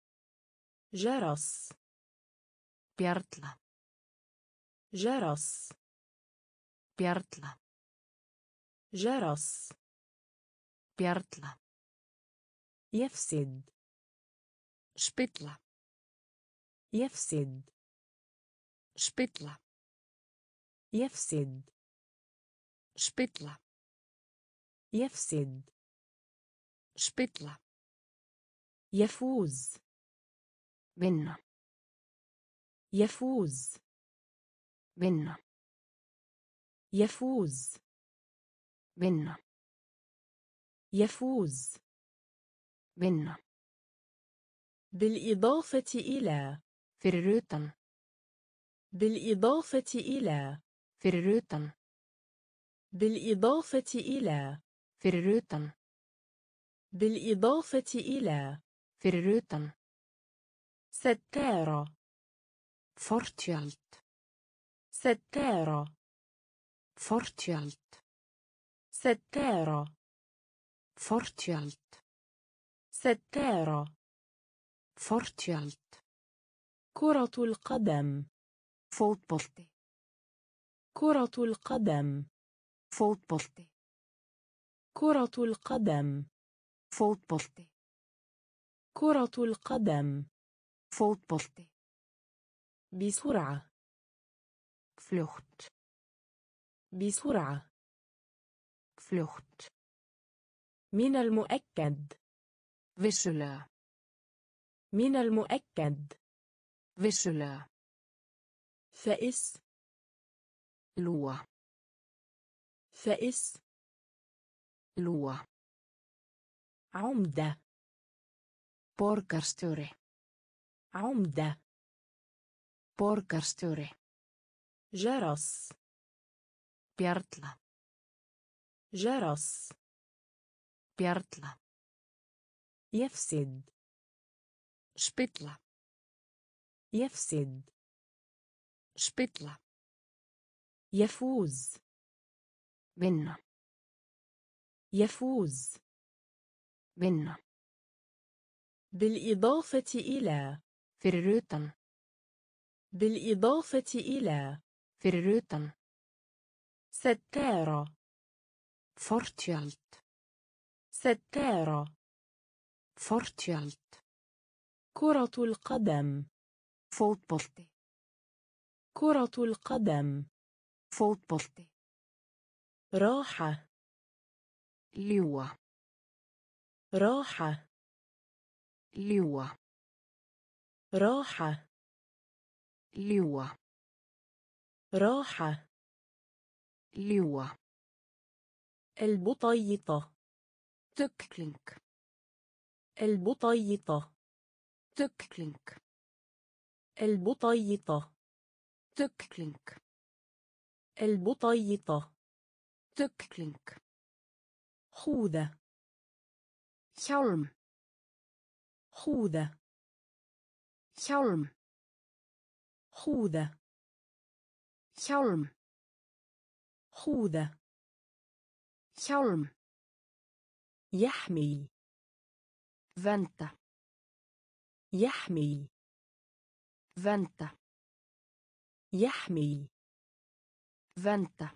جرس. bjalla. جرس. bjalla. جرس. bjalla. يفسد. spilla. يفسد. spilla. يفسد. spilla. يفسد. spilla. يفوز. vinna. يفوز. vinna. يفوز. vinna. يفوز. vinna. بالإضافة إلى. fyrir utan. بالإضافة إلى. fyrir utan. بالإضافة إلى. fyrir utan. بالإضافة إلى. fyrir utan. ستارة. fortjöld. ستارة. fortjöld. ستارة. fortjöld. ستارة. fortjöld. كرة القدم. fótbolti. كرة القدم. fótbolti. كرة القدم. fótbolti. كرة القدم. fótbolti. بسرعة. flucht. بسرعة. flucht. من المؤكد. vissulega. من المؤكد. vissulega. فائس. lúa. فائس. lúa. عمدة. borgarstjóri. عمدة. borgarstjóri. جرس. bjalla. جرس. bjalla. يفسد. spilla. يفسد. spilla. يفوز. vinna. يفوز. vinna. بالإضافة إلى. fyrir utan. بالإضافة إلى. fyrir utan. ستارة. fortjöld. ستارة. fortjöld. كرة القدم. fótbolti. كرة القدم. fótbolti. راحة. ljúga, راحة. ljúga, راحة. ljúga, راحة. ljúga, البطيطة. tugkling, البطيطة. tugkling, البطيطة. tugkling, البطيطة. tugkling, خوذة. hjálm, خوذة. hjálm, خوذة. hjálm, خوذة. hjálm, يحمي. vernda, يحمي. vernda, يحمي. vernda,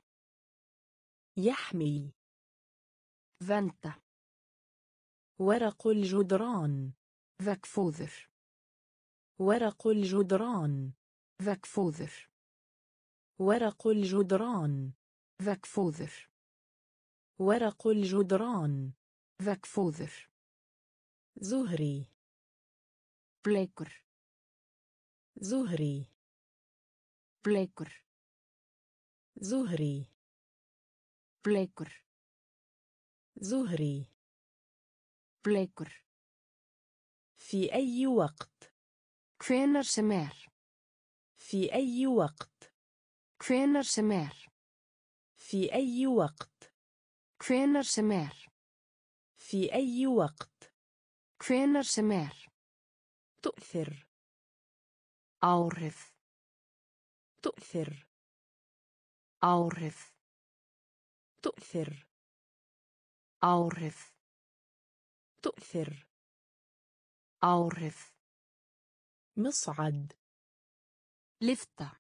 يحمي. vernda, ورق الجدران. veggfóður, ورق الجدران. veggfóður, ورق الجدران. veggfóður, ورق الجدران. veggfóður, زهري. bleikur, زهري. bleikur, زهري. bleikur, زهري. bleikur, في أي وقت. hvenær sem er, في أي وقت. hvenær sem er, في أي وقت. hvenær sem er, في أي وقت. hvenær sem er, تؤثر. áhrif, تؤثر. áhrif, تؤثر. áhrif, تؤثر. áhrif, مصعد. lyfta,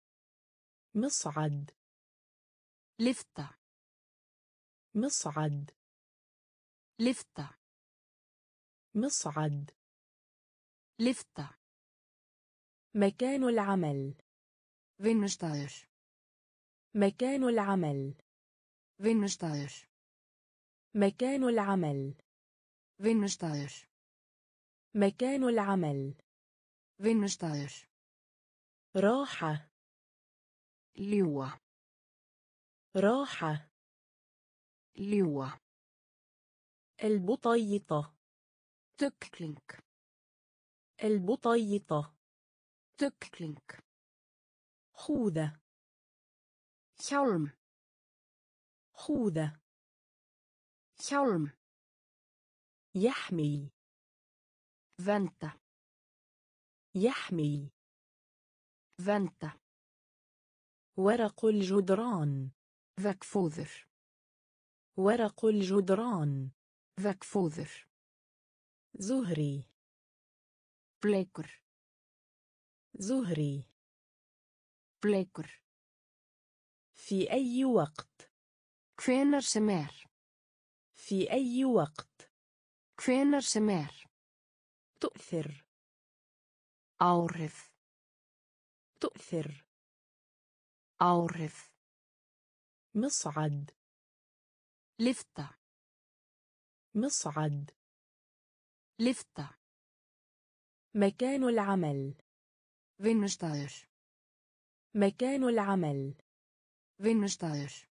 مصعد. lyfta, مصعد. lyfta, مصعد. lyfta, مكان العمل. vinnustaður, مكان العمل. vinnustaður, مكان العمل. vinnustaður, مكان العمل. vinnustaður, راحة. ljúga, راحة. ljúga, البطيطة. tugkling, البطيطة. tugkling, خوذة. hjálm, خوذة. hjálm, يحمي. vernda, يحمي. vernda, ورق الجدران. veggfóður, ورق الجدران. veggfóður, زهري. bleikur, زهري. bleikur, في أي وقت. hvenær sem er, في أي وقت. hvenær sem er, تؤثر. áhrif, تؤثر. áhrif, مصعد. lyfta, مصعد. lyfta, مكان العمل. vinnustaður, مكان العمل. vinnustaður,